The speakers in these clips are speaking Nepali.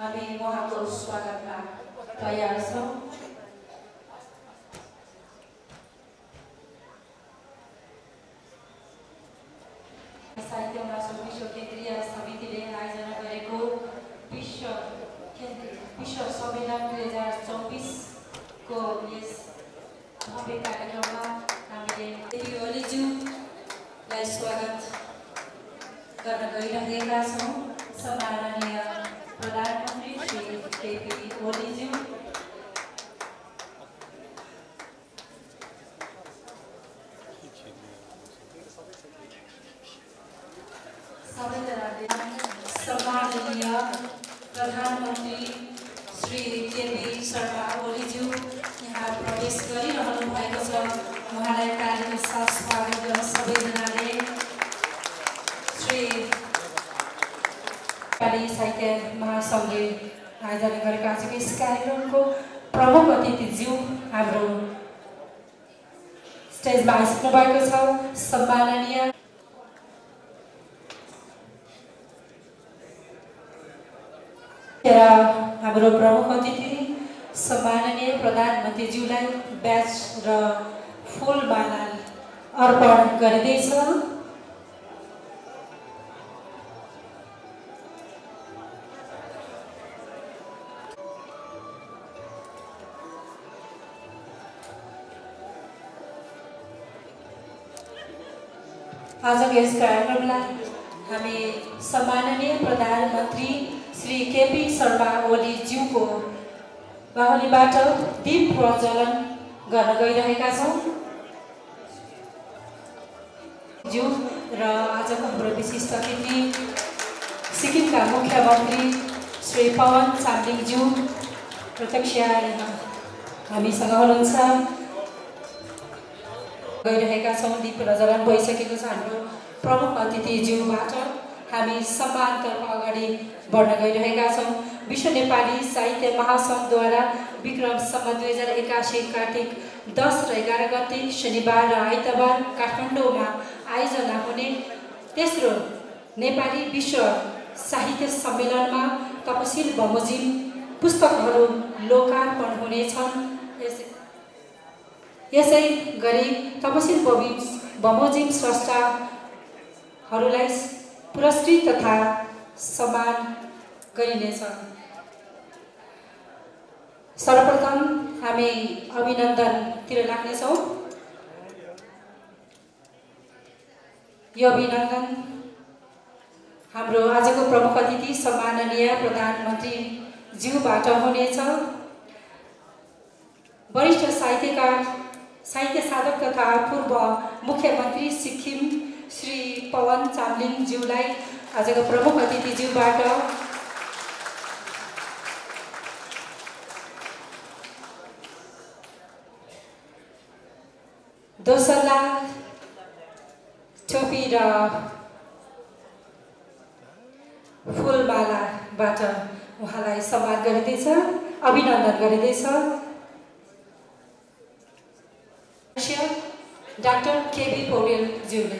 हामी उहाँको स्वागतमा तयार छौँ। साहित्य महासंघ विश्व केन्द्रीय समितिले आयोजना गरेको विश्व सम्मेलन 2024 को यस भव्य कार्यक्रममा हामीले देवी ओलीज्यूलाई स्वागत गर्न गइरहेका छौँ। सम्माननीय प्रधानमन्त्री श्री केपी ओलीज्यू, सम्माननीय प्रधानमन्त्री श्री केपी शर्मा ओलीज्यू यहाँ प्रवेश गरिरहनु भएको छ। उहाँलाई तालीको साथ स्वागत गर्न सबैजनाले श्री नेपाली साहित्य महासङ्घले आयोजना गरेको आजको यस कार्यक्रमको प्रमुख अतिथिज्यू हाम्रो स्टेजमा आइसक्नु भएको छ। सम्माननीय हाम्रो प्रमुख अतिथि सम्माननीय प्रधानमन्त्रीज्यूलाई ब्याज र फुलमाला अर्पण गरिँदैछ। आजको यस कार्यक्रमलाई हामी सम्माननीय प्रधानमन्त्री श्री केपी शर्मा ओलीज्यूको बाहुलीबाट दीप प्रज्वलन गर्न गइरहेका छौँ। ज्यू र आजको हाम्रो विशिष्ट अतिथि सिक्किमका मुख्यमन्त्री श्री पवन चामलिङज्यू प्रत्यक्ष हामीसँग हुनुहुन्छ। गइरहेका छौँ। दीप प्रज्वलन भइसकेको छ। हाम्रो प्रमुख अतिथिज्यूबाट हामी सम्मानतर्फ अगाडि बढ्न गइरहेका छौँ। विश्व नेपाली साहित्य महासङ्घद्वारा विक्रम सम्वत 2081 कार्तिक 10 र 11 गते शनिबार र आइतबार काठमाडौँमा आयोजना हुने तेस्रो नेपाली विश्व साहित्य सम्मेलनमा तपसिल बमोजिम पुस्तकहरू लोकार्पण हुनेछन्। यसै गरी तपसिल बमोजिम स्रष्टाहरूलाई पुरस्कृत तथा सम्मान गरिनेछ। सर्वप्रथम हामी अभिनन्दनतिर लाग्नेछौँ। यो अभिनन्दन हाम्रो आजको प्रमुख अतिथि सम्माननीय प्रधानमन्त्रीज्यूबाट हुनेछ। वरिष्ठ साहित्य साधक तथा पूर्व मुख्यमन्त्री सिक्किम श्री पवन चामलिङज्यूलाई आजको प्रमुख अतिथिज्यूबाट दोसल्ला टोपी र फुलमालाबाट उहाँलाई सम्मान गरिँदैछ, अभिनन्दन गरिँदैछ। डाक्टर केबी पौडेलज्यूले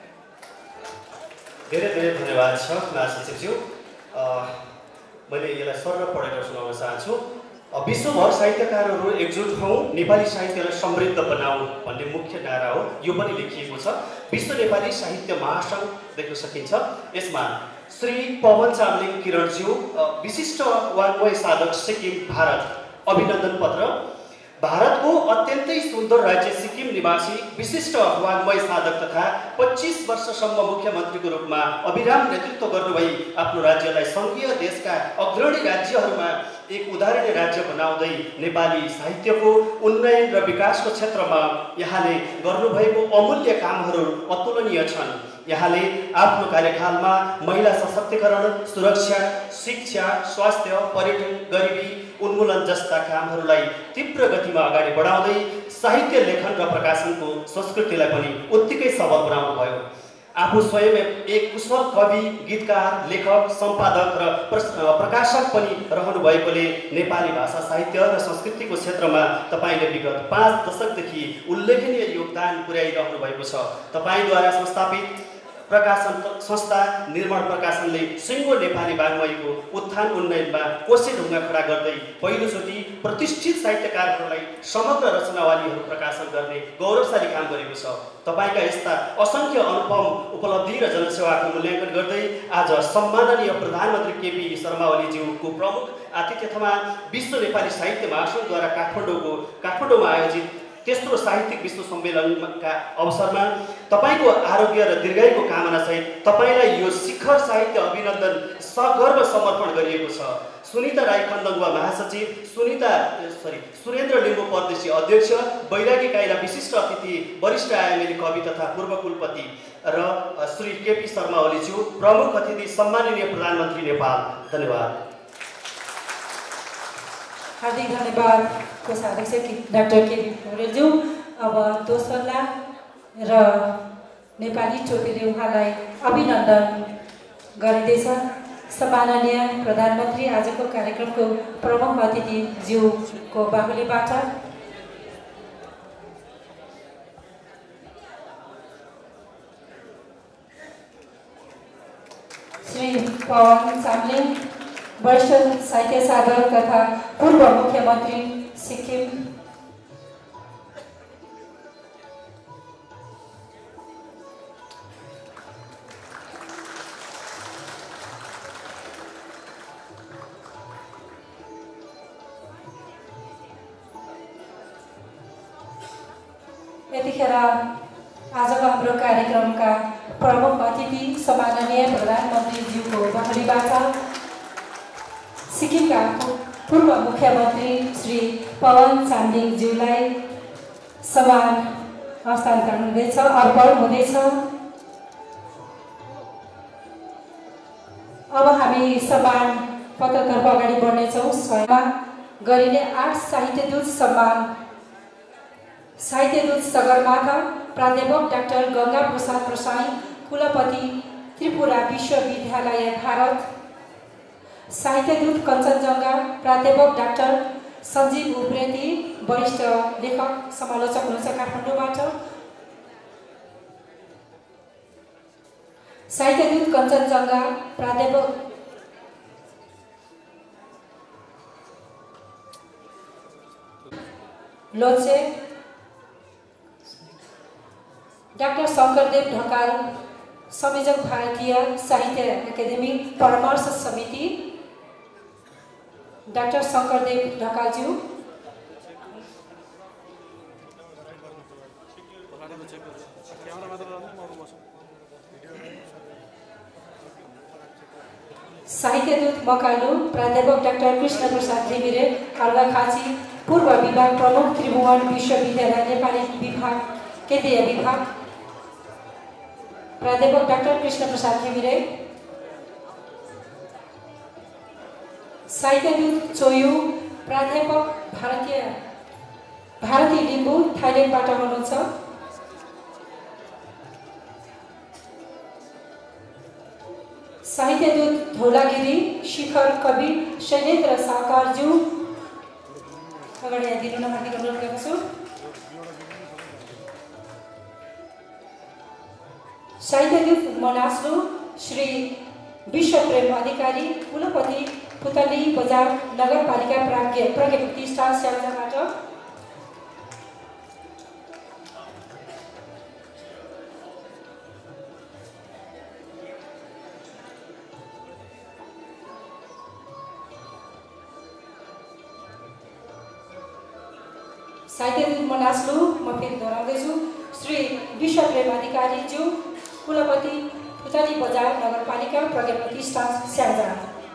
धेरै धेरै धन्यवाद छ महासचिवज्यू। मैले यसलाई सर्वपटक सुनाउन चाहन्छु। विश्वभर साहित्यकारहरू एकजुट हौँ, नेपाली साहित्यलाई समृद्ध बनाऊ भन्ने मुख्य नारा हो। यो पनि लेखिएको छ। विश्व नेपाली साहित्य महासङ्घ देख्न सकिन्छ। यसमा श्री पवन चामलिङ किरणज्यू, विशिष्ट वाङ्मय साधक सिक्किम भारत, अभिनन्दन पत्र। भारतको अत्यन्तै सुन्दर राज्य सिक्किम निवासी विशिष्ट वाङ्मय साधक तथा 25 वर्षसम्म मुख्यमन्त्रीको रूपमा अविराम नेतृत्व गर्नुभई आफ्नो राज्यलाई सङ्घीय देशका अग्रणी राज्यहरूमा एक उदाहरणीय राज्य बनाउँदै नेपाली साहित्यको उन्नयन र विकासको क्षेत्रमा यहाँले गर्नुभएको अमूल्य कामहरू अतुलनीय छन्। यहाँले आफ्नो कार्यकालमा महिला सशक्तिकरण, सुरक्षा, शिक्षा, स्वास्थ्य, पर्यटन, गरिबी उन्मूलन जस्ता कामहरूलाई तीव्र गतिमा अगाडि बढाउँदै साहित्य लेखन र प्रकाशनको संस्कृतिलाई पनि उत्तिकै सबल बनाउनुभयो। आफू स्वयं एक कुशल कवि, गीतकार, लेखक, सम्पादक र प्रकाशक पनि रहनुभएकोले नेपाली भाषा साहित्य र संस्कृतिको क्षेत्रमा तपाईँले विगत 5 दशकदेखि उल्लेखनीय योगदान पुर्याइरहनु भएको छ। तपाईँद्वारा संस्थापित प्रकाशन संस्था निर्माण प्रकाशनले सिङ्गो नेपाली वाङ्मयको उत्थान उन्नयनमा कोसे ढुङ्गा खडा गर्दै पहिलोचोटि प्रतिष्ठित साहित्यकारहरूलाई समग्र रचनावलीहरू प्रकाशन गर्ने गौरवशाली काम गरेको छ। तपाईँका यस्ता असङ्ख्य अनुपम उपलब्धि र जनसेवाको मूल्याङ्कन गर्दै आज सम्माननीय प्रधानमन्त्री केपी शर्मा ओलीज्यूको प्रमुख आतिथ्यमा विश्व नेपाली साहित्य महासङ्घद्वारा काठमाडौँमा आयोजित तेस्रो साहित्यिक विश्व सम्मेलनका अवसरमा तपाईँको आरोग्य र दीर्घायुको कामना सहित तपाईँलाई यो शिखर साहित्य अभिनन्दन सगर्व समर्पण गरिएको छ। सुनिता राई खन्दङ्वा महासचिव, सुरेन्द्र लिम्बू परदेशी अध्यक्ष, बैरागी काइला विशिष्ट अतिथि, वरिष्ठ आयामेली कवि तथा पूर्व कुलपति र श्री केपी शर्मा ओलीज्यू प्रमुख अतिथि सम्माननीय प्रधानमन्त्री नेपाल। धन्यवाद। हार्दिक धन्यवाद कोषाध्यक्ष डाक्टर केपी पौडेलज्यू। अब दोस्रोला र नेपाली टोपीले उहाँलाई अभिनन्दन गरिँदैछ। सम्माननीय प्रधानमन्त्री आजको कार्यक्रमको प्रमुख अतिथिज्यूको बाहुलीबाट श्री पवन चामलिङ, वरिष्ठ साहित्य साधक तथा पूर्व मुख्यमन्त्री सिक्किम, यतिखेर आजको हाम्रो कार्यक्रमका प्रमुख अतिथि सम्माननीय प्रधानमन्त्रीज्यूको बाहुलीबाट सिक्किमका पूर्व मुख्यमन्त्री श्री पवन चामलिङज्यूलाई सम्मान हस्तान्तरण हुँदैछ, अर्पण हुँदैछ। अब हामी सम्मान पत्रतर्फ अगाडि बढ्नेछौँ। स्वयंमा गरिने 8 साहित्यदूत सम्मान साहित्यदूत सगरमाथा प्राध्यापक डाक्टर गङ्गा प्रसाद प्रसाई, कुलपति त्रिपुरा विश्वविद्यालय भारत, साहित्यदूत कञ्चनजङ्घा प्राध्यापक डाक्टर सञ्जीव उप्रेती, वरिष्ठ लेखक समालोचक हुनुहुन्छ काठमाडौँबाट, साहित्यदूत कञ्चनजङ्घा प्राध्यापक लोचे, डाक्टर शङ्करदेव ढकाल संयोजक भारतीय साहित्य एकाडेमी परामर्श समिति, डाक्टर शङ्करदेव ढकालज्यू, साहित्यदूत मकालु प्राध्यापक डाक्टर कृष्ण प्रसाद घिमिरे अर्घाखाँची, पूर्व विभाग प्रमुख त्रिभुवन विश्वविद्यालय नेपाली विभाग केन्द्रीय विभाग प्राध्यापक डाक्टर कृष्ण प्रसाद घिमिरे, साहित्यदूत चोयु प्राध्यापक भारती लिम्बू थाइल्यान्डबाट हुनुहुन्छ, साहित्यदूत धौलागिरी शिखर कवि शैलेन्द्र साकारज्यू अगाडि आइदिनु न हार्दिक अनुरोध गर्दछु। साहित्यदूत मनास्लु श्री विश्वप्रेम अधिकारी, कुलपति पुतली बजार नगरपालिका प्रज्ञा प्रतिष्ठान स्याङ्जाबाट, साहित्यदूत मनास्लु म फेरि दोहोऱ्याउँदैछु श्री विश्वप्रेम अधिकारीज्यू, कुलपति पुतली बजार नगरपालिका प्रज्ञा प्रतिष्ठान स्याङ्जा,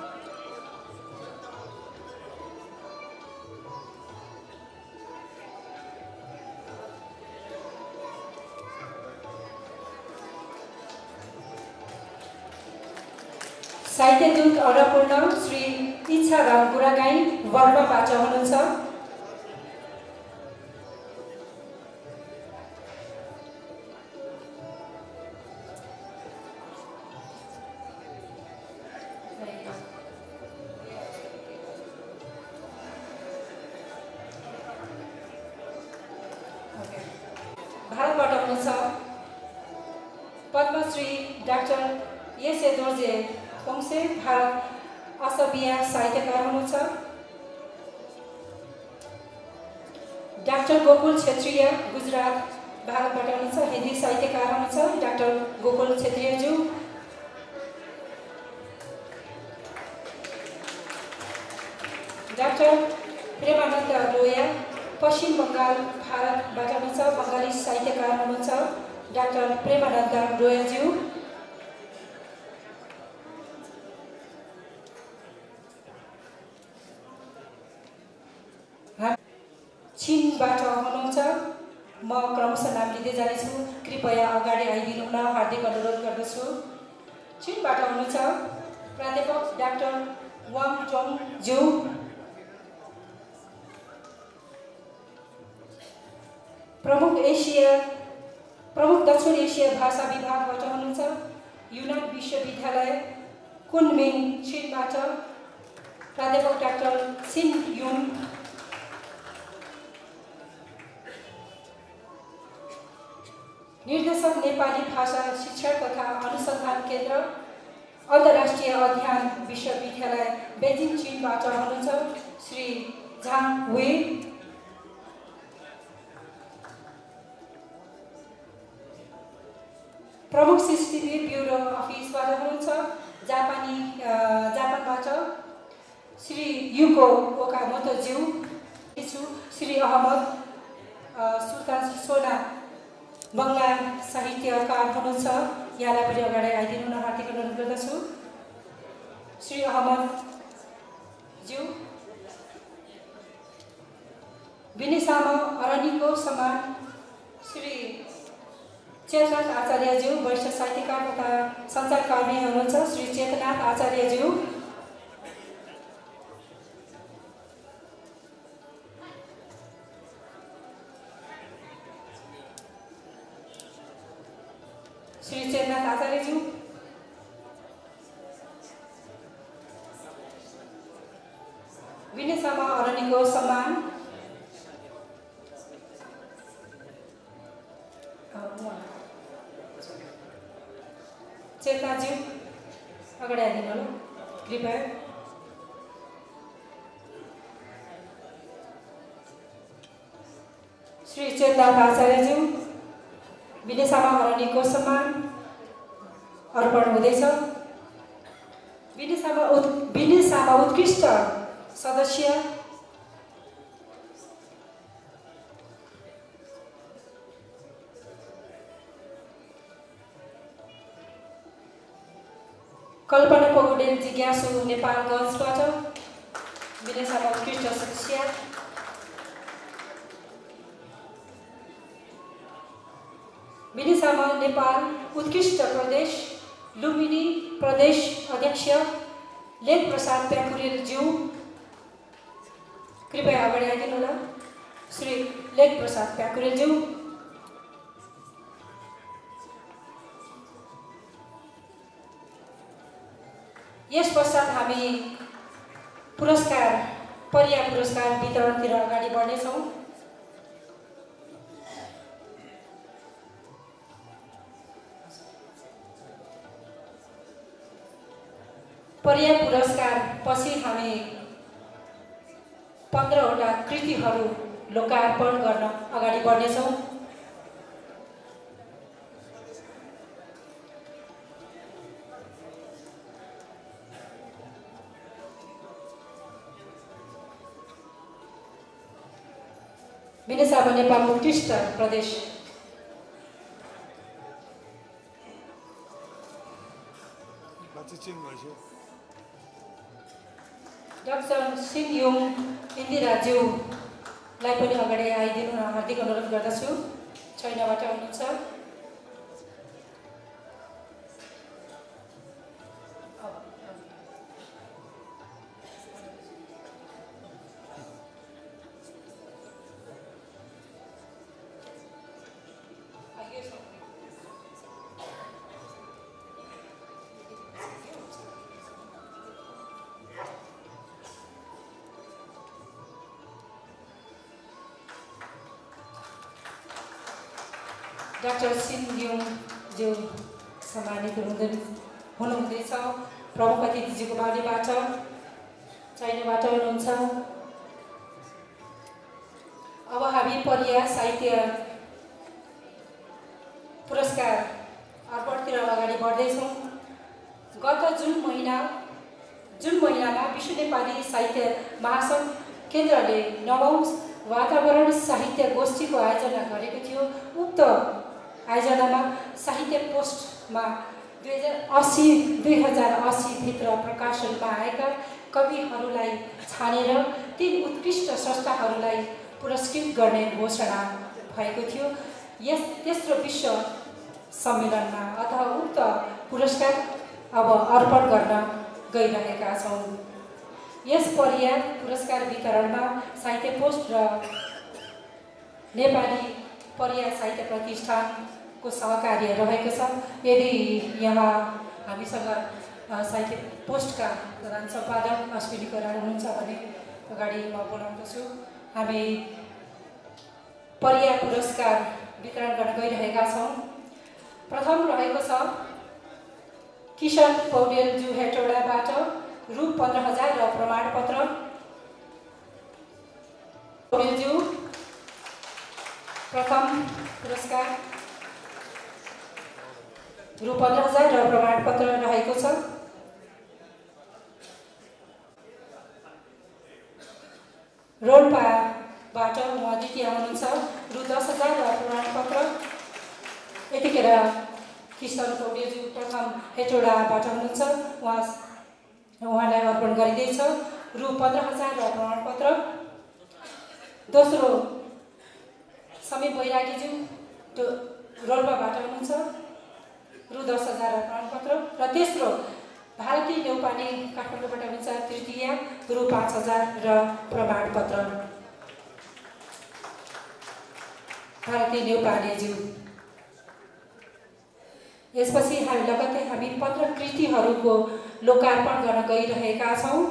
साहित्यदूत अन्नपूर्ण श्री इच्छाराम गुरागाई वर्माबाट हुनुहुन्छ, भारतबाट हुनुहुन्छ पद्म श्री डाक्टर एस.ए. दोर्जे खोङसे भारत असमिया साहित्यकार हुनुहुन्छ। डाक्टर गोकुल क्षेत्रीय गुजरात भारतबाट हुनुहुन्छ, हिन्दी साहित्यकार हुनुहुन्छ डाक्टर गोकुल क्षेत्रीयज्यू। डाक्टर प्रेमानन्द लोया पश्चिम बङ्गाल भारतबाट हुनुहुन्छ, बङ्गाली साहित्यकार हुनुहुन्छ डाक्टर प्रेमानन्द लोयाज्यू। चीनबाट हुनुहुन्छ, म क्रमशः नाम लिँदै जानेछु, कृपया अगाडि आइदिनु हुन हार्दिक अनुरोध गर्दछु। चीनबाट हुनुहुन्छ प्राध्यापक डाक्टर वाङ जोङ ज्यू। प्रमुख दक्षिण एसिया भाषा विभागबाट हुनुहुन्छ, युनान विश्वविद्यालय कुनमिङ चीनबाट प्राध्यापक डाक्टर सिन युङ। निर्देशक नेपाली भाषा शिक्षण तथा अनुसन्धान केन्द्र अन्तर्राष्ट्रिय अध्ययन विश्वविद्यालय बेजिङ चीनबाट हुनुहुन्छ श्री झाङ वे। प्रमुख सिसिटिभी ब्युरो अफिसबाट हुनुहुन्छ जापानबाट श्री युको ओकामोतो ज्यू। श्री अहमद सुल्तान सोना बङ्गला साहित्यकार हुनुहुन्छ, यहाँलाई पनि अगाडि आइदिनु हुन हार्दिक अनुरोध गर्दछु। श्री अहमद ज्यू। विनिसामा अरनिको सम्मान श्री चेतनाथ आचार्यज्यू, वरिष्ठ साहित्यकार तथा सञ्चारकर्मी हुनुहुन्छ श्री चेतनाथ आचार्यज्यू। श्री चेतनाथ आचार्यज्यू। विनिसामा अरनिको सम्मान चेतनाथज्यू अगाडि आइदिनु होला कृपया। श्री चेतनाथ आचार्यज्यू विनिसामा अरनिको सम्मान अर्पण हुँदैछ। विनिसामा उत्कृष्ट सदस्य कल्पना पौडेल जिज्ञासु नेपालगञ्जबाट विनिसामा उत्कृष्ट सदस्य। विनिसामा नेपाल उत्कृष्ट प्रदेश लुम्बिनी प्रदेश अध्यक्ष लेख प्रसाद प्याकुरेलज्यू, कृपया अगाडि आइदिनु होला श्री लेख प्रसाद प्याकुरेलज्यू। यस पश्चात हामी पर्या पुरस्कार वितरणतिर अगाडि बढ्नेछौँ। पर्या पुरस्कार पछि हामी 15वटा कृतिहरू लोकार्पण गर्न अगाडि बढ्नेछौँ। विनिसामा नेपाल उत्कृष्ट प्रदेश डाक्टर सिन युङ इन्दिराज्यूलाई पनि अगाडि आइदिनु हार्दिक अनुरोध गर्दछु। छैनबाट हुनुहुन्छ। डाक्टर सिन युङ ज्यू सम्मानित हुनुहुँदैछ। प्रमुख अतिथिजीको बारेबाट चाइनाबाट हुनुहुन्छ। अब हामी पर्या साहित्य पुरस्कार अर्पणतिर अगाडि बढ्दैछौँ। गत जुन महिनामा विश्व नेपाली साहित्य महासङ्घ केन्द्रले 9औं वातावरण साहित्य गोष्ठीको आयोजना गरेको थियो। उक्त आयोजनामा साहित्य पोस्टमा 2080 भित्र प्रकाशनमा आएका कविहरूलाई छानेर ती उत्कृष्ट संस्थाहरूलाई पुरस्कृत गर्ने घोषणा भएको थियो। तेस्रो विश्व सम्मेलनमा अथवा उक्त पुरस्कार अब अर्पण गर्न गइरहेका छौँ। यस पर्या पुरस्कार वितरणमा साहित्य पोस्ट र नेपाली पर्या साहित्य प्रतिष्ठानको सहकार्य रहेको छ। यदि यहाँ हामीसँग साहित्य पोस्टका प्रधान सम्पादक अश्विनी कोइराला हुनुहुन्छ भने अगाडि म बोलाउँदछु। हामी पर्या पुरस्कार वितरण गर्न गइरहेका छौँ। प्रथम रहेको छ किशन पौडेलज्यू हेटौडाबाट रु 15,000 र प्रमाणपत्र। पौडेलज्यू प्रथम पुरस्कार रु 15,000 र प्रमाणपत्र रहेको छ। रोल्पाबाट उहाँ द्वितीय हुनुहुन्छ, रु 10,000 र प्रमाणपत्र। यतिखेर किशन पौडेलज्यू प्रथम हेटौडाबाट हुनुहुन्छ, उहाँलाई अर्पण गरिँदैछ रु 15,000 र प्रमाणपत्र। दोस्रो समीप बैरागीज्यू रोल्पाबाट हुनुहुन्छ, रु 10,000 र प्रमाणपत्र। र तेस्रो भारती नेउपाने काठमाडौँबाट हुनुहुन्छ, तृतीय रु 5,000 र प्रमाणपत्र। भारती नेउपानेज्यू। यसपछि लगत्तै हामी पत्रकृतिहरूको लोकार्पण गर्न गइरहेका छौँ।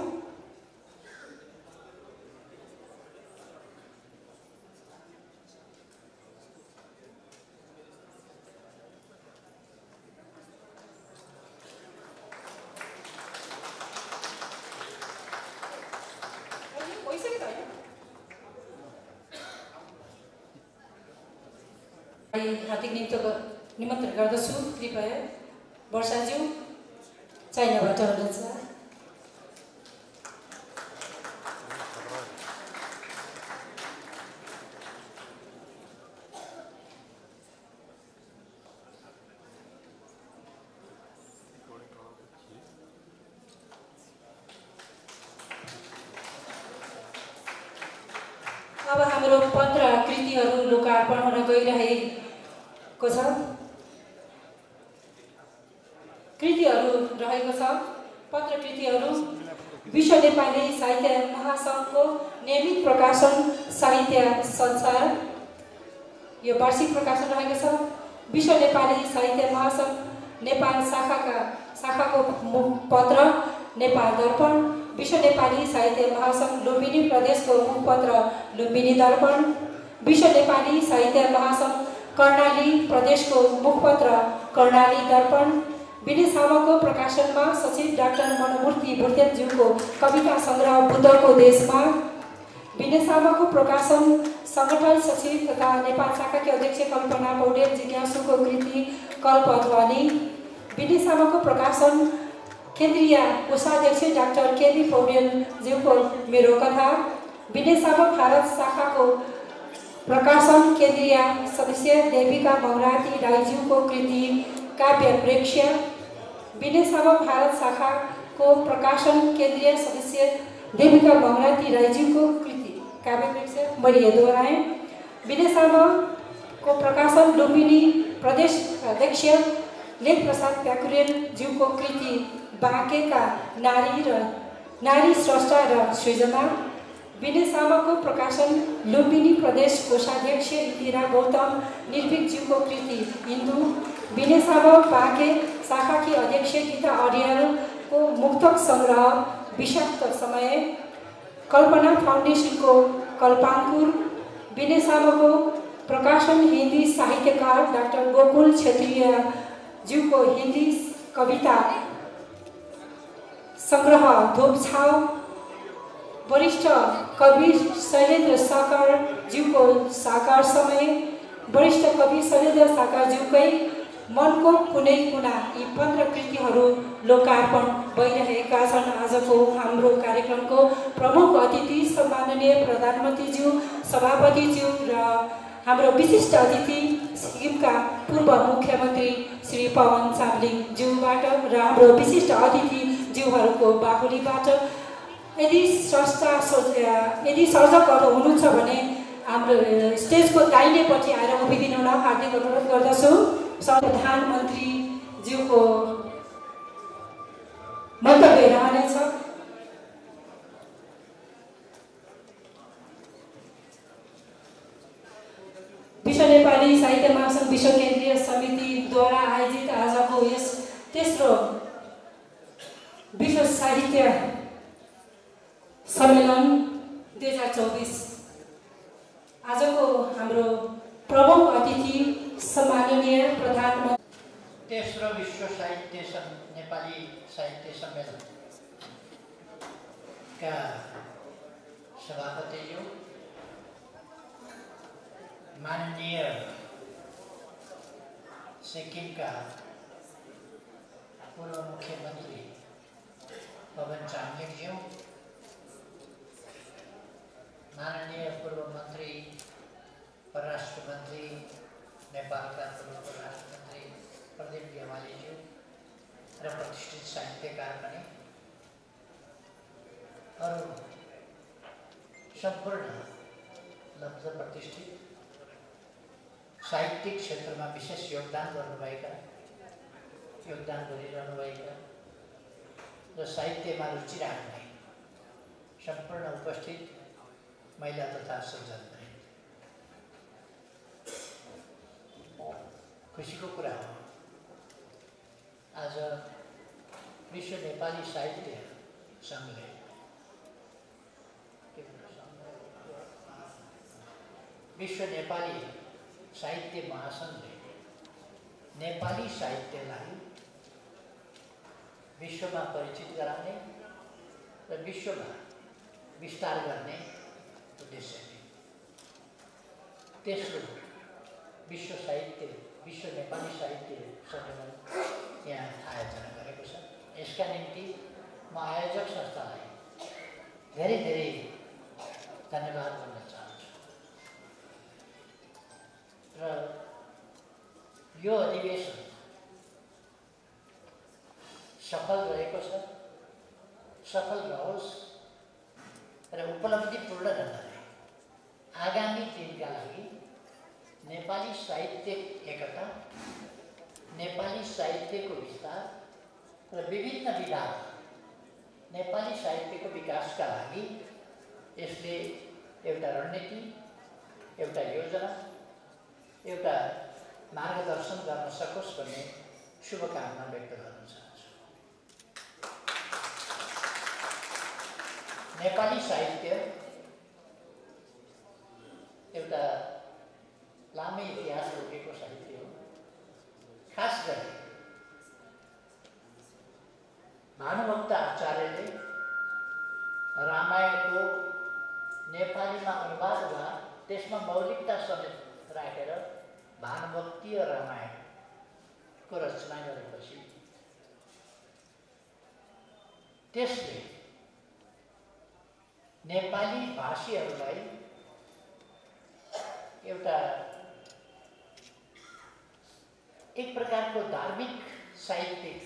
हार्दिक निमन्त्रण गर्दछु। कृपया वर्षाज्यू चाइनाबाट हुनुहुन्छ। अब हाम्रो पत्रकृतिहरू लोकार्पण हुन गइरहेको छ। कृतिहरू रहेको छ। पत्रकृतिहरू विश्व नेपाली साहित्य महासङ्घको नियमित प्रकाशन साहित्य संसार, यो वार्षिक प्रकाशन रहेको छ। विश्व नेपाली साहित्य महासङ्घ नेपाल शाखाको मुखपत्र नेपाल दर्पण, विश्व नेपाली साहित्य महासङ्घ लुम्बिनी प्रदेशको मुखपत्र लुम्बिनी दर्पण, विश्व नेपाली साहित्य महासङ्घ कर्णाली प्रदेशको मुखपत्र कर्णाली दर्पण, विनेसामाको प्रकाशनमा सचिव डाक्टर मनमूर्ति भुर्तेलज्यूको कविता सङ्ग्रह बुद्धको देशमा, विनेसामाको प्रकाशन सङ्गठन सचिव तथा नेपाल शाखाकी अध्यक्ष कल्पना पौडेल जिज्ञासुको कृति कल्पध्वनि, विनेसामाको प्रकाशन केन्द्रीय कोषाध्यक्ष डाक्टर केबी पौडेलज्यूको मेरो कथा, विनेसामा भारत शाखाको प्रकाशन केन्द्रीय सदस्य देविका मौराती राईज्यूको कृति काव्य प्रेक्ष्य, विनेसामा भारत शाखाको प्रकाशन केन्द्रीय सदस्य देविका मौराती राईज्यूको कृति काव्य प्रेक्ष्य, मैले यो दोहोऱ्याएँ। विनेसामाको प्रकाशन लुम्बिनी प्रदेश अध्यक्ष लेख प्रसाद प्याकुरेलज्यूको कृति बाँकेका नारी स्रष्टा र सृजना, विनेसामाको प्रकाशन लुम्बिनी प्रदेश कोषाध्यक्ष इन्दिरा गौतम निर्भीकज्यूको कृति हिन्दू, विनेसामा बाँके शाखाकी अध्यक्ष गीता अर्यालको मुक्तक सङ्ग्रह विषाक्त समय, कल्पना फाउन्डेसनको कल्पाङ्कुर, विनेसामाको प्रकाशन हिन्दी साहित्यकार डाक्टर गोकुल क्षेत्रीय ज्यूको हिन्दी कविता सङ्ग्रह धोपछाउ, वरिष्ठ कवि शैलेन्द्र साकार ज्यूको साकार समय, वरिष्ठ कवि शैलेन्द्र साकार ज्यूकै मनको कुनै कुना, यी 15 कृतिहरू लोकार्पण भइरहेका छन्। आजको हाम्रो कार्यक्रमको प्रमुख अतिथि सम्माननीय प्रधानमन्त्रीज्यू, सभापतिज्यू र हाम्रो विशिष्ट अतिथि सिक्किमका पूर्व मुख्यमन्त्री श्री पवन चामलिङ ज्यूबाट र हाम्रो विशिष्ट अतिथि ज्यूहरूको बाहुलीबाट, यदि सर्जकहरू हुनुहुन्छ भने हाम्रो स्टेजको दाहिनेपट्टि आएर उभिदिनु हुन हार्दिक अनुरोध गर्दछु। प्रधानमन्त्री ज्यूको मन्तव्य रहनेछ। विश्व नेपाली साहित्य महासङ्घ विश्व केन्द्रीय समितिद्वारा आयोजित आजको यस तेस्रो विश्व साहित्य सम्मेलन 2024, आजको हाम्रो प्रमुख अतिथि सम्माननीय प्रधानमन्त्री, तेस्रो विश्व साहित्य नेपाली साहित्य सम्मेलन का सभापतिज्यू, माननीय सिक्किमका पूर्व मुख्यमन्त्री पवन चामलिङज्यू, माननीय पूर्व मन्त्री परराष्ट्र मन्त्री नेपालका पूर्व परराष्ट्र मन्त्री प्रदीप गेवालीज्यू र प्रतिष्ठित साहित्यकार पनि अरू सम्पूर्ण लब्ध प्रतिष्ठित साहित्यिक क्षेत्रमा विशेष योगदान गरिरहनुभएका र साहित्यमा रुचि राख्ने सम्पूर्ण उपस्थित महिला तथा सज्जन, खुसीको कुरा हो आज विश्व नेपाली साहित्य सङ्घले विश्व नेपाली साहित्य महासङ्घले नेपाली साहित्यलाई विश्वमा परिचित गराउने र विश्वमा विस्तार गर्ने उद्देश्यले तेस्रो विश्व नेपाली साहित्य सम्मेलन यहाँ आयोजना गरेको छ। यसका निम्ति म आयोजक संस्थालाई धेरै धेरै धन्यवाद भन्न चाहन्छु र यो अधिवेशन सफल रहेको छ, सफल रहोस् र उपलब्धिपूर्ण ढङ्गले आगामी दिनका लागि नेपाली साहित्य एकता, नेपाली साहित्यको विस्तार र विभिन्न विधामा नेपाली साहित्यको विकासका लागि यसले एउटा रणनीति, एउटा योजना, एउटा मार्गदर्शन गर्न सकोस् भन्ने शुभकामना व्यक्त गर्न चाहन्छु। नेपाली साहित्य एउटा लामै इतिहास बोकेको साहित्य हो। खास गरी भानुभक्त आचार्यले रामायणको नेपालीमा अनुवाद वा त्यसमा मौलिकता समेत राखेर भानुभक्तीय रामायणको रचना गरेपछि त्यसले नेपाली भाषीहरूलाई एउटा एक प्रकारको धार्मिक साहित्यिक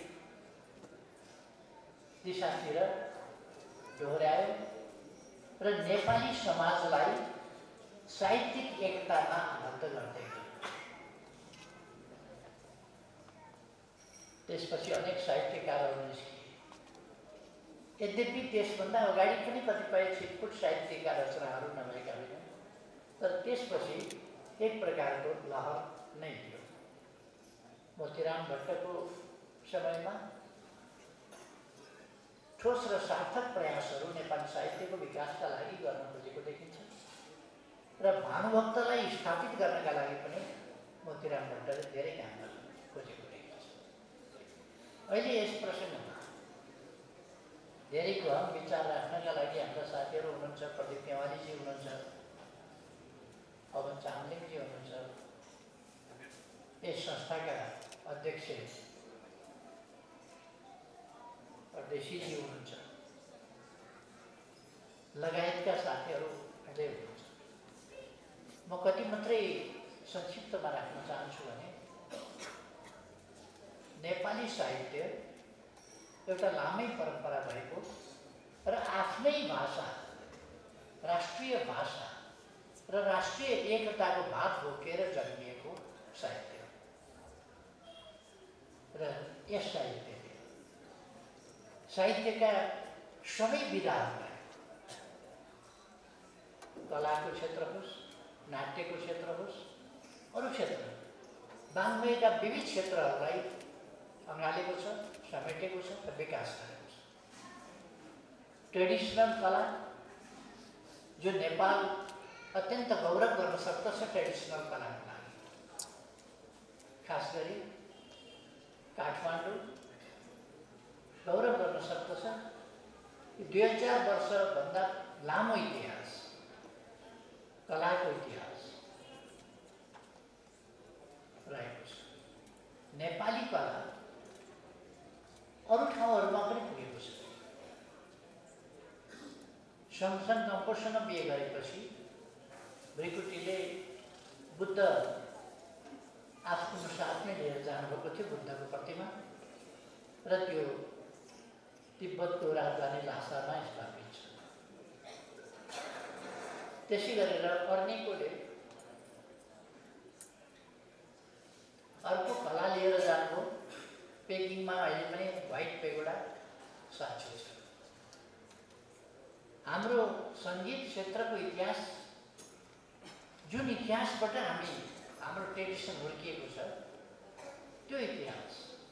दिशातिर डोर्यायो र नेपाली समाजलाई साहित्यिक एकतामा आबद्ध गर्दै गयो। त्यसपछि अनेक साहित्यकारहरू निस्किए। यद्यपि त्यसभन्दा अगाडि पनि कतिपय छिटपुट साहित्यका रचनाहरू नभएका होइनन्, तर त्यसपछि एक प्रकारको लहर नै थियो। मोतीराम भट्टको समयमा ठोस र सार्थक प्रयासहरू नेपाली साहित्यको विकासका लागि गर्न खोजेको देखिन्छ र भानुभक्तलाई स्थापित गर्नका लागि पनि मोतीराम भट्टले धेरै काम गर्न खोजेको देखिन्छ। अहिले यस प्रसङ्गमा धेरै गहन विचार राख्नका लागि हाम्रा साथीहरू हुनुहुन्छ। प्रदीप नेवारीजी हुनुहुन्छ, पवन चामलिङजी हुनुहुन्छ, यस संस्थाका अध्यक्ष परदेशीजी हुनुहुन्छ, लगायतका साथीहरू हुँदै हुनुहुन्छ। म कति मात्रै संक्षिप्तमा राख्न चाहन्छु भने नेपाली साहित्य एउटा लामै परम्परा भएको र आफ्नै भाषा, राष्ट्रिय भाषा र राष्ट्रिय एकताको भाव बोकेर जन्मिएको साहित्य र यस साहित्यका सबै विधाहरूलाई, कलाको क्षेत्र होस्, नाट्यको क्षेत्र होस्, अरू क्षेत्र, वाङ्मयका विविध क्षेत्रहरूलाई अँगालेको छ, समेटेको छ र विकास गरेको छ। ट्रेडिसनल कला जो नेपाल अत्यन्त गौरव गर्न सक्दछ ट्रेडिसनल कलाको लागि, खास गरी काठमाडौँ गौरव गर्न सक्दछ। 2000 वर्षभन्दा लामो इतिहास, कलाको इतिहास रहेको छ। नेपाली कला अरू ठाउँहरूमा पनि पुगेको छ। सँगसँग कम्पोसँग बिहे गरेपछि भृकुटीले बुद्ध आफ्नो साथमै लिएर जानुभएको थियो, बुद्धको प्रतिमा, र त्यो तिब्बतको राजधानी ल्हासामा स्थापित छ। त्यसै गरेर अर्निकोले अर्को कला लिएर जानुभयो। पेकिङमा अहिले पनि व्हाइट पेगोडा साक्षी छ। हाम्रो सङ्गीत क्षेत्रको इतिहास, जुन इतिहासबाट हाम्रो ट्रेडिसन हुर्किएको छ, त्यो इतिहास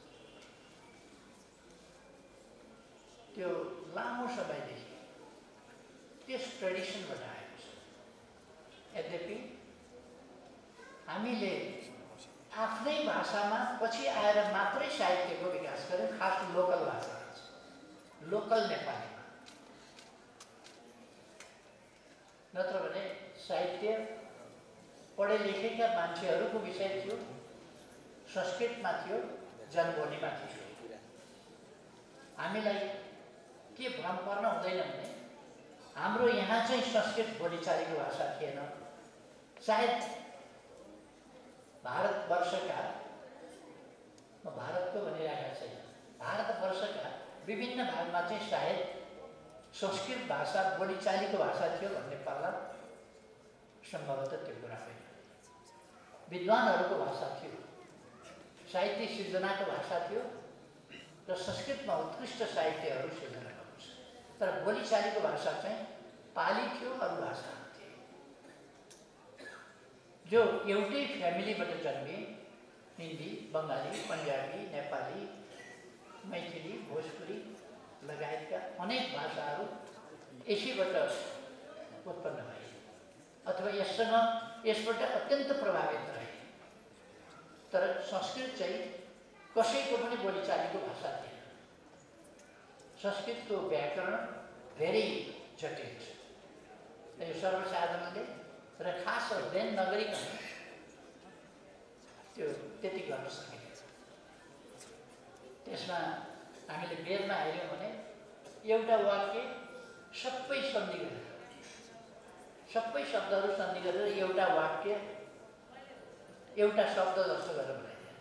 त्यो लामो समयदेखि त्यस ट्रेडिसनबाट आएको छ। यद्यपि हामीले आफ्नै भाषामा पछि आएर मात्रै साहित्यको विकास गर्यौँ, खास लोकल भाषामा, लोकल नेपालीमा। नत्र भने साहित्य पढे लेखेका मान्छेहरूको विषय थियो, संस्कृतमा थियो, जनबोलीमा थियो। हामीलाई के भ्रम पर्न हुँदैन भने हाम्रो यहाँ चाहिँ संस्कृत बोलीचालीको भाषा थिएन। सायद भारतवर्षका, म भारतको भनिरहेको छैन, भारतवर्षका विभिन्न भागमा चाहिँ सायद संस्कृत भाषा बोलीचालीको भाषा थियो भन्ने पाला सम्भवतः त्यो कुरा होइन। विद्वानहरूको भाषा थियो, साहित्य सिर्जनाको भाषा थियो र संस्कृतमा उत्कृष्ट साहित्यहरू सिर्जना गर्नु छ। तर बोलीचालीको भाषा चाहिँ पाली थियो, अरू भाषाहरू थिए जो एउटै फ्यामिलीबाट जन्मिए। हिन्दी, बङ्गाली, पन्जाबी, नेपाली, मैथिली, भोजपुरी लगायतका अनेक भाषाहरू यसैबाट उत्पन्न भए अथवा यसबाट अत्यन्त प्रभावित रहे। तर संस्कृत चाहिँ कसैको पनि बोलीचालीको भाषा थिएन। संस्कृतको व्याकरण धेरै जटिल छ। यो सर्वसाधारणले र खास अध्ययन नगरिकन त्यो त्यति गर्न सकिन्छ। त्यसमा हामीले वेदमा हेऱ्यौँ भने एउटा वाक्य सबै सन्धि गरेर, सबै शब्दहरू सन्धि गरेर एउटा वाक्य एउटा शब्द जस्तो गरेर बनाइदिन्छ।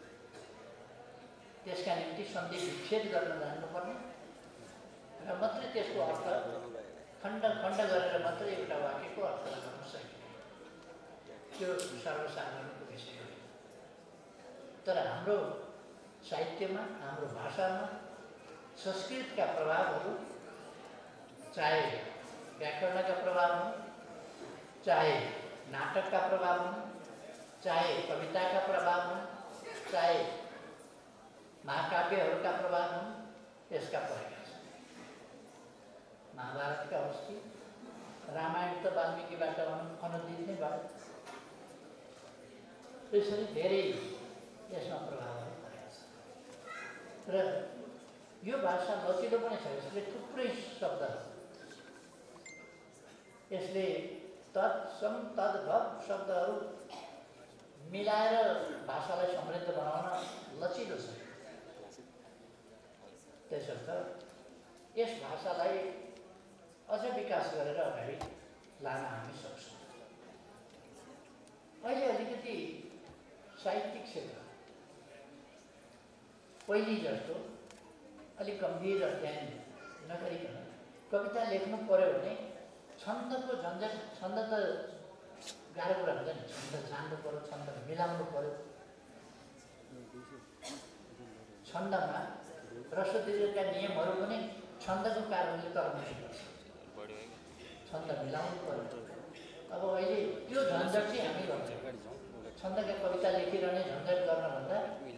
त्यसका निम्ति सन्धि विच्छेद गर्न जान्नुपर्ने र मात्रै त्यसको अर्थ खण्ड खण्ड गरेर मात्रै एउटा वाक्यको अर्थ लगाउन सकिने। त्यो सर्वसाधारणको विषय हो। तर हाम्रो साहित्यमा, हाम्रो भाषामा संस्कृतका प्रभावहरू, चाहे व्याकरणका प्रभाव हुन्, चाहे नाटकका प्रभाव हुन्, चाहे कविताका प्रभाव हुन्, चाहे महाकाव्यहरूका प्रभाव हुन्, त्यसका परेका छन्। महाभारतका अस्ति रामायण त वाल्मीकिबाट अनुदित नै भयो। त्यसरी धेरै यसमा प्रभावहरू परेका छन्। र यो भाषा लचिलो पनि छ। यसले थुप्रै शब्दहरू, यसले तत्सम तद्भव शब्दहरू मिलाएर भाषालाई समृद्ध बनाउन लचिलो छ। त्यसर्थ यस भाषालाई अझ विकास गरेर अगाडि लान हामी सक्छौँ। अहिले अलिकति साहित्यिक क्षेत्र पहिले जस्तो अलिक गम्भीर अध्ययन नगरिकन कविता लेख्नु पर्यो भने छन्दको झन्झट, छन्द त गाह्रो कुरा हुँदैन, छन्द जान्नु पर्यो, छन्द मिलाउनु पर्यो। छन्दमा रसोत्तेजका नियमहरू पनि छन्दको कारणले तर्नुपर्छ, छन्द मिलाउनु पर्यो। अब अहिले त्यो झन्झट चाहिँ हामी गर्छौँ। छन्दका कविता लेखिरहने झन्झट गर्नभन्दा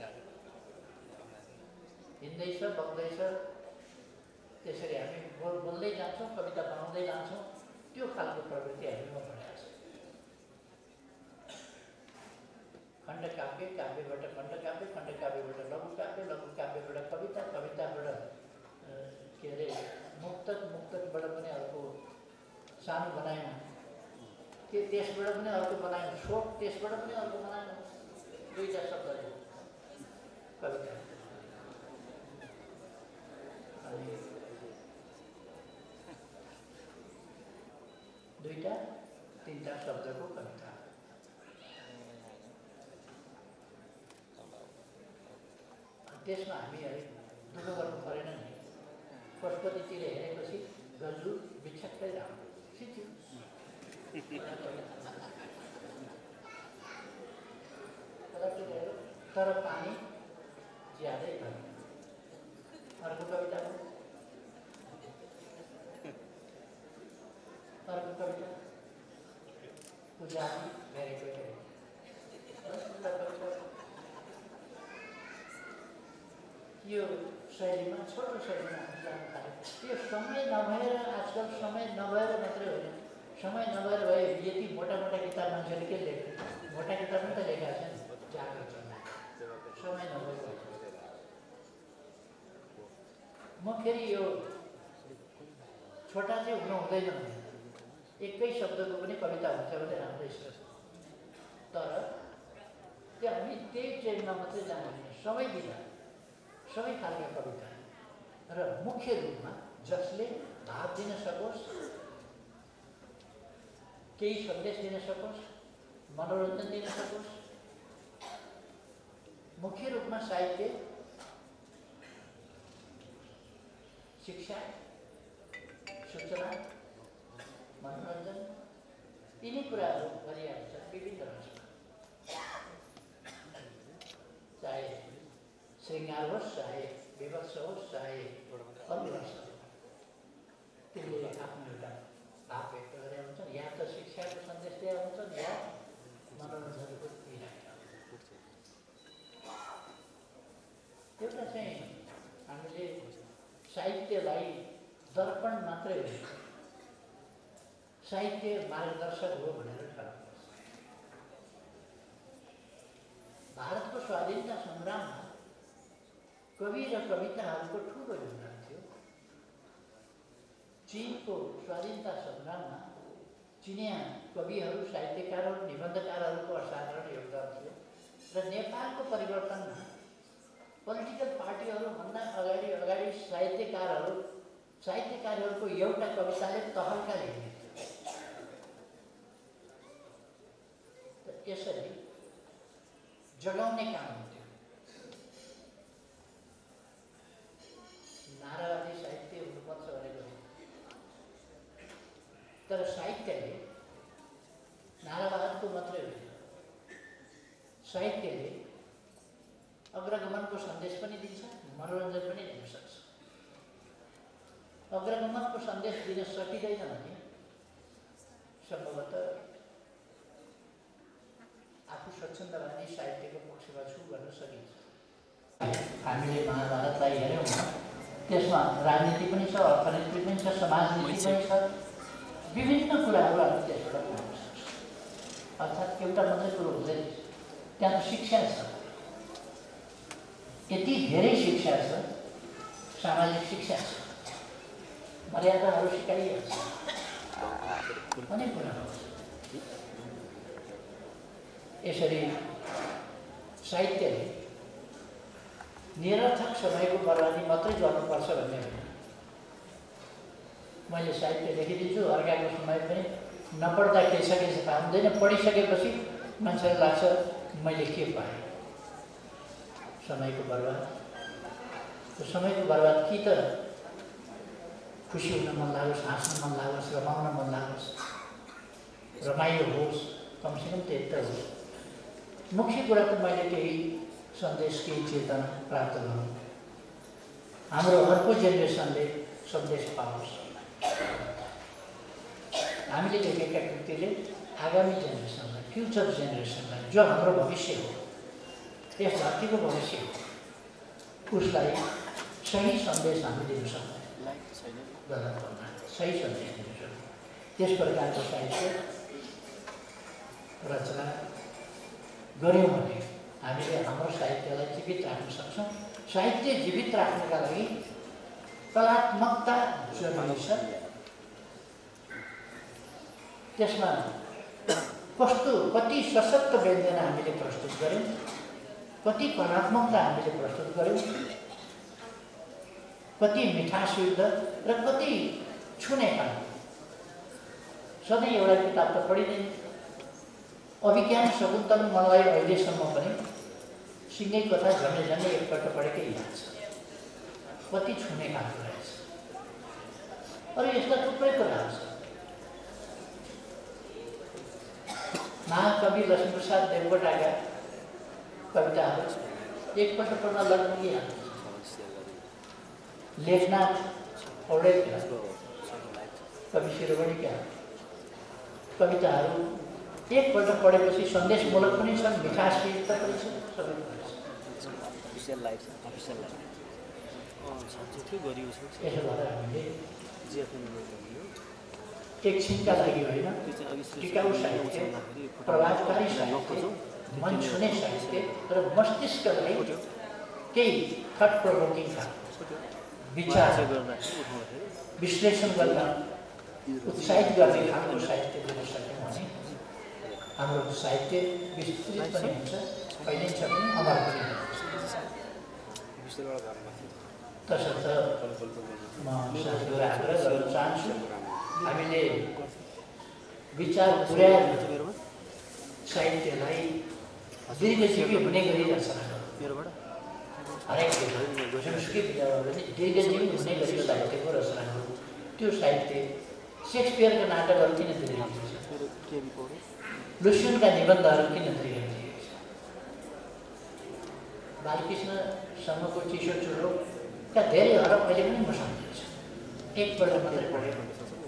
हिँड्दैछ, बग्दैछ, त्यसरी हामी बोल्दै जान्छौँ, कविता बनाउँदै जान्छौँ। त्यो खालको प्रवृत्ति हामीमा बढाएको छ। खण्डकाव्य, काव्यबाट खण्डकाव्य, खण्डकाव्यबाट लघुकाव्य, लघुकाव्यबाट कविता, कविताबाट के अरे मुक्तक, मुक्तकबाट पनि अर्को सानो बनायौँ, त्यसबाट पनि अर्को बनायौँ, शोक, त्यसबाट पनि अर्को बनायौँ, दुईवटा शब्दहरू कविता। अनि दुईवटा तिनवटा शब्दको कविता। त्यसमा हामी अलिक दुःख गर्नु परेन नि। पशुपतितिर हेरेपछि गजु बिछक्कै राम्रो सिक्यो। तर पानी ज्यादै भयो। अर्को कविता पुजारी भेरेको यो शैलीमा, छोटो शैलीमा हामी जान थाल्यो। यो समय नभएर, आजकल समय नभएर मात्रै होइन, समय नभएर भए यति मोटा मोटा किताब मान्छेले के लेख्छ? मोटा किताब पनि त लेखेका छन्, जागरुक छन्, समय नभएको। म फेरि यो छोटा चाहिँ हुनु हुँदैन, एकै शब्दको पनि कविता हुन्छ भने राम्रै छ। तर त्यो हामी त्यही ट्रेनमा मात्रै जानुहुन्न, सबै विधा, सबै खालका कविता र मुख्य रूपमा जसले भाव दिन सकोस्, केही सन्देश दिन सकोस्, मनोरञ्जन दिन सकोस्। मुख्य रूपमा साहित्य, शिक्षा, सूचना, मनोरञ्जन, यिनै कुराहरू गरिरहेको छ विभिन्न रचना। चाहे श्रृङ्गार होस्, चाहे विवश होस्, चाहे अविवश होस्, तिनले आफ्नो एउटा भाव व्यक्त गरेका हुन्छन्। या त शिक्षाको सन्देश दिएका हुन्छन्, या मनोरञ्जनको दिइरहेका हुन्छन्। एउटा चाहिँ हामीले साहित्यलाई दर्पण मात्रै होइन, साहित्य मार्गदर्शक हो भनेर ठान्नुपर्छ। भारतको स्वाधीनता सङ्ग्राममा कवि र कविताहरूको ठुलो योगदान थियो। चीनको स्वाधीनता सङ्ग्राममा चिनिया कविहरू, साहित्यकारहरू, निबन्धकारहरूको असाधारण योगदान थियो। र नेपालको परिवर्तनमा पोलिटिकल पार्टीहरूभन्दा अगाडि साहित्यकारहरूको एउटा कविताले तहल्का ल्याइदियो। यसरी जगाउने काम हुन्थ्यो। नारावादी साहित्य हुनुपर्छ भनेको, तर साहित्यले नारावादको मात्रै होइन, साहित्यले अग्रगमनको सन्देश पनि दिन्छ, मनोरञ्जन पनि दिन सक्छ। अग्रगमनको सन्देश दिन सकिँदैन भने सम्भवतः आफू स्वच्छन्दवादी साहित्यको पक्षमा छु गर्न सकिन्छ। हामीले महाभारतलाई हेऱ्यौँ, त्यसमा राजनीति पनि छ, अर्थनीति पनि छ, समाजनीति पनि छ, विभिन्न कुराहरू हामी त्यसबाट पाउन सक्छौँ। अर्थात् एउटा मात्रै कुरो हुँदैन, त्यहाँ शिक्षा छ। यति धेरै शिक्षा छ, सामाजिक शिक्षा छ, मर्यादाहरू सिकाइएको छ, अनेक कुराहरू छ। यसरी साहित्यले निरर्थक समयको बर्बादी मात्रै गर्नुपर्छ भन्ने होइन। मैले साहित्य लेखिदिन्छु, अर्काको समय पनि नपढ्दा के छ के थाहा हुँदैन, पढिसकेपछि मान्छेलाई लाग्छ मैले के पाएँ। समयको बर्बाद, समयको बर्बाद कि त खुसी हुन मन लागोस्, हाँस्न मन लागोस्, रमाउन मन लागोस्, रमाइलो होस्, कमसेकम त्यति त होस्। मुख्य कुरा त मैले केही सन्देश, केही चेतना प्राप्त गरौँ, हाम्रो अर्को जेनेरेसनले सन्देश पाओस्। हामीले लेखेका कृतिले आगामी जेनेरेसनलाई, फ्युचर जेनेरेसनलाई, जो हाम्रो भविष्य हो, यस धरतीको भविष्य हो, उसलाई सही सन्देश हामी दिन सक्छौँ। गलत भन्दा सही सन्देश दिन सक्छौँ। त्यस प्रकारको साहित्य रचना गऱ्यौँ भने हामीले हाम्रो साहित्यलाई जीवित राख्न सक्छौँ। साहित्य जीवित राख्नका लागि कलात्मकता जरुरी छ। त्यसमा कति सशक्त व्यञ्जना हामीले प्रस्तुत गऱ्यौँ, कति कलात्मकता हामीले प्रस्तुत गऱ्यौँ, कति मिठासयुक्त र कति छुने खालको। सधैँ एउटा किताब त पढिँदैन। अभिज्ञान शकुन्तल मलाई अहिलेसम्म पनि सिँगै कथा झन्डै झन्डै एकपल्ट पढेकै याद छ। कति छुने खालको रहेछ। अरू यस्ता थुप्रै कुराहरू छ। महाकवि लक्ष्मीप्रसाद देवकोटाका कविताहरू एकपल्ट पढ्न लग्नगिहाल्छ। लेखनाथ पौडेलका, कवि शिरोमणिका कविताहरू एकपल्ट पढेपछि सन्देशमूलक पनि छन्, मिठासयुक्त पनि छन्, सबै कुरा छ। यसो भएर हामीले एकछिनका लागि होइन, टिकाउ साहित्य, प्रभावकारी साहित्य, मन छुने साहित्य र मस्तिष्कलाई केही थट प्रोभोकिङ विचार विश्लेषण गर्न उत्साहित गर्ने खालको साहित्य दिन सक्यौँ भने हाम्रो साहित्य विस्तृत पनि हुन्छ, फैलिन्छ पनि, अमर पनि हुन्छ। तसर्थ म साथीहरू आग्रह गर्न चाहन्छु, हामीले विचार पुर्याएर साहित्यलाई दीर्घजीवी हुने गरी रचना गरौँ। हरेक जुनसुकै विधामा पनि दीर्घजीवी हुने गरी साहित्यको रचना गरौँ। त्यो साहित्य सेक्सपियरका नाटकहरू किन दीर्घजीवी छ? लुस्युनका निबन्धहरू किन दीर्घजीवी छ? बालकृष्णसँगको चिसो चुरोका धेरै हरफ अहिले पनि म सम्झिन्छु। एकपल्ट मात्रै पढेको।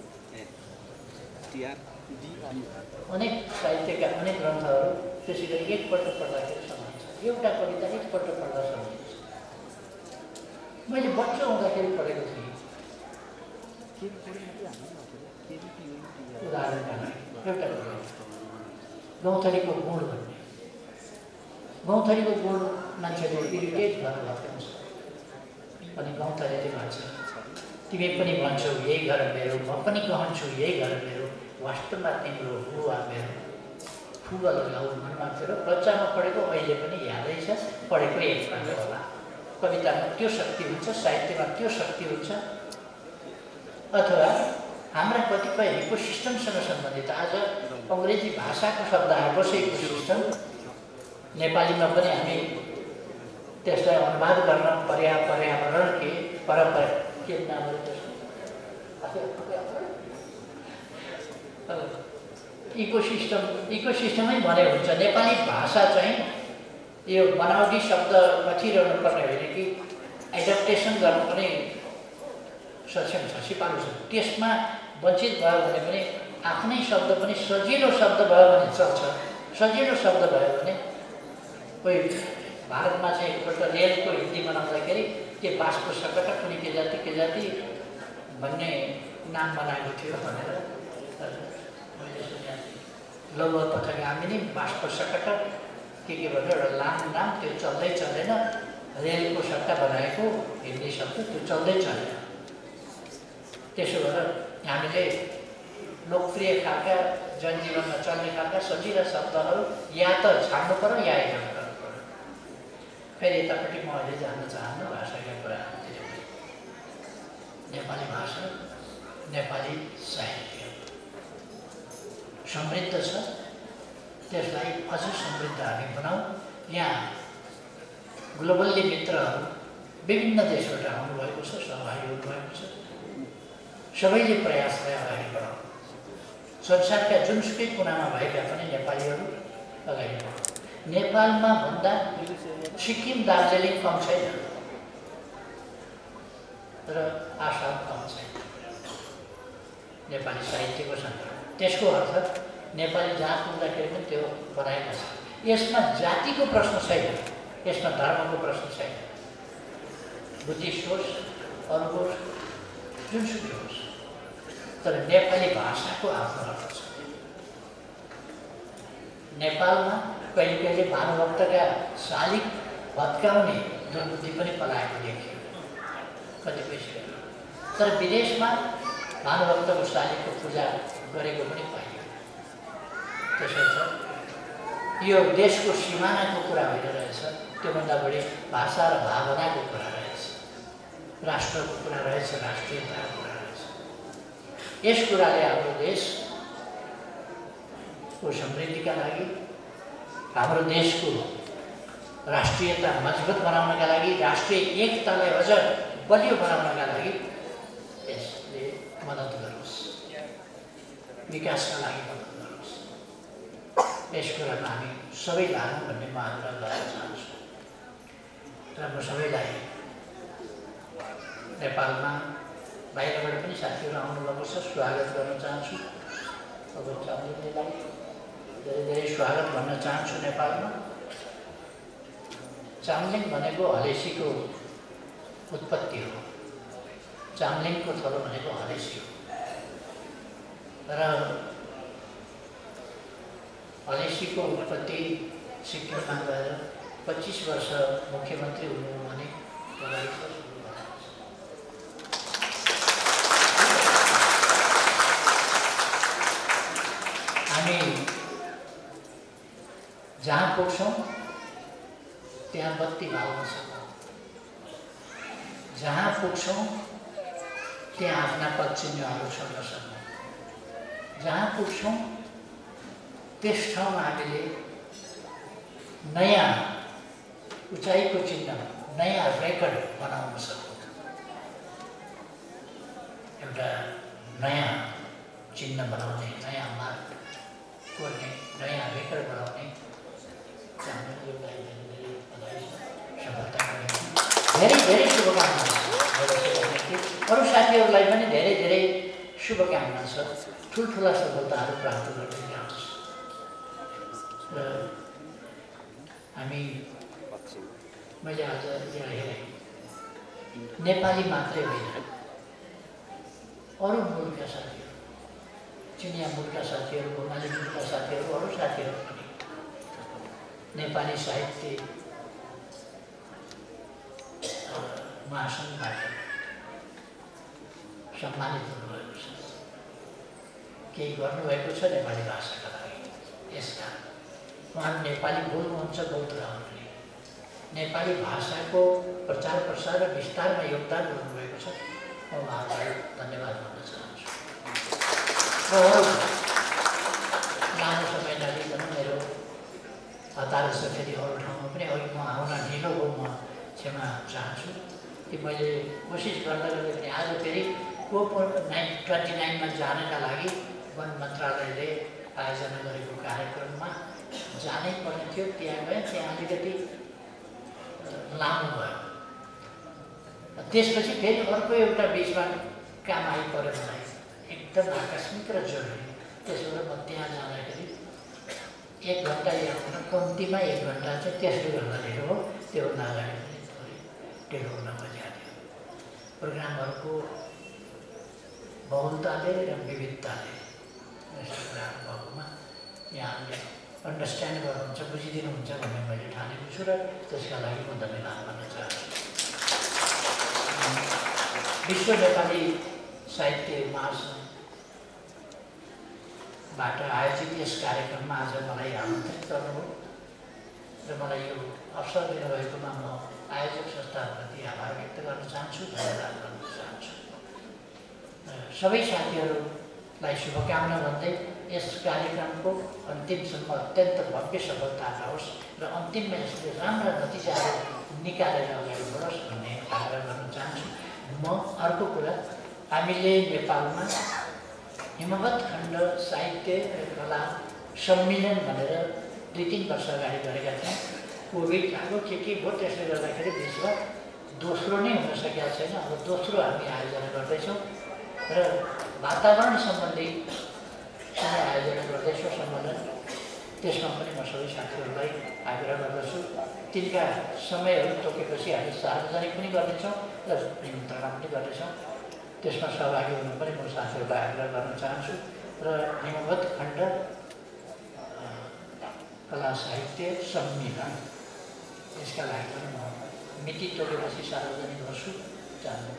अनेक साहित्यका अनेक ग्रन्थहरू त्यसै गरी एकपल्ट पढ्दाखेरि सम्झिन्छ। एउटा कविता एकपल्ट पढ्दा सम्झिन्छ। मैले बच्चा हुँदाखेरि पढेको थिएँ। उदाहरणका लागि एउटा कविता गौँथलीको गुण भन्ने। गौँथलीको गुण मान्छेले इरिटेट गर्न लाग्छ। अनि गौँथलीले भन्छ, तिमी पनि भन्छौ यही घर मेरो, म पनि कहन्छु यही घर मेरो, वास्तवमा तिम्रो हो वा मेरो, फुगा लगाऊ मनमा मेरो। बच्चामा पढेको अहिले पनि यादै छ, पढेको एकपल्ट होला। कवितामा त्यो शक्ति हुन्छ, साहित्यमा त्यो शक्ति हुन्छ। अथवा हाम्रा कतिपय इकोसिस्टमसँग सम्बन्धित, आज अङ्ग्रेजी भाषाको शब्द आएको छ इकोसिस्टम, नेपालीमा पनि हामी त्यसलाई अनुवाद गर्न पर्यावरण के नामहरू इकोसिस्टमै भने हुन्छ। नेपाली भाषा चाहिँ यो बनावटी शब्द पछिरहनु पर्ने होइन कि एडप्टेसन गर्नु पनि सक्षम छ, सिपालु छ। त्यसमा वञ्चित भयो भने पनि आफ्नै शब्द पनि सजिलो शब्द भयो भने चल्छ। सजिलो शब्द भयो भने कोही भारतमा चाहिँ एकपल्ट रेलको हिन्दी बनाउँदाखेरि के बाँसको सकट कुनै के जाति भन्ने नाम बनाएको थियो भनेर मैले सुने। लौह पथगामिनी बाँसको सकट के भनेर एउटा लामो नाम, त्यो चल्दै चलेन रेलको सट्टा बनाएको हिन्दी शब्द त्यो चल्दै चल्यो। त्यसो भएर हामीले लोकप्रिय खालका जनजीवनमा चल्ने खालका सजिला शब्दहरू या त छाड्नु पर्यो या एकाउन गर्नु पर्यो। फेरि यतापट्टि म अहिले जान्न चाहन्न भाषाका कुराहरूतिर। नेपाली भाषा, नेपाली साहित्य समृद्ध छ, त्यसलाई अझै समृद्ध हामी बनाऊ। यहाँ ग्लोबल्ली मित्रहरू विभिन्न देशबाट आउनुभएको छ, सहभागी हुनुभएको छ। सबैले प्रयासलाई अगाडि बढाउँ। संसारका जुनसुकै कुनामा भएका पनि नेपालीहरू अगाडि बढाउँ। नेपालमा भन्दा सिक्किम, दार्जिलिङ कम छैन र आसाम कम छैन नेपाली साहित्यको सन्दर्भ। त्यसको अर्थ नेपाली जहाँ पुग्दाखेरि पनि त्यो बनाएको छ। यसमा जातिको प्रश्न छैन, यसमा धर्मको प्रश्न छैन। बुद्धिस्ट होस्, अरू होस्, जुनसुकै होस्, तर नेपाली भाषाको आफ्नो अर्थ छ। नेपालमा कहिले कहिले भानुभक्तका शालिग भत्काउने दुर्बुद्धि पनि पलाएको देखियो कतिपय क्षेत्र। तर विदेशमा भानुभक्तको शालिगको पूजा गरेको पनि पाइयो। त्यसर्थ यो देशको सिमानाको कुरा होइन रहेछ, त्योभन्दा बढी भाषा र भावनाको कुरा रहेछ, राष्ट्रको कुरा रहेछ, राष्ट्रियताको कुरा रहेछ। यस कुराले हाम्रो देशको समृद्धिका लागि, हाम्रो देशको राष्ट्रियता मजबुत बनाउनका लागि, राष्ट्रिय एकतालाई अझ बलियो बनाउनका लागि यसले मद्दत गरोस्, विकासका लागि मद्दत गरोस्। यस कुरामा हामी सबै लागौँ भन्ने म आग्रह गर्न चाहन्छु। र म सबैलाई नेपालमा बाहिरबाट पनि साथीहरू आउनुभएको छ, स्वागत गर्न चाहन्छु। अब चामलिङलाई धेरै धेरै स्वागत भन्न चाहन्छु। नेपालमा चामलिङ भनेको हलेसीको उत्पत्ति हो। चामलिङको थलो भनेको हलेसी हो र हलेसीको उत्पत्ति सिक्किममा गएर 25 वर्ष मुख्यमन्त्री हुनु भने हामी जहाँ पुग्छौँ त्यहाँ बत्ती बाल्न सकौँ, जहाँ पुग्छौँ त्यहाँ आफ्ना पदचिह्नहरू छोड्न सकौँ, जहाँ पुग्छौँ त्यस ठाउँमा हामीले नयाँ उचाइको चिन्ह, नयाँ रेकर्ड बनाउन सकौँ। एउटा नयाँ चिन्ह बनाउने, नयाँ मार्ग कोर्ने, नयाँ रेकर्ड बनाउने धेरै धेरै शुभकामना छ। अरू साथीहरूलाई पनि धेरै धेरै शुभकामना छ। ठुल्ठुला सफलताहरू प्राप्त गर्दै जाओस्। र हामी मैले आज यहाँ हेरेँ नेपाली मात्रै होइन, अरू मुलुकका साथीहरू, चिनिया मुलुकका साथीहरू, बङ्गाली मुलुकका साथीहरू, अरू साथीहरू पनि नेपाली साहित्य महासङ्घबाट सम्मानित हुनुभएको छ। केही गर्नुभएको छ नेपाली भाषाका लागि। यसका उहाँ नेपाली बोल्नुहुन्छ बहुत राम्ररी, नेपाली भाषाको प्रचार प्रसार र विस्तारमा योगदान गर्नुभएको छ। म उहाँलाई धन्यवाद भन्न चाहन्छु। र लामो समय नलिकन मेरो हतार छ फेरि अरू ठाउँमा पनि। अघि म आउन ढिलो हो, म क्षमा चाहन्छु कि मैले कोसिस गर्दा गर्दै पनि आज फेरि COP29 मा जानका लागि वन मन्त्रालयले आयोजना गरेको कार्यक्रममा जानै पर्ने थियो। त्यहाँ गएँ, त्यहाँ अलिकति लामो भयो। त्यसपछि फेरि अर्को एउटा बिचमा काम आइपऱ्यो मलाई, एकदम आकस्मिक र जरुरी। त्यसो भएर म त्यहाँ जाँदाखेरि 1 घन्टा या कम्तीमा 1 घन्टा चाहिँ त्यसले गर्दा ढिलो हो। त्योभन्दा अगाडि पनि थोरै ढिलो हुन गइहाल्यो। प्रोग्रामहरूको बहुलताले र विविधताले यस्तो कुराहरू भएकोमा यहाँले अन्डरस्ट्यान्ड गर्नुहुन्छ, बुझिदिनुहुन्छ भन्ने मैले ठानेको छु र त्यसका लागि म धन्यवाद भन्न चाहन्छु। विश्व नेपाली साहित्य महासङ्घबाट आयोजित यस कार्यक्रममा आज मलाई आमन्त्रित गर्नुभयो र मलाई यो अवसर दिनुभएकोमा म आयोजक संस्थाप्रति आभार व्यक्त गर्न चाहन्छु, धन्यवाद गर्न चाहन्छु। सबै साथीहरूलाई शुभकामना भन्दै यस कार्यक्रमको अन्तिमसम्म अत्यन्त भव्य सफलता होस् र अन्तिममा यसले राम्रा नतिजाहरू निकालेर अगाडि बढोस् भन्ने आग्रह गर्न चाहन्छु। म अर्को कुरा, हामीले नेपालमा हिमवत खण्ड साहित्य र कला सम्मेलन भनेर 2-3 वर्ष अगाडि गरेका थियौँ। कोभिड आएको के भयो, त्यसले गर्दाखेरि बिचमा दोस्रो नै हुन सकेका छैन। अब दोस्रो हामी आयोजना गर्दैछौँ र वातावरण सम्बन्धी कुनै आयोजना गर्दैछौँ सम्मेलन। त्यसमा पनि म सबै साथीहरूलाई आग्रह गर्दछु, तिनका समयहरू तोकेपछि हामी सार्वजनिक पनि गर्नेछौँ र निमन्त्रणा पनि गर्नेछौँ। त्यसमा सहभागी हुनु पनि म साथीहरूलाई आग्रह गर्न चाहन्छु र हिमवत खण्ड कला साहित्य सम्मेलन यसका लागि पनि म मिति तोकेपछि सार्वजनिक गर्छु चाहन्छु।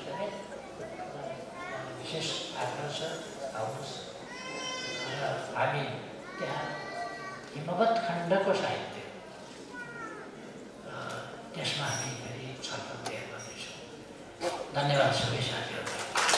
विशेष आग्रह छ, आउनुहोस् र हामी त्यहाँ हिमवत खण्डको साहित्य त्यसमा हामी फेरि छलफल तयार गर्नेछौँ। धन्यवाद सबै साथीहरूलाई।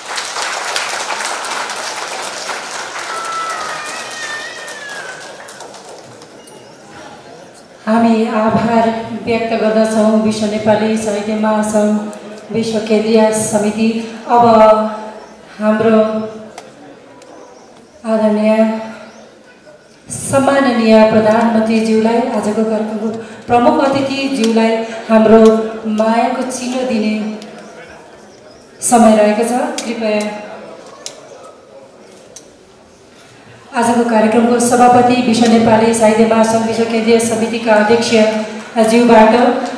हामी आभार व्यक्त गर्दछौँ विश्व नेपाली साहित्य महासङ्घ विश्व केन्द्रीय समिति। अब हाम्रो आदरणीय सम्माननीय प्रधानमन्त्रीज्यूलाई, आजको कार्यक्रमको प्रमुख अतिथिज्यूलाई हाम्रो मायाको चिनो दिने समय रहेको छ। कृपया आजको कार्यक्रमको सभापति विश्व नेपाली साहित्य महासङ्घ विश्व केन्द्रीय समितिका अध्यक्ष ज्यूबाट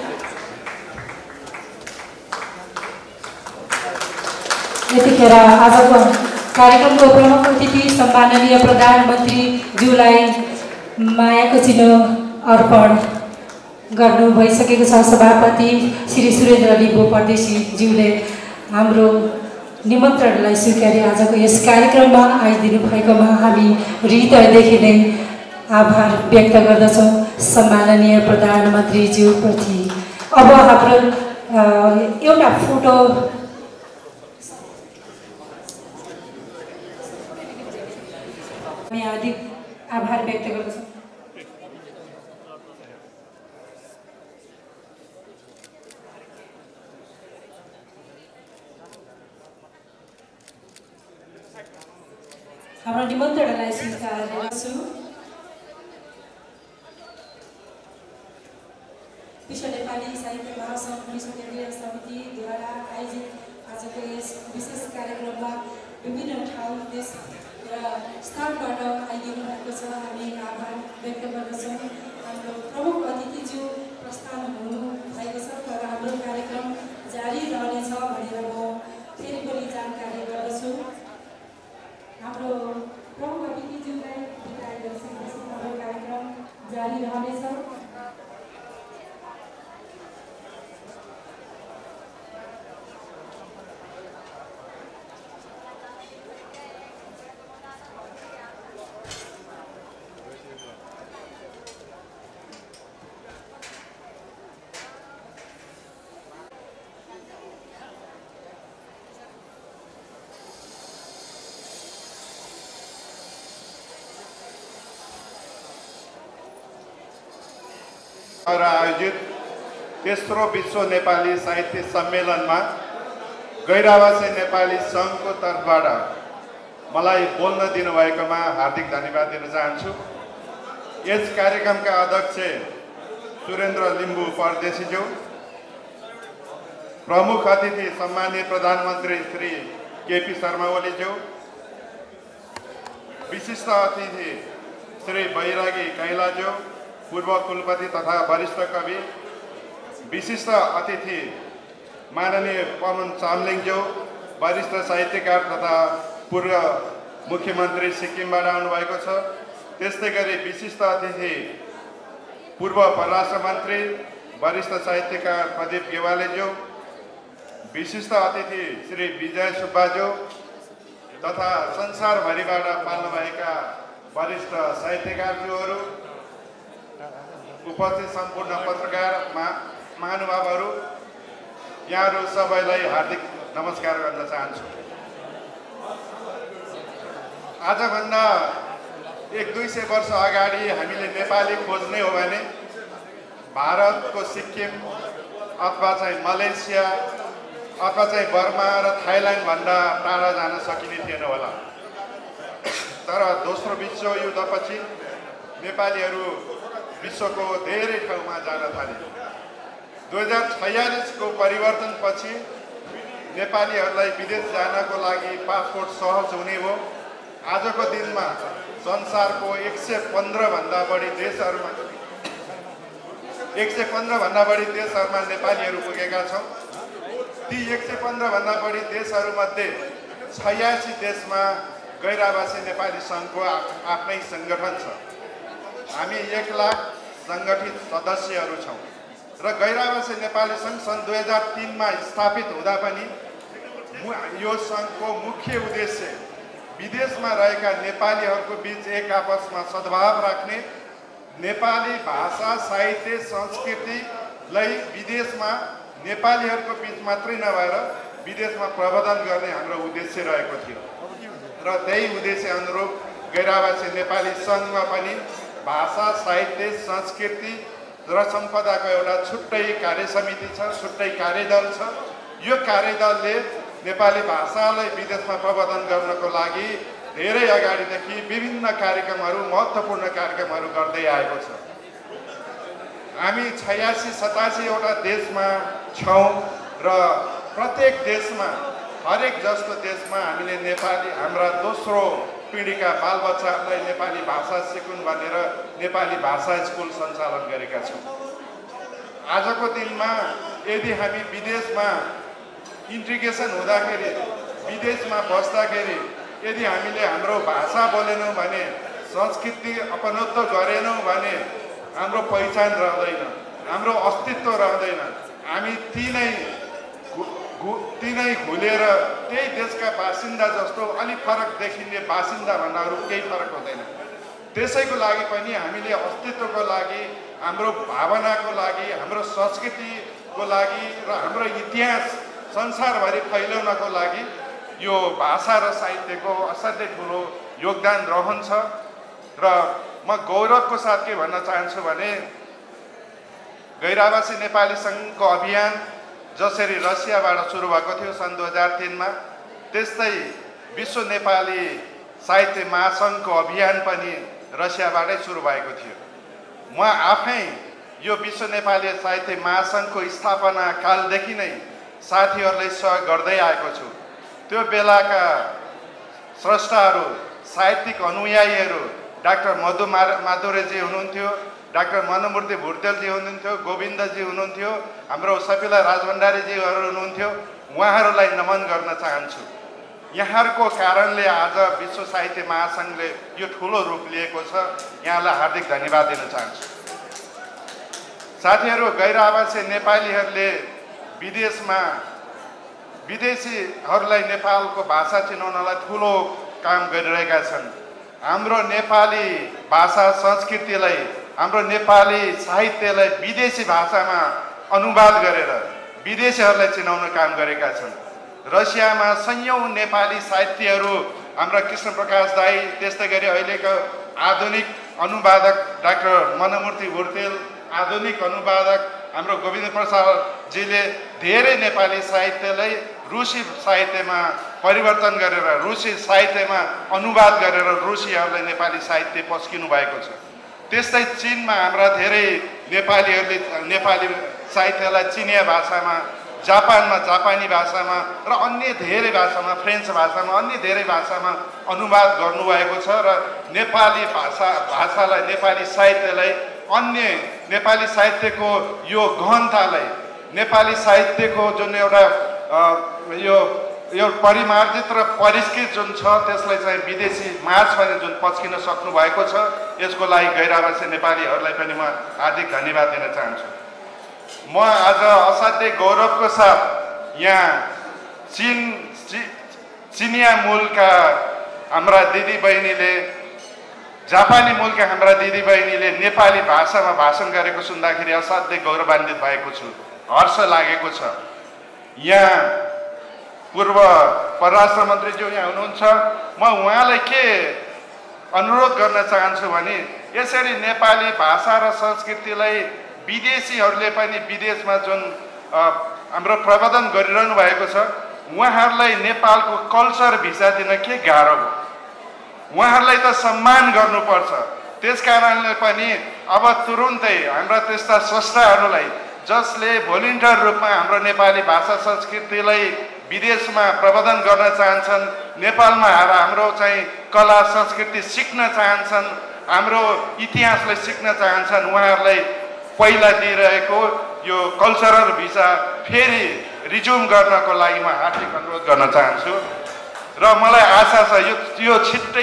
यतिखेर आजको कार्यक्रमको प्रमुख अतिथि सम्माननीय प्रधानमन्त्रीज्यूलाई मायाको चिनो अर्पण गर्नु भइसकेको छ। सभापति श्री सुरेन्द्र लिम्बू परदेशीज्यूले हाम्रो निमन्त्रणलाई स्वीकारी आजको यस कार्यक्रममा आइदिनु भएकोमा हामी हृदयदेखि नै आभार व्यक्त गर्दछौँ सम्माननीय प्रधानमन्त्रीज्यूप्रति। अब हाम्रो एउटा फोटो हामी अधिक आभार व्यक्त गर्दछौँ। हाम्रो निमन्त्रणालाई स्वीकार गर्छु। विश्व नेपाली साहित्य महासङ्घ विश्व केन्द्रीय समितिद्वारा आयोजित आजको यस विशेष कार्यक्रममा विभिन्न ठाउँ देश र स्थानबाट आइदिनु भएको छ। हामी आभार व्यक्त गर्दछौँ। हाम्रो प्रमुख अतिथिज्यू प्रस्थान हुनु भएको छ, तर हाम्रो कार्यक्रम जारी रहनेछ भनेर म फेरि पनि जानकारी गर्दछु। हाम्रो प्रमुख अतिथिज्यूलाई विदा गरिसकेपछि हाम्रो कार्यक्रम जारी रहनेछ। आयोजित तेस्रो विश्व नेपाली साहित्य सम्मेलनमा गैरावासी नेपाली सङ्घको तर्फबाट मलाई बोल्न दिनुभएकोमा हार्दिक धन्यवाद दिन चाहन्छु। यस कार्यक्रमका अध्यक्ष सुरेन्द्र लिम्बू परदेशीज्यू, प्रमुख अतिथि सम्माननीय प्रधानमन्त्री श्री केपी शर्मा ओलीज्यू, विशिष्ट अतिथि श्री बैरागी कैलाज्यू, पूर्व कुलपति तथा वरिष्ठ कवि, विशिष्ट अतिथि माननीय पवन चामलिङज्यू, वरिष्ठ साहित्यकार तथा पूर्व मुख्यमन्त्री सिक्किमबाट आउनुभएको छ, त्यस्तै गरी विशिष्ट अतिथि पूर्व परराष्ट्र मन्त्री वरिष्ठ साहित्यकार प्रदीप गेवालीज्यू, विशिष्ट अतिथि श्री विजय सुब्बाज्यू तथा संसारभरिबाट पाल्नुभएका वरिष्ठ साहित्यकारज्यूहरू, उपस्थित सम्पूर्ण पत्रकार महानुभावहरू, यहाँहरू सबैलाई हार्दिक नमस्कार गर्न चाहन्छु। आजभन्दा 100-200 वर्ष अगाडि हामीले नेपाली खोज्ने हो भने भारतको सिक्किम अथवा चाहिँ मलेसिया अथवा चाहिँ बर्मा र थाइल्यान्ड भन्दा टाढा जान सकिने थिएन होला। तर दोस्रो विश्वयुद्धपछि नेपालीहरू विश्वको धेरै ठाउँमा जान थाले। 2046 को परिवर्तनपछि नेपालीहरूलाई विदेश जानको लागि पासपोर्ट सहज हुने हो। आजको दिनमा संसारको 115 भन्दा बढी देशहरूमा 115 भन्दा बढी देशहरूमा नेपालीहरू पुगेका छौँ। ती 115 भन्दा बढी देशहरूमध्ये 86 देशमा गैर-आवासी नेपाली सङ्घको आफ्नै सङ्गठन छ। हामी 1 लाख सङ्गठित सदस्यहरू छौँ र गैर-आवासी नेपाली सङ्घ सन् 2003 मा स्थापित हुँदा पनि यो सङ्घको मुख्य उद्देश्य विदेशमा रहेका नेपालीहरूको बीच एक आपसमा सद्भाव राख्ने, नेपाली भाषा साहित्य संस्कृतिलाई विदेशमा नेपालीहरूको बीच मात्रै नभएर विदेशमा प्रवर्धन गर्ने हाम्रो उद्देश्य रहेको थियो र त्यही उद्देश्य अनुरूप गैर-आवासी नेपाली सङ्घमा पनि भाषा साहित्य संस्कृति र सम्पदाको एउटा छुट्टै कार्य समिति छ, छुट्टै कार्यदल छ। यो कार्यदलले नेपाली भाषालाई विदेशमा प्रवर्धन गर्नको लागि धेरै अगाडिदेखि विभिन्न कार्यक्रमहरू, महत्त्वपूर्ण कार्यक्रमहरू गर्दै आएको छ। हामी 86-87 वटा देशमा छौँ र प्रत्येक देशमा, हरेक जस्तो देशमा हामीले नेपाली हाम्रा दोस्रो पिँढीका बालबच्चाहरूलाई नेपाली भाषा सिकुन् भनेर नेपाली भाषा स्कुल सञ्चालन गरेका छौँ। आजको दिनमा यदि हामी विदेशमा इन्टिग्रेसन हुँदाखेरि, विदेशमा बस्दाखेरि यदि हामीले हाम्रो भाषा बोलेनौँ भने, संस्कृति अपनत्व गरेनौँ भने हाम्रो पहिचान रहँदैन, हाम्रो अस्तित्व रहँदैन। हामी तिनै घुलेर त्यही देशका बासिन्दा जस्तो अलिक फरक देखिने बासिन्दा भन्दा अरू केही फरक हुँदैन। त्यसैको लागि पनि हामीले अस्तित्वको लागि, हाम्रो भावनाको लागि, हाम्रो संस्कृतिको लागि र हाम्रो इतिहास संसारभरि फैलाउनको लागि यो भाषा र साहित्यको असाध्यै ठुलो योगदान रहन्छ। र म गौरवको साथ के भन्न चाहन्छु भने गैर-आवासी नेपाली सङ्घको अभियान जसरी रसियाबाट सुरु भएको थियो सन् 2003 मा, त्यस्तै विश्व नेपाली साहित्य महासङ्घको अभियान पनि रसियाबाटै सुरु भएको थियो। म आफै यो विश्व नेपाली साहित्य महासङ्घको स्थापना कालदेखि नै साथीहरूलाई सहयोग गर्दै आएको छु। त्यो बेलाका स्रष्टाहरू, साहित्यिक अनुयायीहरू डाक्टर मधु माधुरेजी हुनुहुन्थ्यो, डाक्टर मनमूर्ति भुर्तेलजी हुनुहुन्थ्यो, गोविन्दजी हुनुहुन्थ्यो, हाम्रो सपिला राजभण्डारीजीहरू हुनुहुन्थ्यो। उहाँहरूलाई नमन गर्न चाहन्छु। यहाँहरूको कारणले आज विश्व साहित्य महासङ्घले यो ठुलो रूप लिएको छ। यहाँलाई हार्दिक धन्यवाद दिन चाहन्छु। साथीहरू, गैर-आवासी नेपालीहरूले विदेशमा विदेशीहरूलाई नेपालको भाषा चिनाउनलाई ठुलो काम गरिरहेका छन्। हाम्रो नेपाली भाषा संस्कृतिलाई, हाम्रो नेपाली साहित्यलाई विदेशी भाषामा अनुवाद गरेर विदेशीहरूलाई चिनाउन काम गरेका छन्। रसियामा सयौं नेपाली साहित्यहरू, हाम्रा कृष्ण प्रकाश दाई, त्यस्तै गरी अहिलेको आधुनिक अनुवादक डाक्टर मनमूर्ति भुर्तेल, आधुनिक अनुवादक हाम्रो गोविन्द प्रसादजीले धेरै नेपाली साहित्यलाई रुसी साहित्यमा परिवर्तन गरेर, रुसी साहित्यमा अनुवाद गरेर रुसीहरूलाई नेपाली साहित्य पस्किनु भएको छ। त्यस्तै चीनमा हाम्रा धेरै नेपालीहरूले नेपाली साहित्यलाई चिनिया भाषामा, जापानमा जापानी भाषामा र अन्य धेरै भाषामा, फ्रेन्च भाषामा, अन्य धेरै भाषामा अनुवाद गर्नुभएको छ र नेपाली भाषालाई, नेपाली साहित्यलाई, अन्य नेपाली साहित्यको यो गहनतालाई, नेपाली साहित्यको जुन एउटा यो यो परिमार्जित र परिष्कृत जुन छ त्यसलाई चाहिँ विदेशी मार्च पनि जुन पस्किन सक्नु भएको छ, यसको लागि गैर आवासीय नेपालीहरूलाई पनि म हार्दिक धन्यवाद दिन चाहन्छु। म आज असाध्यै गौरवको साथ यहाँ चिनिया मूलका हाम्रा दिदीबहिनीले, जापानी मूलका हाम्रा दिदीबहिनीले नेपाली भाषामा भाषण गरेको सुन्दाखेरि असाध्यै गौरवान्वित भएको छु, हर्ष लागेको छ। यहाँ पूर्व परराष्ट्र मन्त्रीज्यू यहाँ हुनुहुन्छ, म उहाँलाई के अनुरोध गर्न चाहन्छु भने यसरी नेपाली भाषा र संस्कृतिलाई विदेशीहरूले पनि विदेशमा जुन हाम्रो प्रवर्धन गरिरहनु भएको छ, उहाँहरूलाई नेपालको कल्चर भिसा दिन के गाह्रो हो? उहाँहरूलाई त सम्मान गर्नुपर्छ। त्यस कारणले पनि अब तुरुन्तै हाम्रा त्यस्ता संस्थाहरूलाई जसले भोलिन्टियर रूपमा हाम्रो नेपाली भाषा संस्कृतिलाई विदेशमा प्रवर्धन गर्न चाहन्छन्, नेपालमा आएर हाम्रो चाहिँ कला संस्कृति सिक्न चाहन्छन्, हाम्रो इतिहासलाई सिक्न चाहन्छन्, उहाँहरूलाई पहिला दिइरहेको यो कल्चरल भिसा फेरि रिज्युम गर्नको लागि म हार्दिक अनुरोध गर्न चाहन्छु। र मलाई आशा छ यो छिट्टै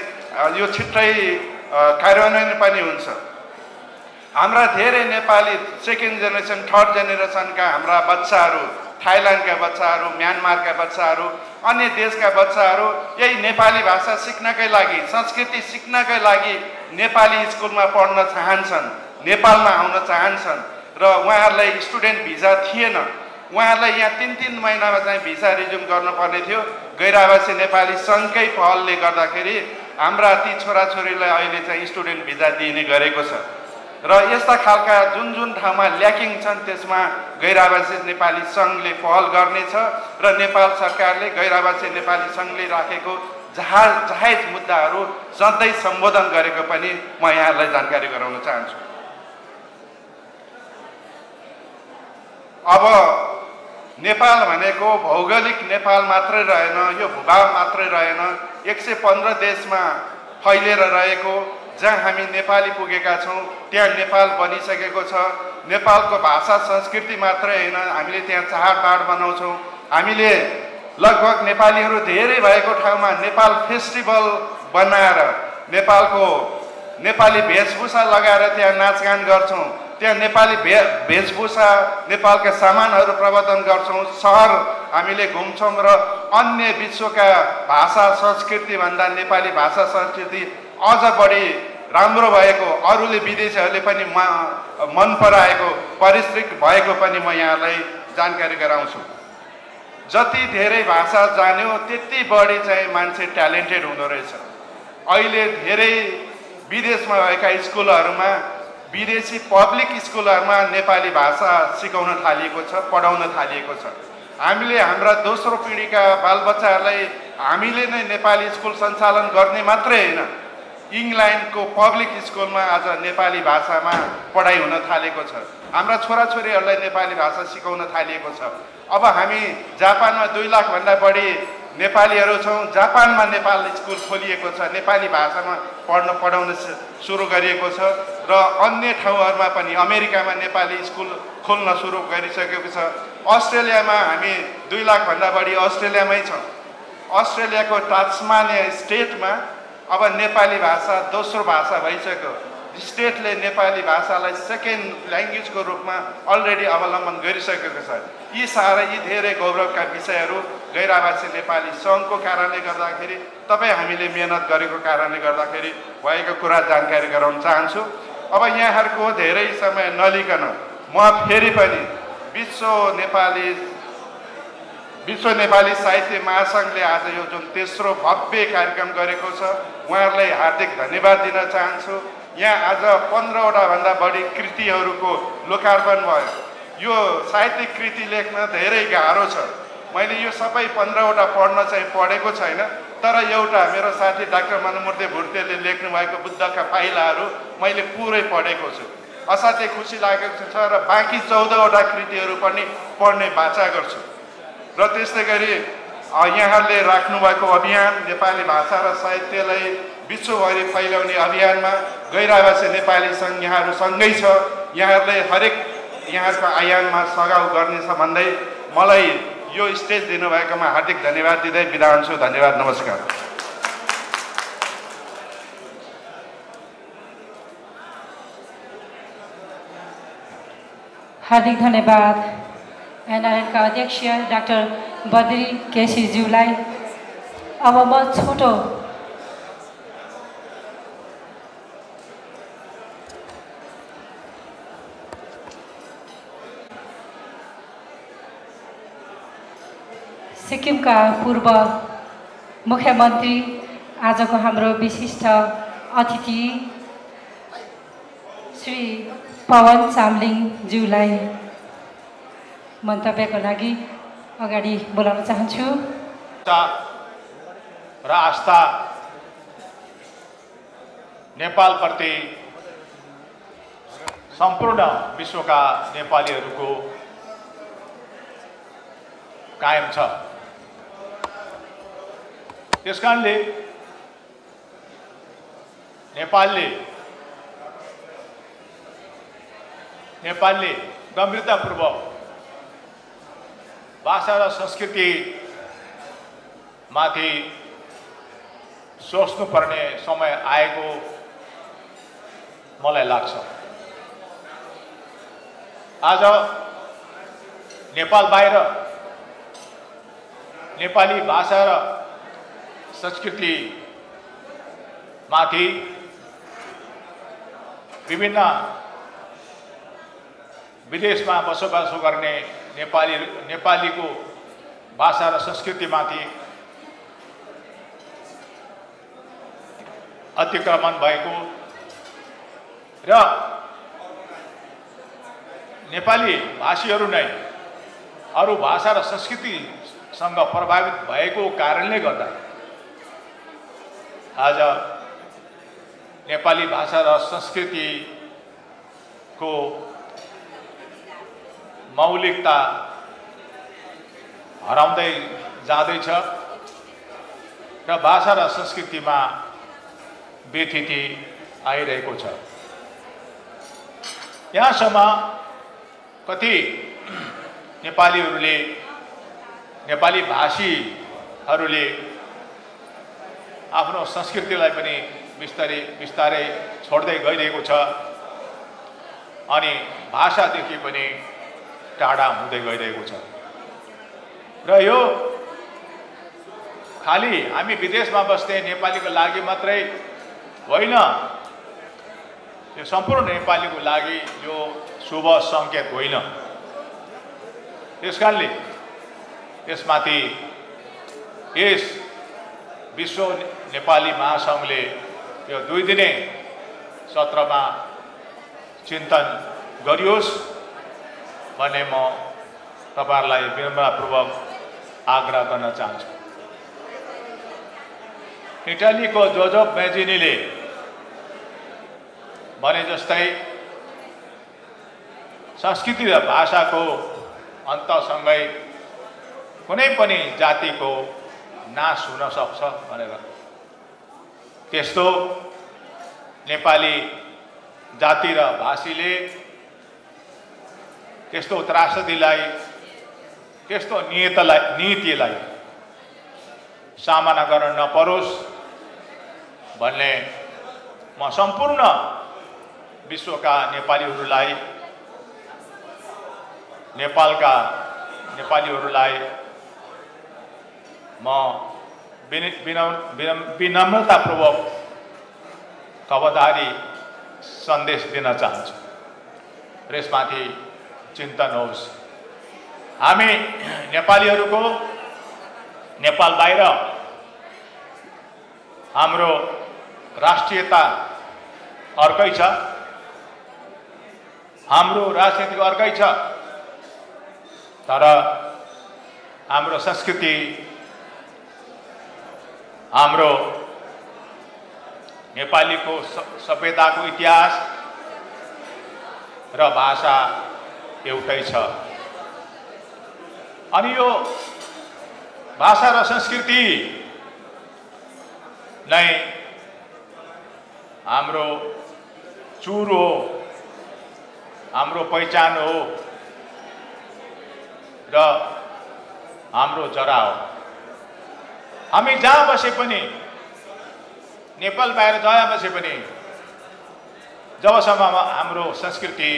कार्यान्वयन पनि हुन्छ। हाम्रा धेरै नेपाली सेकेन्ड जेनेरेसन, थर्ड जेनेरेसनका हाम्रा बच्चाहरू, थाइल्यान्डका बच्चाहरू, म्यानमारका बच्चाहरू, अन्य देशका बच्चाहरू यही नेपाली भाषा सिक्नकै लागि, संस्कृति सिक्नकै लागि नेपाली स्कुलमा पढ्न चाहन्छन्, नेपालमा आउन चाहन्छन् र उहाँहरूलाई स्टुडेन्ट भिजा थिएन। उहाँहरूलाई यहाँ 3-3 महिनामा चाहिँ भिसा रिज्युम गर्नुपर्ने थियो। गैर आवासीय नेपाली सङ्घकै पहलले गर्दाखेरि हाम्रा ती छोराछोरीलाई अहिले चाहिँ स्टुडेन्ट भिजा दिइने गरेको छ। र यस्ता खालका जुन ठाउँमा ल्याकिङ छन् त्यसमा गैर आवासीय नेपाली सङ्घले पहल गर्नेछ र नेपाल सरकारले गैर आवासीय नेपाली सङ्घले राखेको जायज मुद्दाहरू सधैँ सम्बोधन गरेको पनि म यहाँहरूलाई जानकारी गराउन चाहन्छु। अब नेपाल भनेको भौगोलिक नेपाल मात्रै रहेन, यो भूभाग मात्रै रहेन, 115 देशमा फैलिएर रहेको, जहाँ हामी नेपाली पुगेका छौँ त्यहाँ नेपाल बनिसकेको छ। नेपालको भाषा संस्कृति मात्रै होइन, हामीले त्यहाँ चाडबाड मनाउँछौँ। हामीले लगभग नेपालीहरू धेरै भएको ठाउँमा नेपाल फेस्टिभल बनाएर नेपाली वेशभूषा लगाएर त्यहाँ नाचगान गर्छौँ। त्यहाँ नेपाली वेशभूषा, नेपालका सामानहरू प्रवर्धन गर्छौँ। सहर हामीले घुम्छौँ र अन्य विश्वका भाषा संस्कृतिभन्दा नेपाली भाषा संस्कृति अझ बढी राम्रो भएको, अरूले विदेशीहरूले पनि मन पराएको, परिष्कृत भएको पनि म यहाँलाई जानकारी गराउँछु। जति धेरै भाषा जान्यो त्यति बढी चाहिँ मान्छे ट्यालेन्टेड हुँदो रहेछ। अहिले धेरै विदेशमा भएका स्कुलहरूमा, विदेशी पब्लिक स्कुलहरूमा नेपाली भाषा सिकाउन थालिएको छ, पढाउन थालिएको छ। हामीले हाम्रा दोस्रो पिँढीका बालबच्चाहरूलाई हामीले नै नेपाली स्कुल सञ्चालन गर्ने मात्रै होइन, इङ्ल्यान्डको पब्लिक स्कुलमा आज नेपाली भाषामा पढाइ हुन थालेको छ। हाम्रा छोराछोरीहरूलाई नेपाली भाषा सिकाउन थालिएको छ। अब हामी जापानमा 2 लाखभन्दा बढी नेपालीहरू छौँ। जापानमा नेपाल स्कुल खोलिएको छ, नेपाली भाषामा पढाउन सुरु गरिएको छ र अन्य ठाउँहरूमा पनि अमेरिकामा नेपाली स्कुल खोल्न सुरु गरिसकेको छ। अस्ट्रेलियामा हामी 2 लाखभन्दा बढी अस्ट्रेलियामै छौँ। अस्ट्रेलियाको टास्मानिया स्टेटमा अब नेपाली भाषा दोस्रो भाषा भइसक्यो। स्टेटले नेपाली भाषालाई सेकेन्ड ल्याङ्ग्वेजको रूपमा अलरेडी अवलम्बन गरिसकेको छ। यी धेरै गौरवका विषयहरू गैर आवासीय नेपाली सङ्घको कारणले गर्दाखेरि, तपाईँ हामीले मेहनत गरेको कारणले गर्दाखेरि भएको कुरा जानकारी गराउन चाहन्छु। अब यहाँहरूको धेरै समय नलिकन म फेरि पनि विश्व नेपाली साहित्य महासङ्घले आज यो जुन तेस्रो भव्य कार्यक्रम गरेको छ, उहाँहरूलाई हार्दिक धन्यवाद दिन चाहन्छु। यहाँ आज 15वटा भन्दा बढी कृतिहरूको लोकार्पण भयो। यो साहित्यिक कृति लेख्न धेरै गाह्रो छ। मैले यो सबै 15वटा पढेको छैन, तर एउटा मेरो साथी डाक्टर मनमूर्ति भुर्तेले लेख्नु भएको बुद्धका पाइलाहरू मैले पुरै पढेको छु। असाध्यै खुसी लागेको छ र बाँकी 14वटा कृतिहरू पनि पढ्ने बाचा गर्छु। र त्यस्तै गरी यहाँहरूले राख्नुभएको अभियान, नेपाली भाषा र साहित्यलाई विश्वभरि फैलाउने अभियानमा गैर आवासीय नेपाली सङ्घ यहाँहरू सँगै छ। यहाँहरूले हरेक यहाँहरूको आयाममा सघाउ गर्नेछ भन्दै मलाई यो स्टेज दिनुभएकोमा हार्दिक धन्यवाद दिँदै बिदा हुन्छु। धन्यवाद, नमस्कार। हार्दिक धन्यवाद एनआरएनका अध्यक्ष डाक्टर बद्री केसीज्यूलाई। अब म छोटो सिक्किमका पूर्व मुख्यमन्त्री आजको हाम्रो विशिष्ट अतिथि श्री पवन चामलिङज्यूलाई मन्तव्यको लागि अगाडि बोलाउन चाहन्छु। र आस्था नेपालप्रति सम्पूर्ण विश्वका नेपालीहरूको कायम छ। त्यसकारणले नेपालले गम्भीरतापूर्वक भाषा र संस्कृति माथि सोच्नुपर्ने समय आएको मलाई लाग्छ। आज नेपाल बाहिर नेपाली भाषा र संस्कृति माथि विभिन्न विदेशमा बसोबासो गर्ने नेपालीको भाषा र संस्कृतिमाथि अतिक्रमण भएको र नेपाली भाषीहरू नै अरू भाषा र संस्कृतिसँग प्रभावित भएको कारणले गर्दा आज नेपाली भाषा र संस्कृतिको मौलिकता हराउँदै जाँदैछ र भाषा र संस्कृतिमा व्यथिति आइरहेको छ। यहाँसम्म कति नेपाली भाषीहरूले आफ्नो संस्कृतिलाई पनि बिस्तारै छोड्दै गइरहेको छ अनि भाषादेखि पनि टाढा हुँदै गइरहेको छ। र यो खाली हामी विदेशमा बस्ने नेपालीको लागि मात्रै होइन, यो सम्पूर्ण नेपालीको लागि यो शुभ सङ्केत होइन। त्यसकारणले यसमाथि यस विश्व नेपाली महासङ्घले यो 2 दिने सत्रमा चिन्तन गरियोस् भन्ने म तपाईहरुलाई विनम्रतापूर्वक आग्रह गर्न चाहन्छु। इटालीको जोजो मेजिनीले भने जस्तै संस्कृति र भाषाको अन्तसँगै कुनै पनि जातिको नाश हुन सक्छ भनेर त्यस्तो नेपाली जाति र भाषीले त्यस्तो त्रासदीलाई त्यस्तो नीतिलाई सामना गर्न नपरोस् भन्ने म सम्पूर्ण विश्वका नेपालीहरूलाई नेपालका नेपालीहरूलाई म विनम्रतापूर्वक खबरदारी सन्देश दिन चाहन्छु। यसमाथि चिन्तन होस्। हामी नेपालीहरूको नेपाल बाहिर हाम्रो राष्ट्रियता अर्कै छ, हाम्रो राजनीति अर्कै छ, तर हाम्रो संस्कृति हाम्रो नेपालीको सभ्यताको इतिहास र भाषा एउटै छ। अनि यो भाषा र संस्कृति नै हाम्रो चुर हो, हाम्रो पहिचान हो र हाम्रो जरा हो। हामी जहाँ बसे पनि, नेपाल बाहिर जहाँ बसे पनि, जबसम्म हाम्रो संस्कृति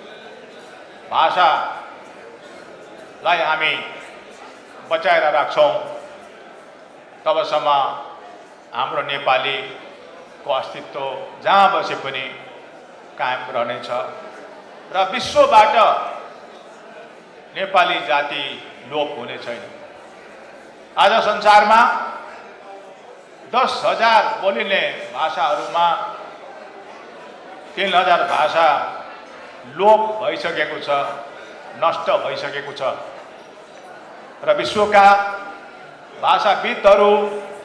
भाषालाई हामी बचाएर राख्छौँ तबसम्म हाम्रो नेपालीको अस्तित्व जहाँ बसे पनि कायम रहनेछ र विश्वबाट नेपाली जाति लोप हुने छैन। आज संसारमा 10,000 बोलिने भाषाहरूमा 3,000 भाषा लोप भइसकेको छ, नष्ट भइसकेको छ र विश्वका भाषाविदहरू,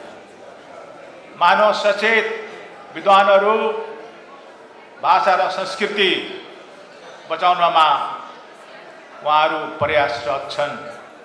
मानव सचेत विद्वानहरू भाषा र संस्कृति बचाउनमा उहाँहरू प्रयासरत छन्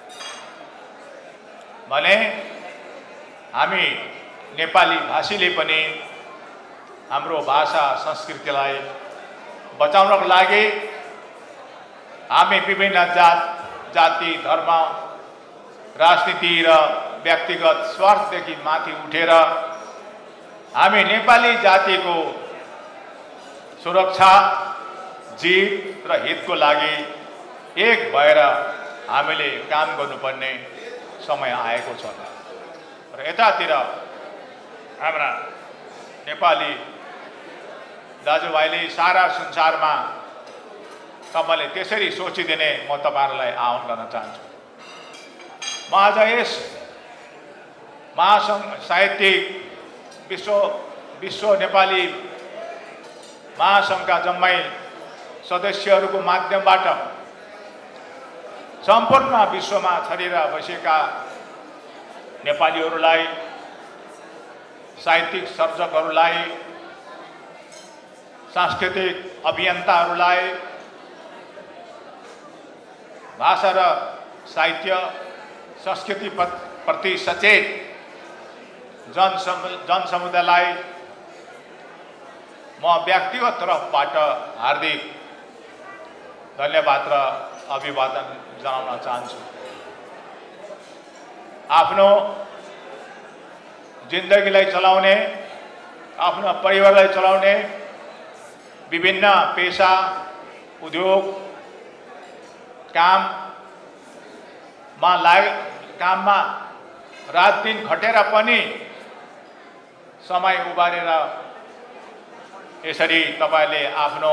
भने हामी नेपाली भाषीले पनि हाम्रो भाषा संस्कृतिलाई बचाउनको लागि हामी विभिन्न जाति, धर्म, राजनीति र व्यक्तिगत स्वार्थदेखि माथि उठेर हामी नेपाली जातिको सुरक्षा, जीत र हितको लागि एक भएर हामीले काम गर्नुपर्ने समय आएको छ र यतातिर हाम्रा नेपाली दाजुभाइले सारा संसारमा तपाईँले त्यसरी सोचिदिने म तपाईँहरूलाई आह्वान गर्न चाहन्छु। म आज यस महासङ्घ साहित्यिक विश्व नेपाली महासङ्घका जम्मै सदस्यहरूको माध्यमबाट सम्पूर्ण विश्वमा छरिएर बसेका नेपालीहरूलाई, साहित्यिक सर्जकहरूलाई, सांस्कृतिक अभियन्ताहरूलाई, भाषा र साहित्य संस्कृति प्रति सचेत जनसमुदायलाई म व्यक्तिगत तर्फबाट हार्दिक धन्यवाद र अभिवादन जनाउन चाहन्छु। आफ्नो जिन्दगीलाई चलाउने, आफ्नो परिवारलाई चलाउने, विभिन्न पेशा, उद्योग, काममा रात दिन खटेर पनि समय उबारेर यसरी तपाईले आफ्नो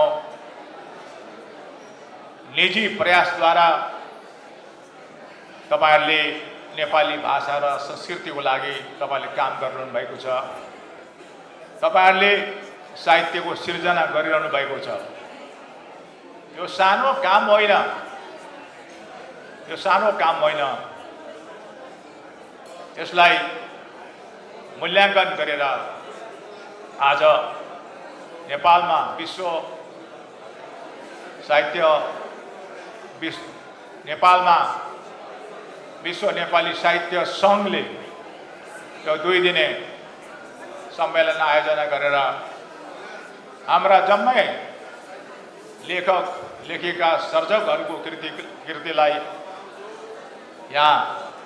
निजी प्रयासद्वारा तपाईहरुले नेपाली भाषा र संस्कृतिको लागि तपाईले काम गरिरहनु भएको छ। तपाईहरुले साहित्यको सिर्जना गरिरहनु भएको छ। यो सानो काम होइन, यो सानो काम होइन। यसलाई मूल्याङ्कन गरेर आज नेपालमा विश्व साहित्य नेपालमा विश्व नेपाली साहित्य संघले यो 2 दिने सम्मेलन आयोजना गरेर हाम्रा जम्मै लेखक लेखिका सर्जकहरूको कृतिलाई यहाँ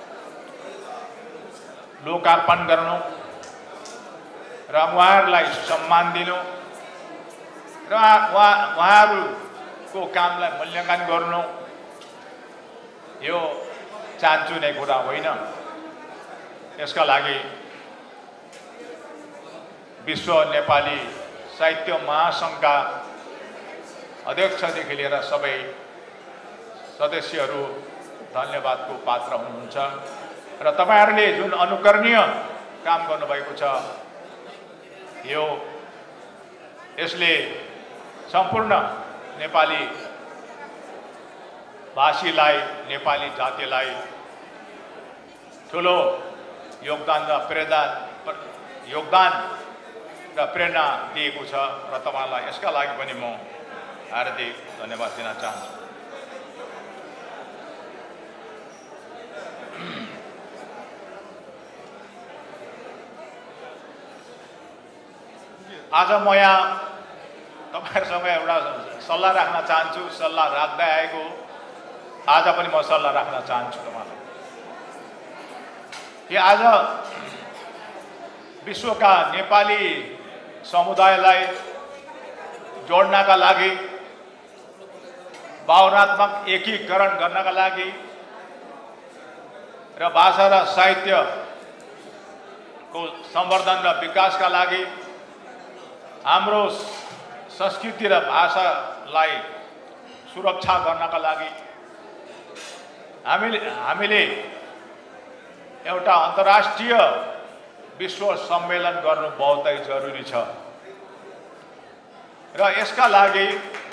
लोकार्पण गर्नु र उहाँहरूलाई सम्मान दिनु र उहाँहरूको कामलाई मूल्याङ्कन गर्नु यो चान्चुने कुरा होइन। यसका लागि विश्व नेपाली साहित्य महासङ्घका अध्यक्षदेखि लिएर सबै सदस्यहरू धन्यवादको पात्र हुनुहुन्छ र तपाईहरुले जुन अनुकरणीय काम गर्नुभएको छ यसले सम्पूर्ण नेपाली भाषीलाई, नेपाली जातिलाई ठुलो योगदान र प्रेरणा दिएको छ र तपाईलाई यसका लागि पनि म हार्दिक धन्यवाद दिन चाहन्छु। आज म यहाँ तपाईहरुसँग एउटा सल्लाह राख्न चाहन्छु। सल्लाह राख्दै आएको आज पनि म सल्लाह राख्न चाहन्छु। तपाईहरुलाई कि आज विश्वका नेपाली समुदायलाई जोड्नका लागि, भावनात्मक एकीकरण गर्नका लागि र भाषा र साहित्यको संवर्धन र विकासका लागि, हाम्रो संस्कृति र भाषालाई सुरक्षा गर्नका लागि हामीले एउटा अन्तर्राष्ट्रिय विश्व सम्मेलन गर्नु बहुतै जरुरी छ। र यसका लागि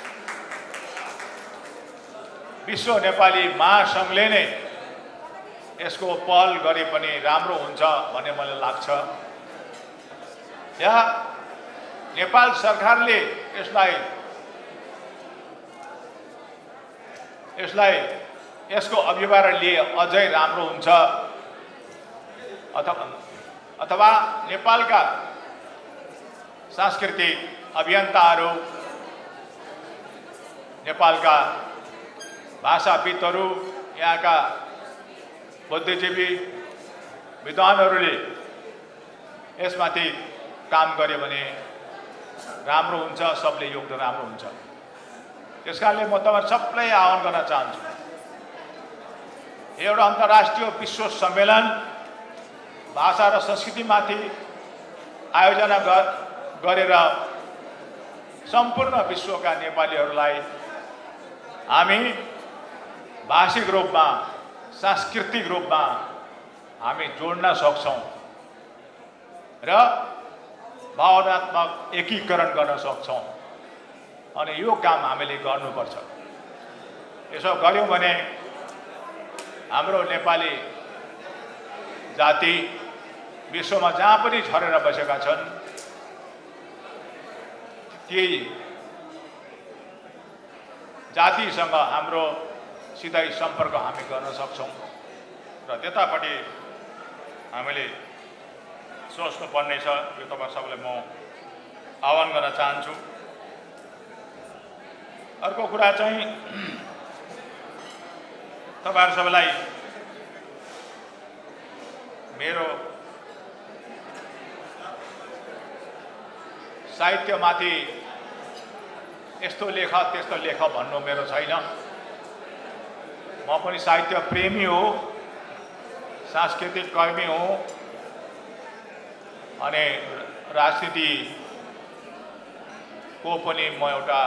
विश्व नेपाली महासङ्घले नै यसको पहल गरे पनि राम्रो हुन्छ भन्ने मलाई लाग्छ। या नेपाल सरकारले यसको अभिभावक लिए अझै राम्रो हुन्छ, अथवा नेपालका सांस्कृतिक अभियन्ताहरू, नेपालका भाषाविदहरू, यहाँका बुद्धिजीवी विद्वानहरूले यसमाथि काम गरे भने राम्रो हुन्छ, सबले योगदान राम्रो हुन्छ। त्यसकारणले म तपाईहरु सबैलाई आह्वान गर्न चाहन्छु, एउटा अन्तर्राष्ट्रिय विश्व सम्मेलन भाषा र संस्कृतिमाथि आयोजना गरेर सम्पूर्ण विश्वका नेपालीहरूलाई हामी भाषिक रूपमा, सांस्कृतिक रूपमा हामी जोड्न सक्छौं र भावनात्मक एकीकरण गर्न सक्छौं। अनि यो काम हामीले गर्नुपर्छ। यसो गर्यौं भने हाम्रो नेपाली जाति विश्वमा जहाँ पनि छरेर बसेका छन्, ती जातिसँग हाम्रो सिधै सम्पर्क हामी गर्न सक्छौं र त्यतापट्टि हामीले सोच्नुपर्ने छ। यो तपाईहरु सबैलाई म आह्वान गर्न चाहन्छु। अर्को कुरा चाहिँ तपाईहरु सबैलाई मेरो साहित्यमाथि यस्तो लेख त्यस्तो लेख भन्नु मेरो छैन। म पनि साहित्य प्रेमी हो, सांस्कृतिक कर्मी हो अनि राजनीतिको पनि म एउटा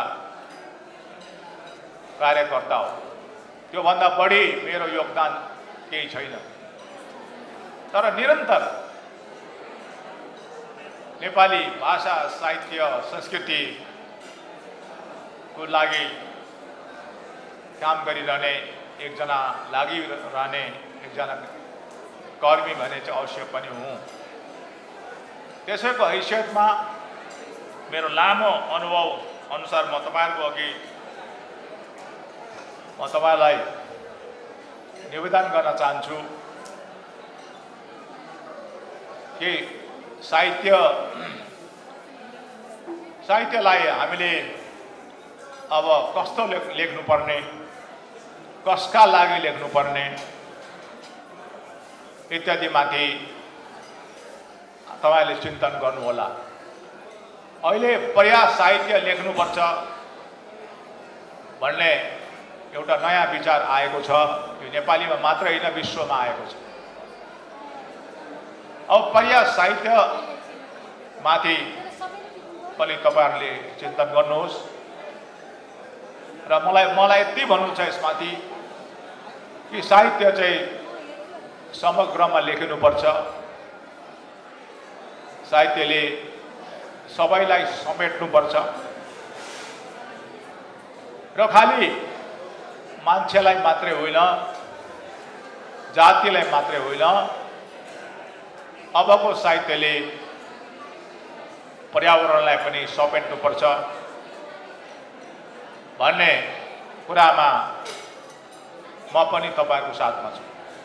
कार्यकर्ता हो। त्यो भन्दा बढी मेरो योगदान केही छैन। तर निरन्तर नेपाली भाषा, साहित्य, संस्कृतिको लागि काम गरिरहने एकजना लागिरहने एकजना कर्मी भने चाहिँ अवश्य पनि हुँ। त्यसैको हैसियतमा मेरो लामो अनुभव अनुसार म तपाईहरुको अघि म तपाईलाई निवेदन गर्न चाहन्छु कि साहित्यलाई हामीले अब कस्तो लेख्नुपर्ने, कसका लागि लेख्नुपर्ने इत्यादि माथि तपाईले चिन्तन गर्नुहोला। अहिले पर्याय साहित्य लेख्नुपर्छ भन्ने एउटा नयाँ विचार आएको छ। यो नेपालीमा मात्र हैन, विश्वमा आएको छ। अब पर्याय साहित्य माथि पनि तपाईहरुले चिन्तन गर्नुहोस् र मलाई यति भन्नु छ यसमाथि कि साहित्य चाहिँ समग्रमा लेखिनुपर्छ। साहित्यले सबैलाई समेट्नुपर्छ र खाली मान्छेलाई मात्रै होइन, जातिलाई मात्रै होइन, अबको साहित्यले पर्यावरणलाई पनि समेट्नुपर्छ भन्ने कुरामा म पनि तपाईहरुको साथमा छु।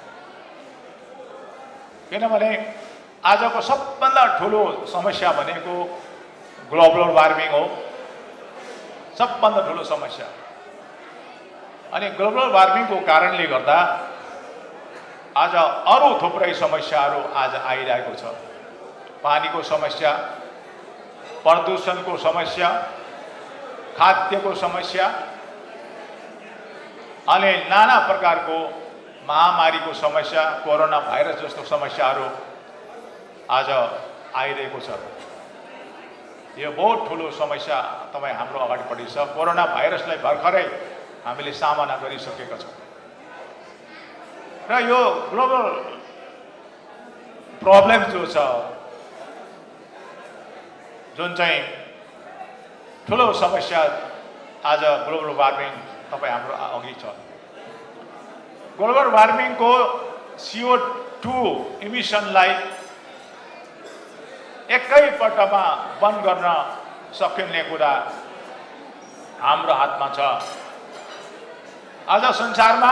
किनभने आजको सबभन्दा ठुलो समस्या भनेको ग्लोबल वार्मिङ हो, सबभन्दा ठुलो समस्या। अनि ग्लोबल वार्मिङको कारणले गर्दा आज अरू थुप्रै समस्याहरू आज आइरहेको छ। पानीको समस्या, प्रदूषणको समस्या, खाद्यको समस्या अनि नाना प्रकारको महामारीको समस्या, कोरोना भाइरस जस्तो समस्याहरू आज आइरहेको छ। यो बहुत ठुलो समस्या तपाईँ हाम्रो अगाडिपट्टि छ। कोरोना भाइरसलाई भर्खरै हामीले सामना गरिसकेका छौँ र यो ग्लोबल प्रब्लम जो छ, जुन चाहिँ ठुलो समस्या आज ग्लोबल वार्मिङ तपाईँ हाम्रो अघि छ। ग्लोबल वार्मिङको CO2 इमिसनलाई एकैपल्टमा बन्द गर्न सकिने कुरा हाम्रो हातमा छ। आज संसारमा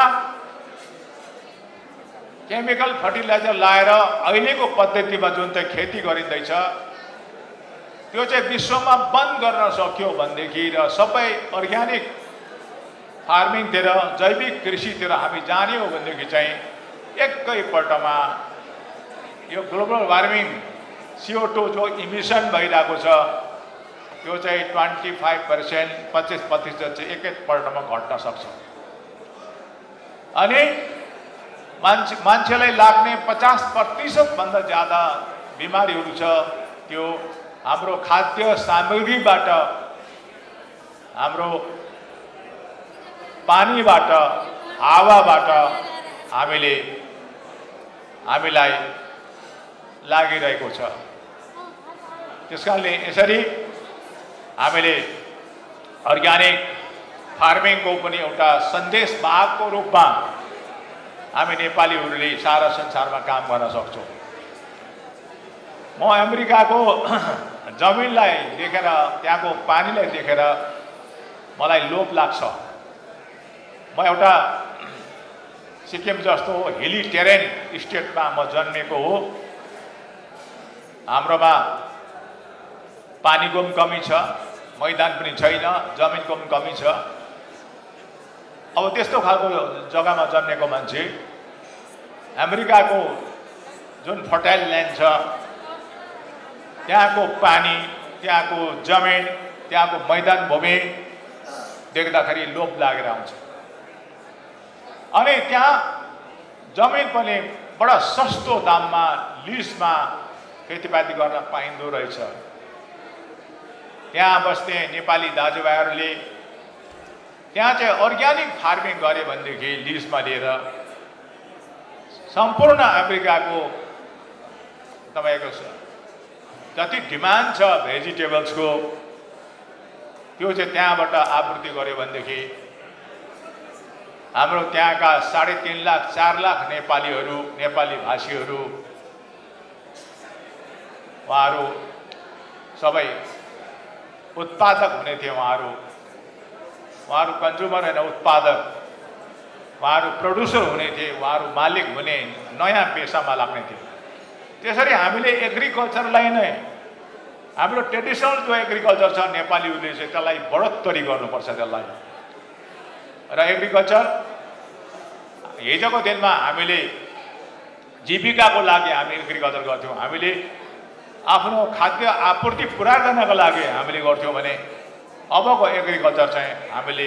केमिकल फर्टिलाइजर लाएर अहिलेको पद्धतिमा जुन चाहिँ खेती गरिँदैछ त्यो चाहिँ विश्वमा बन्द गर्न सक्यो भनेदेखि र सबै अर्ग्यानिक फार्मिङतिर, जैविक कृषितिर हामी जाने हो भनेदेखि चाहिँ एकैपल्टमा यो ग्लोबल वार्मिङ CO2 जो इमिसन भइरहेको छ त्यो चाहिँ 25%, 25% चाहिँ एकैपल्टमा घट्न सक्छ। अनि मान्छेलाई लाग्ने 50% भन्दा ज्यादा बिमारीहरू छ त्यो हाम्रो खाद्य सामग्रीबाट, हाम्रो पानीबाट, हावाबाट हामीलाई लागिरहेको छ। त्यसकारणले यसरी हामीले अर्ग्यानिक फार्मिङको पनि एउटा सन्देशवाहकको रूपमा हामी नेपालीहरूले सारा संसारमा काम गर्न सक्छौँ। म अमेरिकाको जमिनलाई देखेर, त्यहाँको पानीलाई देखेर मलाई लोभ लाग्छ। म एउटा सिक्किम जस्तो हिली टेरेन स्टेटमा म जन्मेको हो। हाम्रोमा पानीको पनि कमी छ, मैदान पनि छैन, जमिनको पनि कमी छ। अब त्यस्तो खालको जग्गामा जन्मेको मान्छे अमेरिकाको जुन फर्टाइल ल्यान्ड छ त्यहाँको पानी, त्यहाँको जमिन, त्यहाँको मैदान भूमि देख्दाखेरि लोभ लागेर आउँछ। अनि त्यहाँ जमिन पनि बडा सस्तो दाममा लिजमा खेतीपाती गर्न पाइँदो रहेछ। त्यहाँ बस्ने नेपाली दाजुभाइहरूले त्यहाँ चाहिँ अर्ग्यानिक फार्मिङ गरे भनेदेखि लिजमा लिएर सम्पूर्ण अमेरिकाको तपाईँको जति डिमान्ड छ भेजिटेबल्सको त्यो चाहिँ त्यहाँबाट आपूर्ति गर्यो भनेदेखि हाम्रो त्यहाँका 3.5 लाख 4 लाख नेपालीहरू, नेपाली भाषीहरू उहाँहरू सबै उत्पादक हुने थिए। उहाँहरू कन्ज्युमर होइन, उत्पादक। उहाँहरू प्रड्युसर हुने थिए, उहाँहरू मालिक हुने, नयाँ पेसामा लाग्ने थिए। त्यसरी हामीले एग्रिकल्चरलाई नै, हाम्रो ट्रेडिसनल जो एग्रिकल्चर छ नेपालीहरूले चाहिँ त्यसलाई बढोत्तरी गर्नुपर्छ त्यसलाई। र एग्रिकल्चर हिजोको दिनमा हामीले जीविकाको लागि हामी एग्रिकल्चर गर्थ्यौँ। हामीले आफ्नो खाद्य आपूर्ति पुरा गर्नको लागि हामीले गर्थ्यौँ भने अबको एग्रिकल्चर चाहिँ हामीले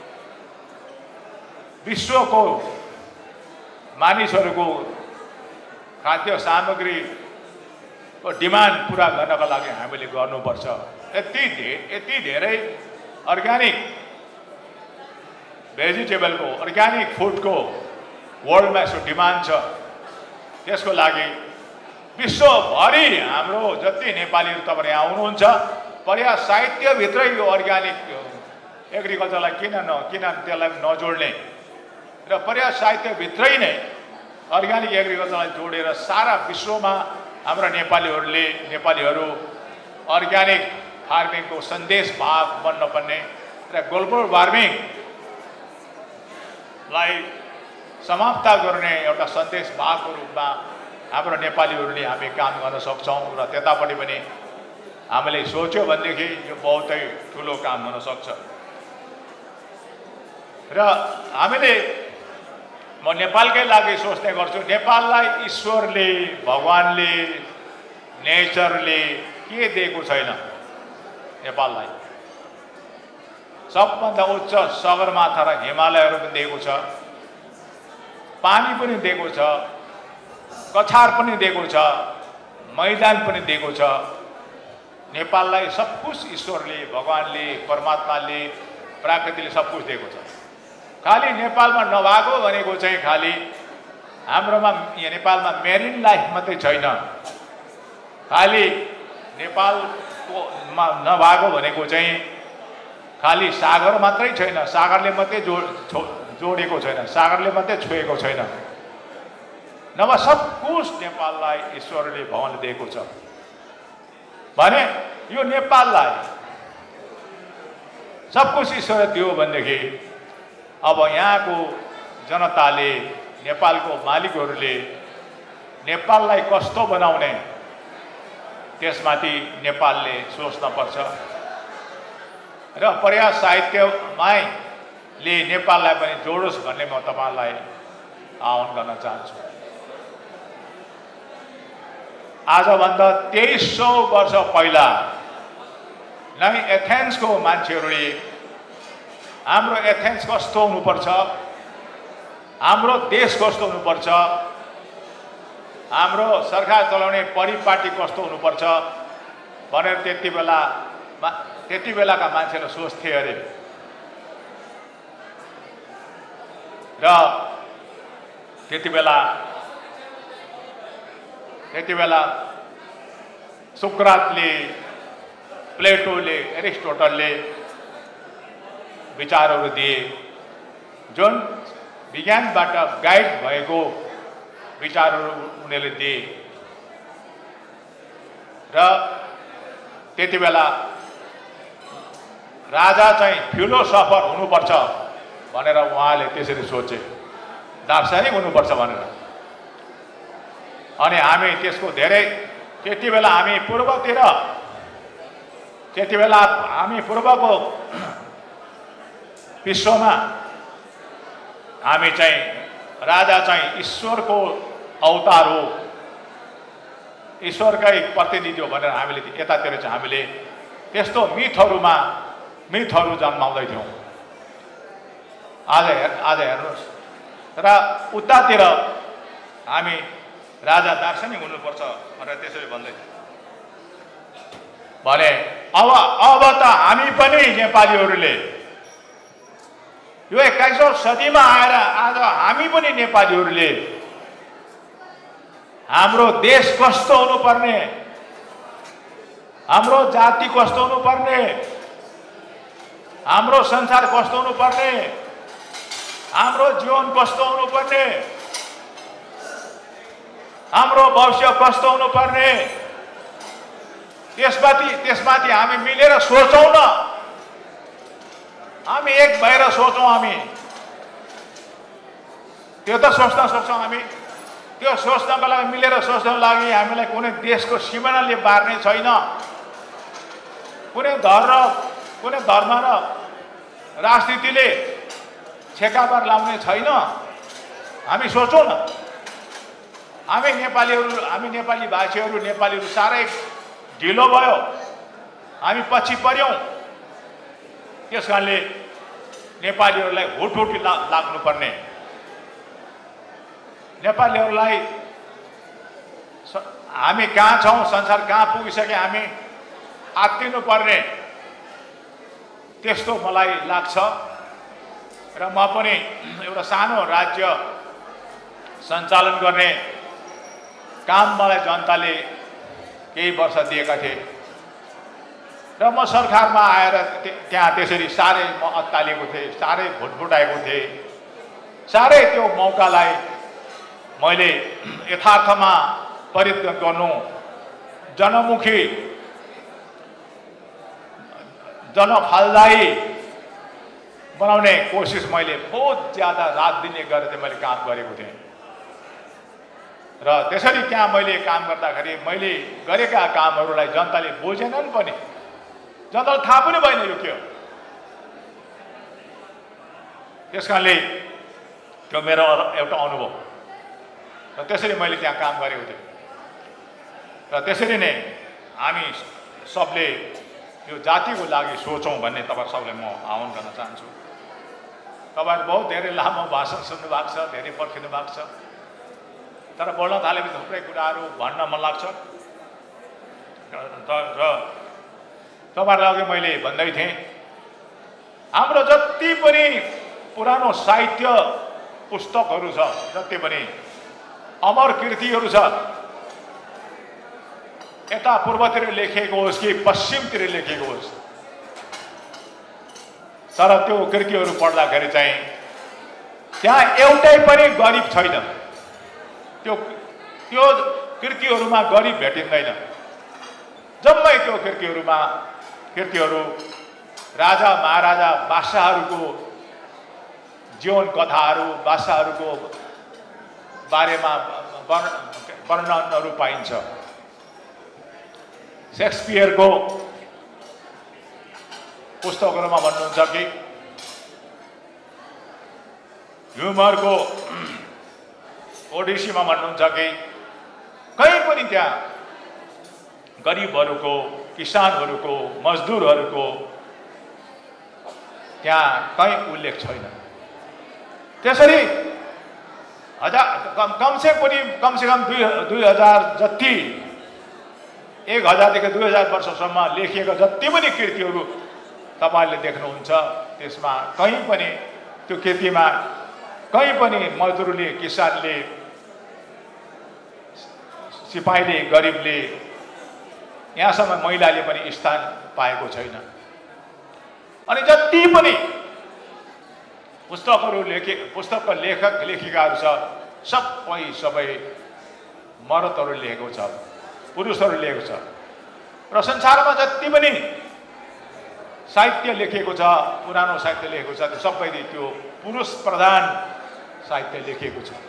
विश्वको मानिसहरूको खाद्य सामग्रीको डिमान्ड पुरा गर्नको लागि हामीले गर्नुपर्छ। यति धेरै अर्ग्यानिक भेजिटेबलको, अर्ग्यानिक फुडको वर्ल्डमा यसको डिमान्ड छ। त्यसको लागि विश्वभरि हाम्रो जति नेपालीहरू तपाईँ यहाँ आउनुहुन्छ पर्या साहित्यभित्रै यो अर्ग्यानिक एग्रिकल्चरलाई किन त्यसलाई नजोड्ने र पर्या साहित्यभित्रै नै अर्ग्यानिक एग्रिकल्चरलाई जोडेर सारा विश्वमा हाम्रा नेपालीहरू अर्ग्यानिक फार्मिङको सन्देशवाहक बन्नुपर्ने र ग्लोबल वार्मिङलाई समाप्त गर्ने एउटा सन्देशवाहकको रूपमा हाम्रो नेपालीहरूले हामी काम गर्न सक्छौँ। र त्यतापट्टि पनि हामीले सोच्यो भनेदेखि यो बहुतै ठुलो काम हुन सक्छ। र हामीले म नेपालकै लागि सोच्ने गर्छु। नेपाललाई ईश्वरले, भगवानले, नेचरले के दिएको छैन नेपाललाई? सबभन्दा उच्च सगरमाथा र हिमालयहरू पनि दिएको छ, पानी पनि दिएको छ, कछार पनि दिएको छ, मैदान पनि दिएको छ। नेपाललाई सब कुछ ईश्वरले, भगवानले, परमात्माले, प्रकृतिले सब कुछ दिएको छ। खालि नेपालमा नभएको भनेको चाहिँ खालि हाम्रोमा यहाँ नेपालमा मेरिन लाइफ मात्रै छैन। खालि नेपालमा नभएको भनेको चाहिँ खालि सागर मात्रै छैन, सागरले मात्रै जोडेको छैन, सागरले मात्रै छोएको छैन। नभए सब कुछ नेपाललाई ईश्वरले, भगवानले दिएको छ भने यो नेपाललाई सब कुछ ईश्वरले दियो भनेदेखि अब यहाँको जनताले, नेपालको मालिकहरूले नेपाललाई कस्तो बनाउने त्यसमाथि नेपालले सोच्नुपर्छ। र प्रयास साहित्यमाले नेपाललाई पनि जोडोस् भन्ने म तपाईँलाई आह्वान गर्न चाहन्छु। आजभन्दा 2300 वर्ष पहिला नै एथेन्सको मान्छेहरूले हाम्रो एथेन्स कस्तो हुनुपर्छ, हाम्रो देश कस्तो हुनुपर्छ, हाम्रो सरकार चलाउने परिपाटी कस्तो हुनुपर्छ भनेर त्यति बेलाका मान्छेले सोच्थे अरे। र त्यति बेला सुक्रातले, प्लेटोले, एरिस्टोटलले विचारहरू दिए, जुन विज्ञानबाट गाइड भएको विचारहरू उनीहरूले दिए। र त्यति बेला राजा चाहिँ फिलोसफर हुनुपर्छ भनेर उहाँले त्यसरी सोचे, दार्शनिक हुनुपर्छ भनेर। अनि हामी त्यसको धेरै त्यति बेला हामी पूर्वको विश्वमा हामी चाहिँ राजा चाहिँ ईश्वरको अवतार हो, ईश्वरकै प्रतिनिधि हो भनेर हामीले यतातिर चाहिँ हामीले त्यस्तो मिथहरू जन्माउँदै थियौँ। आज हेर्नुहोस्, र उतातिर हामी राजा दार्शनिक हुनुपर्छ भनेर त्यसरी भन्दै थियौँ भने अब त हामी पनि नेपालीहरूले यो 21औं सदीमा आएर आज हामी पनि नेपालीहरूले हाम्रो देश कस्तो हुनुपर्ने, हाम्रो जाति कस्तो हुनुपर्ने, हाम्रो संसार कस्तो हुनुपर्ने, हाम्रो जीवन कस्तो हुनुपर्ने, हाम्रो भविष्य कस्तो हुनुपर्ने, त्यसमाथि हामी मिलेर सोचौँ न। हामी एक भएर सोचौँ। हामी त्यो त सोच्न सक्छौँ। हामी त्यो सोच्नको लागि, मिलेर सोच्नको लागि हामीलाई कुनै देशको सिमानाले बार्ने छैन, कुनै धर्म र राजनीतिले छेकाबार लाउने छैन। हामी सोचौँ न। हामी नेपाली भाषीहरू, नेपालीहरू साह्रै ढिलो भयो, हामी पछि पर्यौँ। त्यस कारणले नेपालीहरूलाई हुटहुटी लाग्नुपर्ने, नेपालीहरूलाई हामी कहाँ छौँ, संसार कहाँ पुगिसके हामी आत्तिनु पर्ने, त्यस्तो मलाई लाग्छ। र म पनि एउटा सानो राज्य सञ्चालन गर्ने काम मलाई जनताले केही वर्ष दिएका थिए र म सरकारमा आएर त्यहाँ त्यसरी साह्रै म अत्तालिएको थिएँ, साह्रै भुटभुटाएको थिएँ। साह्रै त्यो मौकालाई मैले यथार्थमा परिवर्तन गर्नु, जनमुखी, जनफलदायी बनाउने कोसिस मैले बहुत ज्यादा रात दिने गरेर मैले काम गरेको थिएँ। र त्यसरी त्यहाँ मैले काम गर्दाखेरि मैले गरेका कामहरूलाई जनताले बुझेनन् पनि, जनतालाई थाहा पनि भएन यो के हो। त्यसकारणले त्यो मेरो एउटा अनुभव र त्यसरी मैले त्यहाँ काम गरेको थिएँ र त्यसरी नै हामी सबले यो जातिको लागि सोचौँ भन्ने तपाईँ सबलाई म आह्वान गर्न चाहन्छु। तपाईँहरू बहुत धेरै लामो भाषण सुन्नु भएको छ, धेरै पर्खिनु भएको छ, तर बोल्न थालेपछि थुप्रै कुराहरू भन्न मन लाग्छ र तपाईँहरूलाई अघि मैले भन्दै थिएँ हाम्रो जति पनि पुरानो साहित्य पुस्तकहरू छ, जति पनि अमर कृतिहरू छ, यता पूर्वतिर लेखिएको होस् कि पश्चिमतिर लेखिएको होस्, तर त्यो कृतिहरू पढ्दाखेरि चाहिँ त्यहाँ एउटै पनि गरिब छैन। त्यो कृतिहरूमा गरिब भेटिँदैन। जम्मै त्यो कृतिहरू राजा महाराजा बादशाहहरूको जीवन कथाहरू, बादशाहहरूको बारेमा वर्णनहरू पाइन्छ। शेक्सपियरको पुस्तकहरूमा भन्नुहुन्छ कि ह्युमरको ओडिसीमा भन्नुहुन्छ कि कहीँ पनि त्यहाँ गरिबहरूको, किसानहरूको, मजदुरहरूको त्यहाँ कहीँ उल्लेख छैन। त्यसरी कमसेकम 2000 जति 1000 देखि 2000 वर्षसम्म लेखिएका जति पनि कृतिहरू तपाईँले देख्नुहुन्छ, त्यसमा कहीँ पनि त्यो कृतिमा कहीँ पनि मजदुरले, किसानले, सिपाहीले, गरिबले, यहाँसम्म महिलाले पनि स्थान पाएको छैन। अनि जति पनि पुस्तकका लेखक लेखिकाहरू छ, सबै मर्दहरू लेखेको छ, पुरुषहरू लेखेको छ। र संसारमा जति पनि साहित्य लेखिएको छ, पुरानो साहित्य लेखेको छ, त्यो सबैले त्यो पुरुष प्रधान साहित्य लेखिएको छ।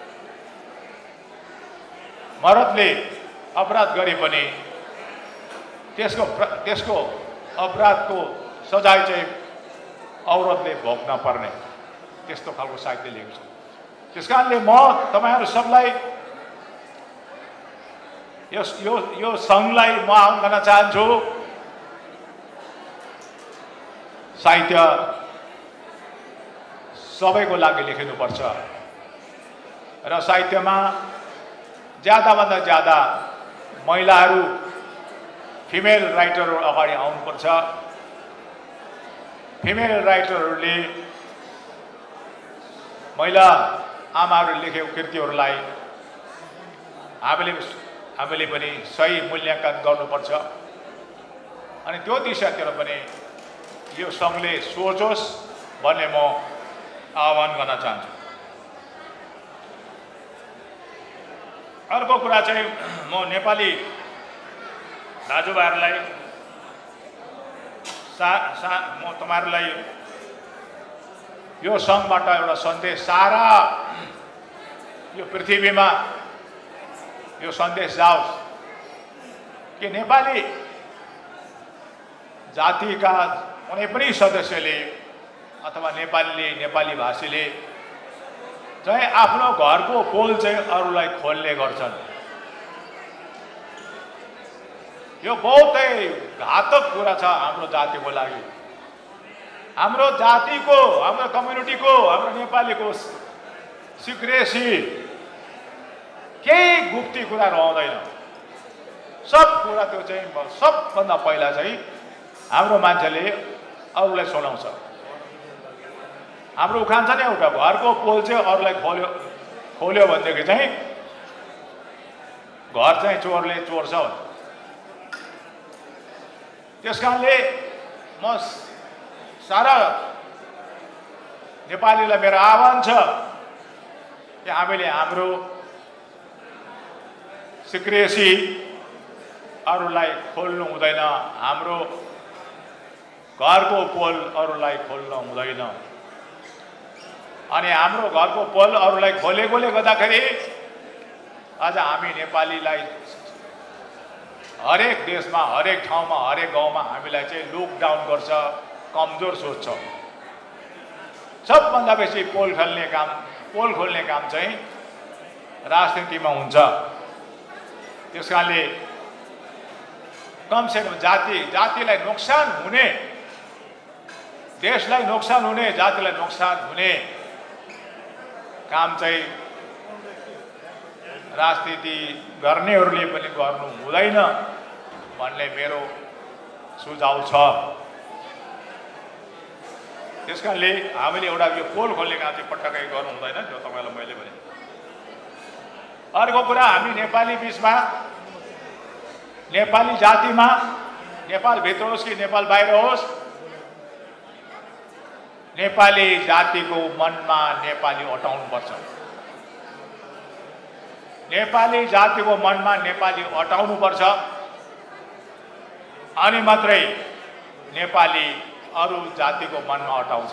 मर्दले अपराध गरे पनि त्यसको अपराधको सजाय चाहिँ औरतले भोग्न पर्ने, त्यस्तो खालको साहित्य लेखेको छ। त्यस कारणले म तपाईँहरू सबलाई यो सङ्घलाई म आह्वान गर्न चाहन्छु, साहित्य सबैको लागि लेखिनुपर्छ र साहित्यमा ज्यादाभन्दा ज्यादा महिलाहरू, फिमेल राइटरहरू अगाडि आउनुपर्छ। फिमेल राइटरहरूले महिला आमाहरूले लेखेको कृतिहरूलाई हामीले पनि सही मूल्याङ्कन गर्नुपर्छ। अनि त्यो दिशातिर पनि यो सङ्घले सोचोस् भन्ने म आह्वान गर्न चाहन्छु। अर्को कुरा चाहिँ म नेपाली दाजुभाइहरूलाई म तपाईँहरूलाई यो सङ्घबाट एउटा सन्देश, सारा यो पृथ्वीमा यो सन्देश जाओस् कि नेपाली जातिका कुनै पनि सदस्यले अथवा नेपाली भाषीले चाहिँ आफ्नो घरको पोल चाहिँ अरूलाई खोल्ने गर्छन्। यो बहुतै घातक कुरा छ हाम्रो जातिको लागि। हाम्रो जातिको, हाम्रो कम्युनिटीको, हाम्रो नेपालीको सिक्रेसी, केही गुप्ती कुरा रहँदैन। सब कुरा त्यो चाहिँ सबभन्दा पहिला चाहिँ हाम्रो मान्छेले अरूलाई सुनाउँछ। हाम्रो उखान छ नि एउटा, घरको पोल चाहिँ अरूलाई खोल्यो भनेदेखि चाहिँ घर चाहिँ चोरले चोर्छ। त्यस कारणले म सारा नेपालीलाई मेरो आह्वान छ कि हामीले हाम्रो सिक्रेसी अरूलाई खोल्नु हुँदैन, हाम्रो घरको पोल अरूलाई खोल्नु हुँदैन। अनि हाम्रो घरको पोल अरूलाई खोलेकोले गर्दाखेरि आज हामी नेपालीलाई हरेक देशमा, हरेक ठाउँमा, हरेक गाउँमा हामीलाई चाहिँ लुकडाउन गर्छ, कमजोर सोच्छ। सबभन्दा बेसी पोल खेल्ने काम पोल खोल्ने काम चाहिँ राजनीतिमा हुन्छ। त्यस कारणले कमसेकम जातिलाई नोक्सान हुने, देशलाई नोक्सान हुने, जातिलाई नोक्सान हुने काम चाहिँ राजनीति गर्नेहरूले पनि गर्नु हुँदैन भन्ने मेरो सुझाव छ। त्यस कारणले हामीले एउटा यो पोल खोल्ने काम चाहिँ पटक्कै गर्नु हुँदैन, जो तपाईँलाई मैले भने। अर्को कुरा, हामी नेपाली बिचमा, नेपाली जातिमा, नेपाल भित्र होस् कि नेपाल बाहिर होस्, नेपाली जातिको मनमा नेपाली अटाउनुपर्छ। नेपाली जातिको मनमा नेपाली अटाउनुपर्छ, अनि मात्रै नेपाली अरू जातिको मनमा अटाउँछ।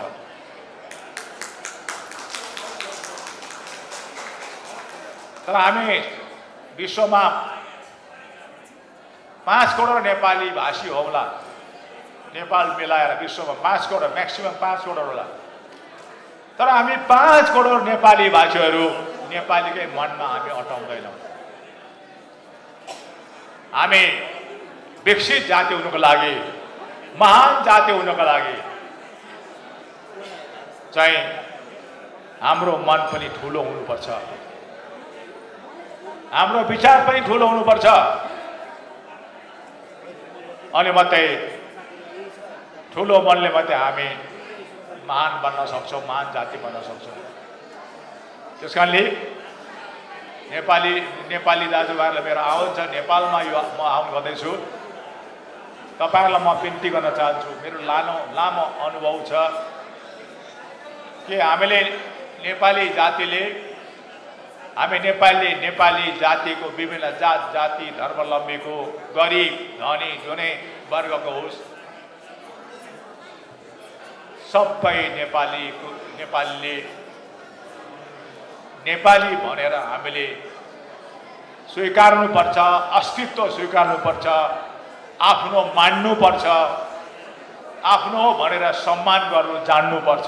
तर हामी विश्वमा 5 करोड नेपाली भाषी होला, नेपाल मिलाएर विश्वमा 5 करोड, म्याक्सिमम 5 करोड होला। तर हामी 5 करोड नेपाली भाषीहरू नेपालीकै मनमा हामी अटाउँदैनौँ। हामी विकसित जाति हुनुको लागि, महान जाति हुनुको लागि चाहिँ हाम्रो मन पनि ठुलो हुनुपर्छ, हाम्रो विचार पनि ठुलो हुनुपर्छ, अनि मात्रै ठुलो मनले मात्रै हामी महान बन्न सक्छौँ, महान जाति बन्न सक्छौँ। त्यस कारणले नेपाली दाजुभाइहरूलाई मेरो आह्वान छ, नेपालमा यो म आउनु गर्दैछु, तपाईँहरूलाई म बिन्ती गर्न चाहन्छु। मेरो लामो अनुभव छ कि हामी नेपाली जातिको विभिन्न जाति धर्मावलम्बीको, गरिब धनी जुनै वर्गको होस्, सबै नेपालीले नेपाली भनेर हामीले स्वीकार्नुपर्छ, अस्तित्व स्वीकार्नुपर्छ, आफ्नो मान्नुपर्छ, आफ्नो भनेर सम्मान गर्नु जान्नुपर्छ।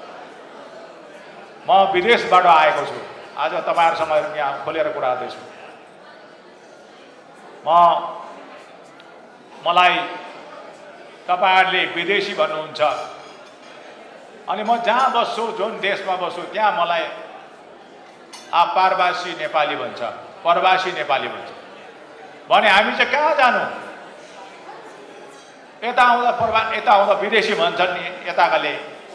म विदेशबाट आएको छु, आज तपाईँहरूसँग यहाँ खोलेर कुरा गर्दैछु। मलाई तपाईँहरूले विदेशी भन्नुहुन्छ, अनि म जहाँ बस्छु, जुन देशमा बस्छु, त्यहाँ मलाई परवासी नेपाली भन्छ, परवासी नेपाली भन्छ। भने हामी चाहिँ कहाँ जानु? यता आउँदा विदेशी भन्छन् नि यताकाले।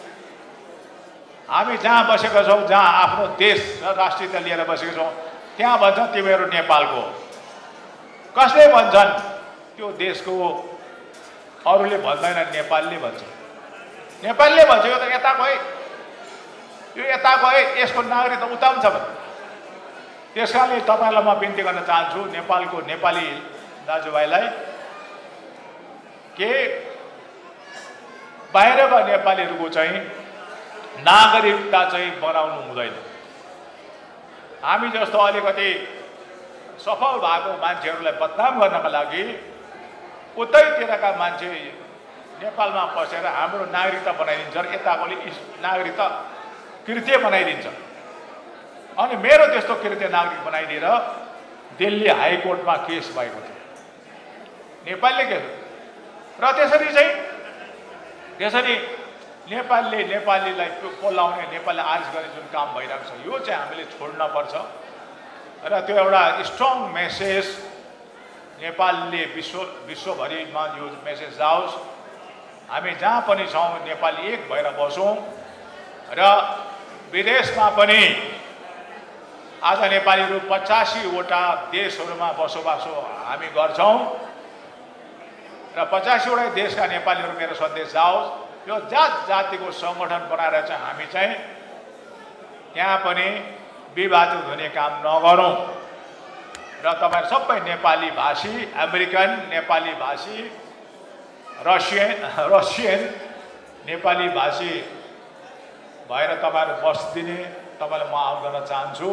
हामी जहाँ बसेका छौँ, जहाँ आफ्नो देश र राष्ट्रियता लिएर बसेका छौँ, त्यहाँ भन्छन् तिमीहरू नेपालको। कसले भन्छन्? त्यो देशको अरूले भन्दैन, नेपालले भन्छ। नेपालले भन्छ यो त यताको है, यो यताको है, यसको नागरिकता उत्तम छ भने। त्यस कारणले तपाईँलाई म बिन्ती गर्न चाहन्छु, नेपालको नेपाली दाजुभाइलाई, के बाहिरका नेपालीहरूको चाहिँ नागरिकता चाहिँ बनाउनु हुँदैन। हामी जस्तो अलिकति सफल भएको मान्छेहरूलाई बदनाम गर्नका लागि उतैतिरका मान्छे नेपालमा बसेर हाम्रो नागरिकता बनाइदिन्छ र यताकोले नागरिकता कृत्य बनाइदिन्छ। अनि मेरो त्यस्तो कृत्य नागरिक बनाइदिएर दिल्ली हाइकोर्टमा केस भएको थियो नेपालले के र त्यसरी नेपालीलाई पोलाउने, नेपालीलाई आरिस गर्ने जुन काम भइरहेको छ, यो चाहिँ हामीले छोड्न पर्छ र त्यो एउटा स्ट्रङ मेसेज नेपालले विश्वभरिमा यो मेसेज जाओस्। हामी जहाँ पनि छौँ नेपाली एक भएर बसौँ र विदेशमा पनि आज नेपालीहरू 85वटा देशहरूमा बसोबासो हामी गर्छौँ र 85वटा देशका नेपालीहरू मेरो सन्देश जाओस्। यो जातिको सङ्गठन बनाएर चाहिँ हामी चाहिँ त्यहाँ पनि विभाजित हुने काम नगरौँ र तपाईँ सबै नेपाली भाषी, अमेरिकन नेपाली भाषी, रसियन नेपाली भाषी भएर तपाईँहरू बस्दिने तपाईँलाई म आह्वान गर्न चाहन्छु।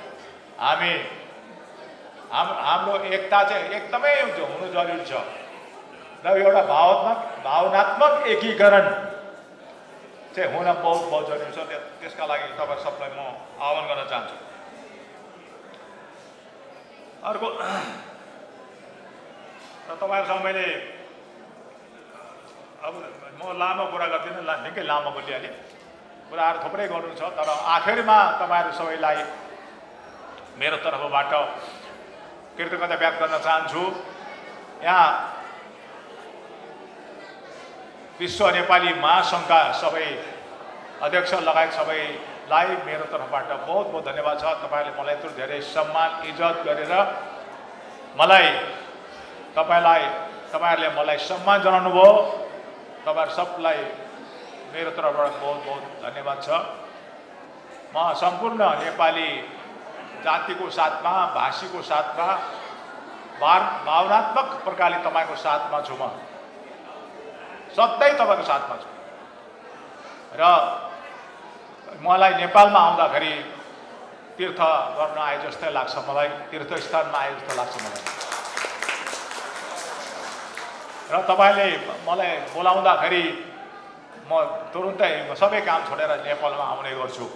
हाम्रो एकता चाहिँ एकदमै हुनु जरुरी छ र एउटा भावनात्मक एकीकरण चाहिँ हुन बहुत बहुत जरुरी छ। त्यसका लागि तपाईँ सबलाई म आह्वान गर्न चाहन्छु। अर्को र तपाईँहरूसँग मैले अब म लामो कुरा गर्दिनँ, निकै लामो बोलिहालेँ, कुराहरू थुप्रै गर्नु छ। तर आखिरमा तपाईँहरू सबैलाई मेरो तर्फबाट कृतज्ञता व्यक्त गर्न चाहन्छु। यहाँ विश्व नेपाली महासङ्घका सबै अध्यक्ष लगायत सबैलाई मेरो तर्फबाट बहुत बहुत धन्यवाद छ। तपाईँहरूले मलाई यत्रो धेरै सम्मान इज्जत गरेर तपाईँहरूले मलाई सम्मान जनाउनु भयो। तपाईँहरू सबलाई मेरो तर्फबाट बहुत बहुत धन्यवाद छ। म सम्पूर्ण नेपाली जातिको साथमा, भाषीको साथमा, भावनात्मक प्रकारले तपाईँको साथमा छु। म सधैँ तपाईँको साथमा छु र मलाई नेपालमा आउँदाखेरि तीर्थ गर्न आए जस्तै लाग्छ। मलाई तीर्थस्थानमा आए जस्तो लाग्छ मलाई। र तपाईँले मलाई बोलाउँदाखेरि म तुरुन्तै सबै काम छोडेर नेपालमा आउने गर्छु।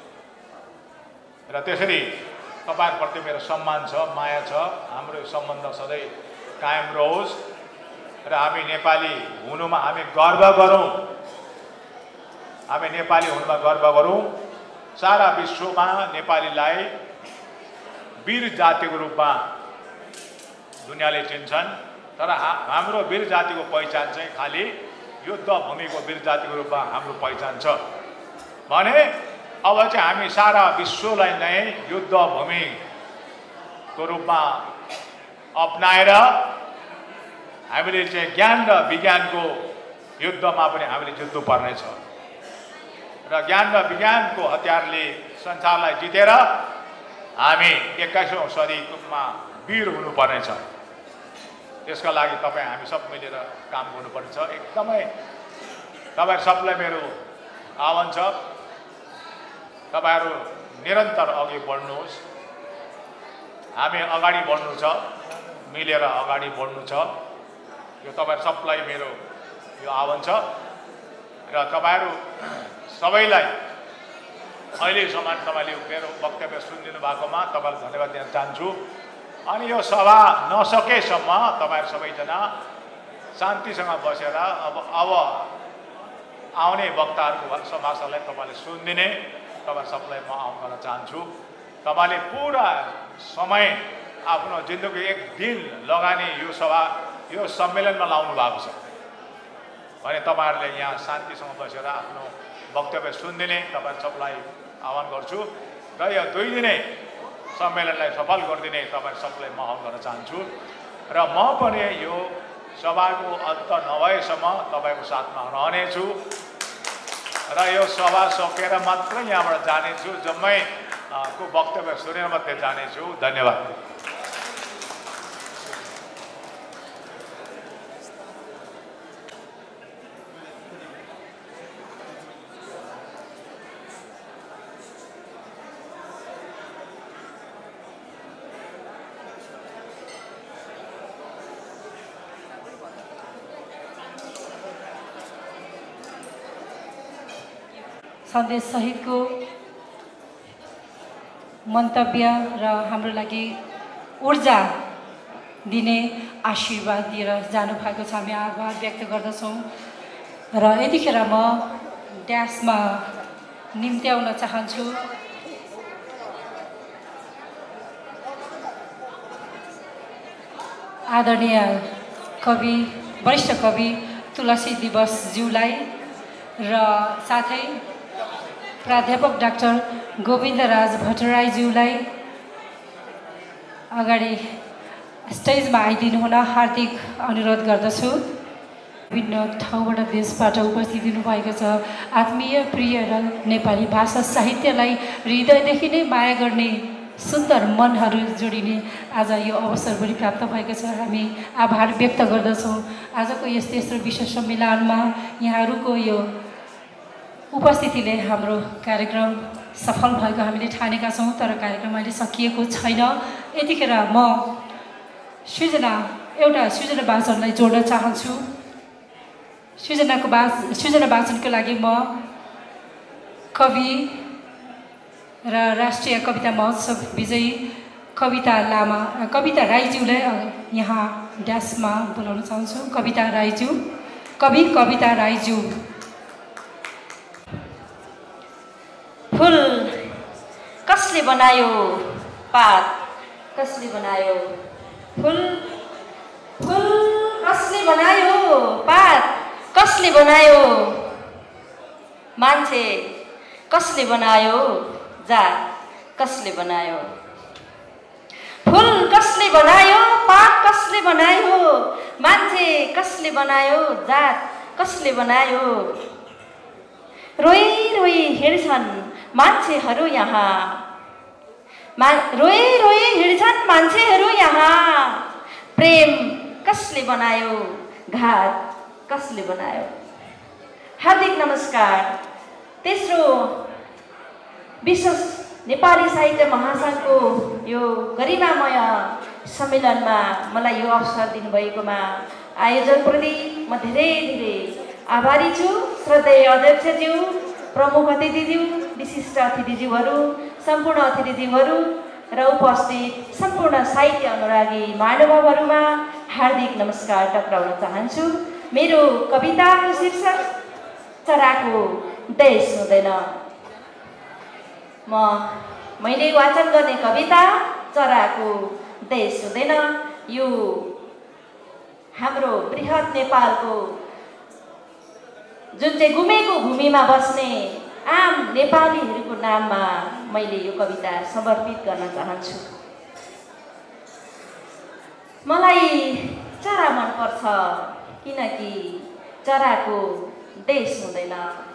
र त्यसरी तपाईँहरूप्रति मेरो सम्मान छ, माया छ। हाम्रो सम्बन्ध सधैँ कायम रहोस् र हामी नेपाली हुनुमा हामी गर्व गरौँ। हामी नेपाली हुनुमा गर्व गरौँ। सारा विश्वमा नेपालीलाई वीर जातिको रूपमा दुनियाँले चिन्छन्। तर हाम्रो वीर जातिको पहिचान चाहिँ खालि युद्ध भूमिको वीर जातिको रूपमा हाम्रो पहिचान छ भने अब चाहिँ हामी सारा विश्वलाई नै युद्ध भूमिको रूपमा अपनाएर हामीले चाहिँ ज्ञान र विज्ञानको युद्धमा पनि हामीले जित्नु पर्नेछ र ज्ञान र विज्ञानको हतियारले संसारलाई जितेर हामी 21औं सदीमा वीर हुनुपर्नेछ। त्यसका लागि हामी सब मिलेर काम गर्नुपर्छ। एकदमै तपाईहरु सबलाई मेरो आह्वान छ, तपाईहरु निरन्तर अघि बढ्नुहोस्। हामी अगाडि बढ्नु छ, मिलेर अगाडि बढ्नु छ। यो तपाईहरु सबलाई मेरो यो आह्वान छ र तपाईहरु सबैलाई अहिलेसम्म तपाईले मेरो वक्तव्य सुनिदिनु भएकोमा तपाईलाई धन्यवाद दिन चाहन्छु। अनि यो सभा नसकेसम्म तपाईहरु सबैजना शान्तिसँग बसेर अब आउने वक्ताहरूको समाचारलाई तपाईले सुनिदिने तपाईहरु सबलाई म आह्वान गर्न चाहन्छु। तपाईले पूरा समय आफ्नो जिन्दगी एक दिन लगानी यो सम्मेलनमा लाउनु भएको छ भने तपाईहरुले यहाँ शान्तिसँग बसेर आफ्नो वक्तव्य सुनिदिने तपाईहरु सबलाई आह्वान गर्छु र यो 2 दिने सम्मेलनलाई सफल गरिदिने तपाईहरु सबलाई म आह्वान गर्न चाहन्छु र म पनि यो सभाको अन्त नभएसम्म तपाईको साथमा रहनेछु र यो सभा सकेर मात्र यहाँबाट जानेछु। जम्मै को वक्तव्य सुनेर मात्रै जानेछु। धन्यवाद। सन्देश सहितको मन्तव्य र हाम्रो लागि ऊर्जा दिने आशीर्वाद दिएर जानुभएको छ। हामी आभार व्यक्त गर्दछौँ र यतिखेर म ड्यासमा निम्त्याउन चाहन्छु आदरणीय कवि, वरिष्ठ कवि तुलसी दिवस ज्यूलाई र साथै प्राध्यापक डाक्टर गोविन्दराज भट्टराईज्यूलाई अगाडि स्टेजमा आइदिनु हुन हार्दिक अनुरोध गर्दछु। विभिन्न ठाउँबाट देशबाट उपस्थित हुनुभएको छ। आत्मीय, प्रिय र नेपाली भाषा साहित्यलाई हृदयदेखि नै माया गर्ने सुन्दर मनहरू जोडिने आज यो अवसर पनि प्राप्त भएको छ। हामी आभार व्यक्त गर्दछौँ। आजको यस्तो विशेष सम्मेलनमा यहाँहरूको यो उपस्थितिले हाम्रो कार्यक्रम सफल भएको हामीले ठानेका छौँ। तर कार्यक्रम अहिले सकिएको छैन। यतिखेर म एउटा सृजना वाचनलाई जोड्न चाहन्छु। सृजना वाचनको लागि म कवि र राष्ट्रिय कविता महोत्सव विजयी कविता राईज्यूलाई यहाँ ड्यासमा बोलाउन चाहन्छु। कविता राईज्यू, कवि कविता राईज्यू। फुल कसले बनायो, पात कसले बनायो, फुल फुल कसले बनायो, पात कसले बनायो, मान्छे कसले बनायो, जात कसले बनायो। फुल कसले बनायो, पात कसले बनायो, मान्छे कसले बनायो, जात कसले बनायो। रोई रोई हिँड्छन् मान्छेहरू यहाँ, रोई रोई हिँड्छन् मान्छेहरू यहाँ। प्रेम कसले बनायो, घात कसले बनायो। हार्दिक नमस्कार। तेस्रो विश्व नेपाली साहित्य महासङ्घको यो गरिमामय सम्मेलनमा मलाई यो अवसर दिनुभएकोमा आयोजकप्रति म धेरै धेरै आभारी छु। श्रद्धेय अध्यक्षज्यू, प्रमुख अतिथिज्यू, विशिष्ट अतिथिज्यूहरू, सम्पूर्ण अतिथिज्यूहरू र उपस्थित सम्पूर्ण साहित्य अनुरागी महानुभावहरूमा हार्दिक नमस्कार टक्राउन चाहन्छु। मेरो कविताको शीर्षक चराको देश हुँदैन। मैले वाचन गर्ने कविता चराको देश हुँदैन। यो हाम्रो बृहत नेपालको जुन चाहिँ गुमेको भूमिमा बस्ने आम नेपालीहरूको नाममा मैले यो कविता समर्पित गर्न चाहन्छु। मलाई चरा मनपर्छ किनकि चराको देश हुँदैन।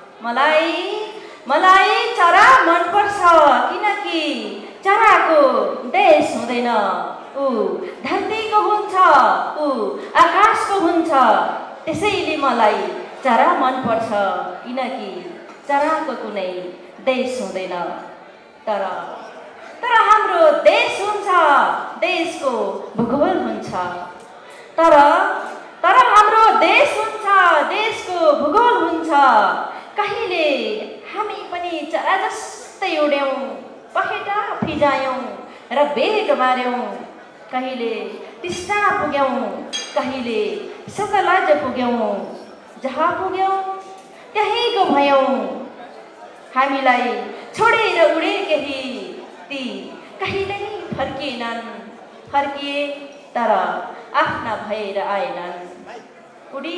मलाई चरा मनपर्छ किनकि चराको देश हुँदैन। ऊ धरतीको हुन्छ, ऊ आकाशको हुन्छ, त्यसैले मलाई चरा मनपर्छ किनकि चराको कुनै देश हुँदैन। तर हाम्रो देश हुन्छ, देशको भूगोल हुन्छ। तर हाम्रो देश हुन्छ, देशको भूगोल हुन्छ। कहिले हामी पनि चरा जस्तै उड्यौँ, पखेटा फिजायौँ र बेग मार्यौँ। कहिले टिस्टा पुग्यौँ, कहिले सतलज पुग्यौँ। जहाँ पुग्यौँ त्यहीँको भयौँ। हामीलाई छोडेर उडे केही, ती कहिल्यै फर्किएनन्। फर्किए तर आफ्ना भएर आएनन्। उडी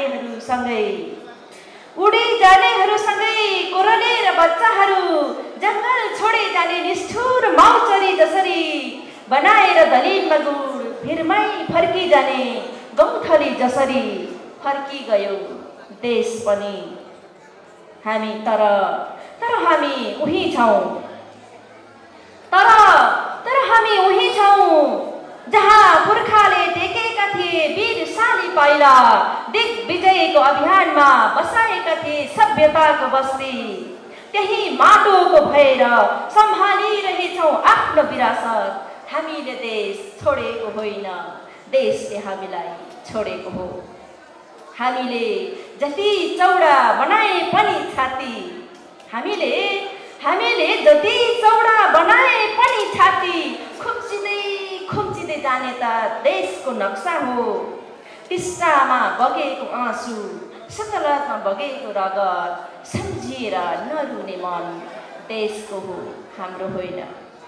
जानेहरूसँगै कोरलेर बच्चाहरू जङ्गल छोडे जाने निष्ठुर माउचरी जसरी बनाएर दलिनमा गुड भिरमै फर्किजाने गौँथली जसरी फर्किगयो देश पनि हामी। तर हामी उही छौँ, तर हामी उही छौँ जहाँ पुर्खाले टेकेका थिए वीर शाली पाइला। दिग्विजयको अभियानमा बसाएका थिए सभ्यताको बस्ती। त्यही माटोको भएर सम्हालिरहेछौँ आफ्नो विरासत। हामीले देश छोडेको होइन, देशले हामीलाई छोडेको हो। हामीले जति चौडा बनाए पनि छाती, हामीले जति चौडा बनाए पनि छाती खुम्चिँदै जाने त देशको नक्सा हो। टिस्टामा बगेको आँसु, सतलजमा बगेको रगत सम्झिएर नरुने मन देशको हो, हाम्रो होइन।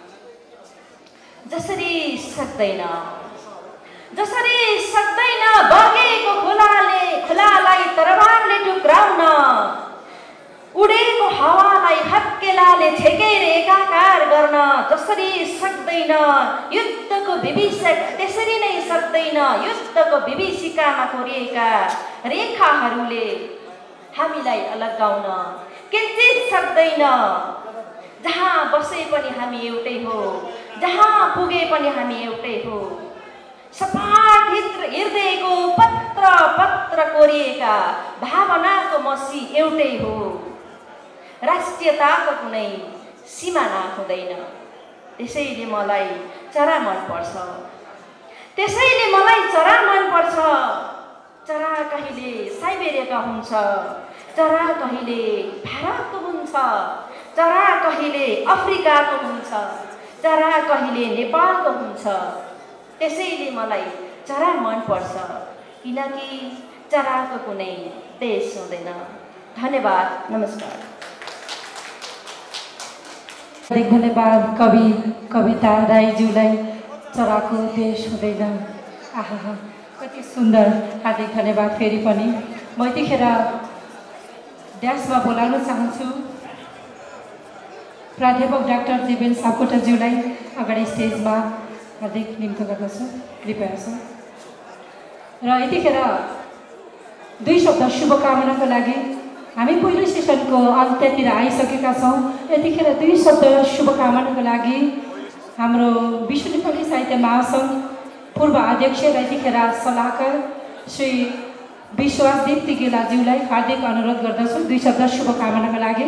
जसरी सक्दैन बगेको खोलालाई तरवारले टुक्राउन, उडेको हावालाई हत्केलाले छेकेर एकाकार गर्न। जसरी सक्दैन युद्धको विभीषिका, त्यसरी नै सक्दैन युद्धको विभीषिकामा कोरिएका रेखाहरूले हामीलाई अलगाउन। किन्चित सक्दैन, जहाँ बसे पनि हामी एउटै हो, जहाँ पुगे पनि हामी एउटै हो। सपाट हृदयको पत्र कोरिएका भावनाको मसी एउटै हो। राष्ट्रियताको कुनै सिमाना हुँदैन। त्यसैले मलाई चरा मनपर्छ। चरा कहिले साइबेरियाका हुन्छ, चरा कहिले भारतको हुन्छ, चरा कहिले अफ्रिकाको हुन्छ, चरा कहिले नेपालको हुन्छ। त्यसैले मलाई चरा मनपर्छ, किनकि चराको कुनै देश हुँदैन। धन्यवाद, नमस्कार। धन्यवाद कविता राईज्यूलाई। चराको देश हुँदैन, आहा कति सुन्दर। हार्दिक धन्यवाद फेरि पनि। म यतिखेर ड्यासमा बोलाउन चाहन्छु प्राध्यापक डाक्टर जीवन सापकोटाज्यूलाई अगाडि स्टेजमा हार्दिक निम्तो गर्दछु, कृपया छ। र यतिखेर 2 शब्द शुभकामनाको लागि हामी पहिलो सेसनको अन्त्यतिर आइसकेका छौँ। यतिखेर 2 शब्द शुभकामनाको लागि हाम्रो विश्व नेपाली साहित्य महासङ्घ पूर्व अध्यक्ष र यतिखेर सल्लाहकार श्री विश्वास दीप्ति गेलाज्यूलाई हार्दिक अनुरोध गर्दछु 2 शब्द शुभकामनाका लागि।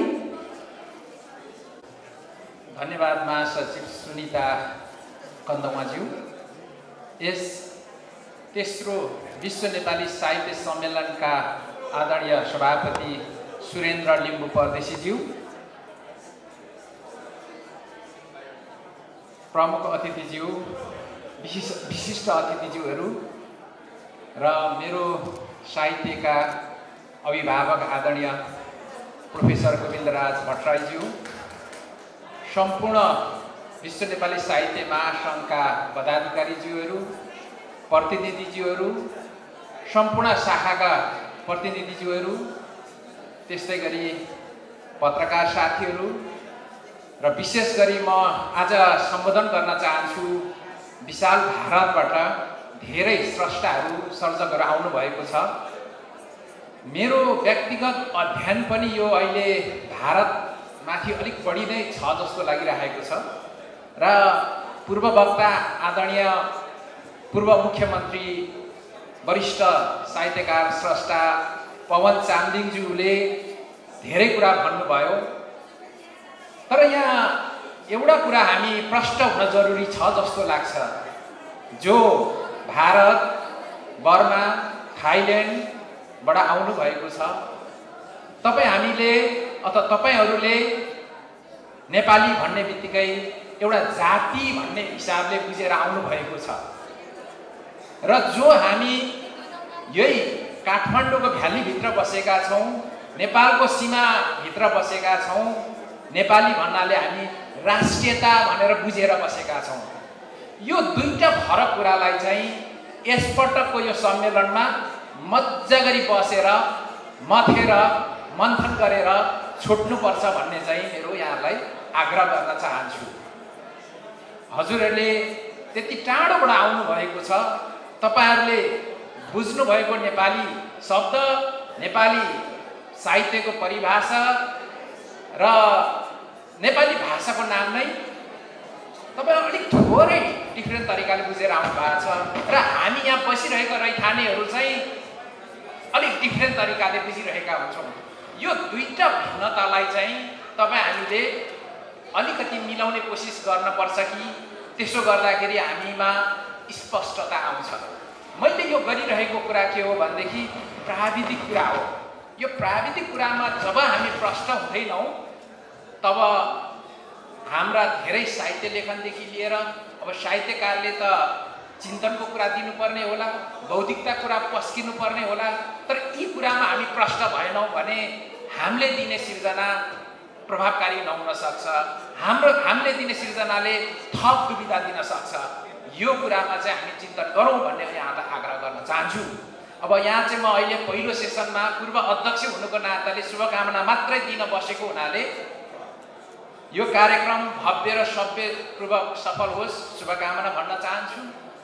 धन्यवाद महासचिव सुनिता कन्दमाज्यू। यस तेस्रो विश्व नेपाली साहित्य सम्मेलनका आदरणीय सभापति सुरेन्द्र लिम्बू परदेशीज्यू, प्रमुख अतिथिज्यू, विशिष्ट अतिथिज्यूहरू र मेरो साहित्यका अभिभावक आदरणीय प्रोफेसर गोविन्दराज भट्टराईज्यू, सम्पूर्ण विश्व नेपाली साहित्य महासङ्घका पदाधिकारीज्यूहरू, प्रतिनिधिज्यूहरू, सम्पूर्ण शाखाका प्रतिनिधिज्यूहरू, त्यस्तै गरी पत्रकार साथीहरू र विशेष गरी म आज सम्बोधन गर्न चाहन्छु विशाल भारतबाट धेरै स्रष्टाहरू सर्जकहरू आउनुभएको छ। मेरो व्यक्तिगत अध्ययन पनि यो अहिले भारतमाथि अलिक बढी नै छ जस्तो लागिरहेको छ र पूर्व वक्ता आदरणीय पूर्व मुख्यमन्त्री वरिष्ठ साहित्यकार स्रष्टा पवन चामलिङज्यूले धेरै कुरा भन्नुभयो। तर यहाँ एउटा कुरा हामी प्रष्ट हुन जरुरी छ जस्तो लाग्छ, जो भारत, बर्मा, थाइल्यान्डबाट आउनुभएको छ। हामीले अथवा तपाईँहरूले नेपाली भन्ने बित्तिकै एउटा जाति भन्ने हिसाबले बुझेर आउनुभएको छ र जो हामी यही काठमाडौँको भ्यालीभित्र बसेका छौँ, नेपालको सीमाभित्र बसेका छौँ, नेपाली भन्नाले हामी राष्ट्रियता भनेर बुझेर बसेका छौँ। यो दुईटा फरक कुरालाई चाहिँ यसपटकको यो सम्मेलनमा मज्जा गरी बसेर मथेर मन्थन गरेर छोड्नुपर्छ भन्ने चाहिँ मेरो यहाँलाई आग्रह गर्न चाहन्छु। हजुरहरूले त्यति टाढोबाट आउनुभएको छ, तपाईँहरूले बुझ्नुभएको नेपाली शब्द, नेपाली साहित्यको परिभाषा र नेपाली भाषाको नाम नै तपाईँ अलिक थोरै डिफ्रेन्ट तरिकाले बुझेर आउनु भएको छ र हामी यहाँ बसिरहेका रैथानेहरू चाहिँ अलिक डिफ्रेन्ट तरिकाले बुझिरहेका हुन्छौँ। यो दुईटा भिन्नतालाई चाहिँ हामीले अलिकति मिलाउने कोसिस गर्नुपर्छ कि त्यसो गर्दाखेरि हामीमा स्पष्टता आउँछ। मैले यो गरिरहेको कुरा के हो भनेदेखि प्राविधिक कुरा हो। यो प्राविधिक कुरामा जब हामी प्रष्ट हुँदैनौँ तब हाम्रा धेरै साहित्य लेखनदेखि लिएर अब साहित्यकारले त चिन्तनको कुरा दिनुपर्ने होला, बौद्धिकता कुरा पस्किनु पर्ने होला, तर यी कुरामा हामी प्रष्ट भएनौँ भने हामीले दिने सिर्जना प्रभावकारी नहुन सक्छ। हामीले दिने सिर्जनाले थप दुविधा दिन सक्छ। यो कुरामा चाहिँ हामी चिन्तन गरौँ भन्ने यहाँलाई आग्रह गर्न चाहन्छु। अब यहाँ चाहिँ म अहिले पहिलो सेसनमा पूर्व अध्यक्ष हुनुको नाताले शुभकामना मात्रै दिन बसेको हुनाले यो कार्यक्रम भव्य र सभ्यपूर्वक सफल होस् शुभकामना भन्न चाहन्छु।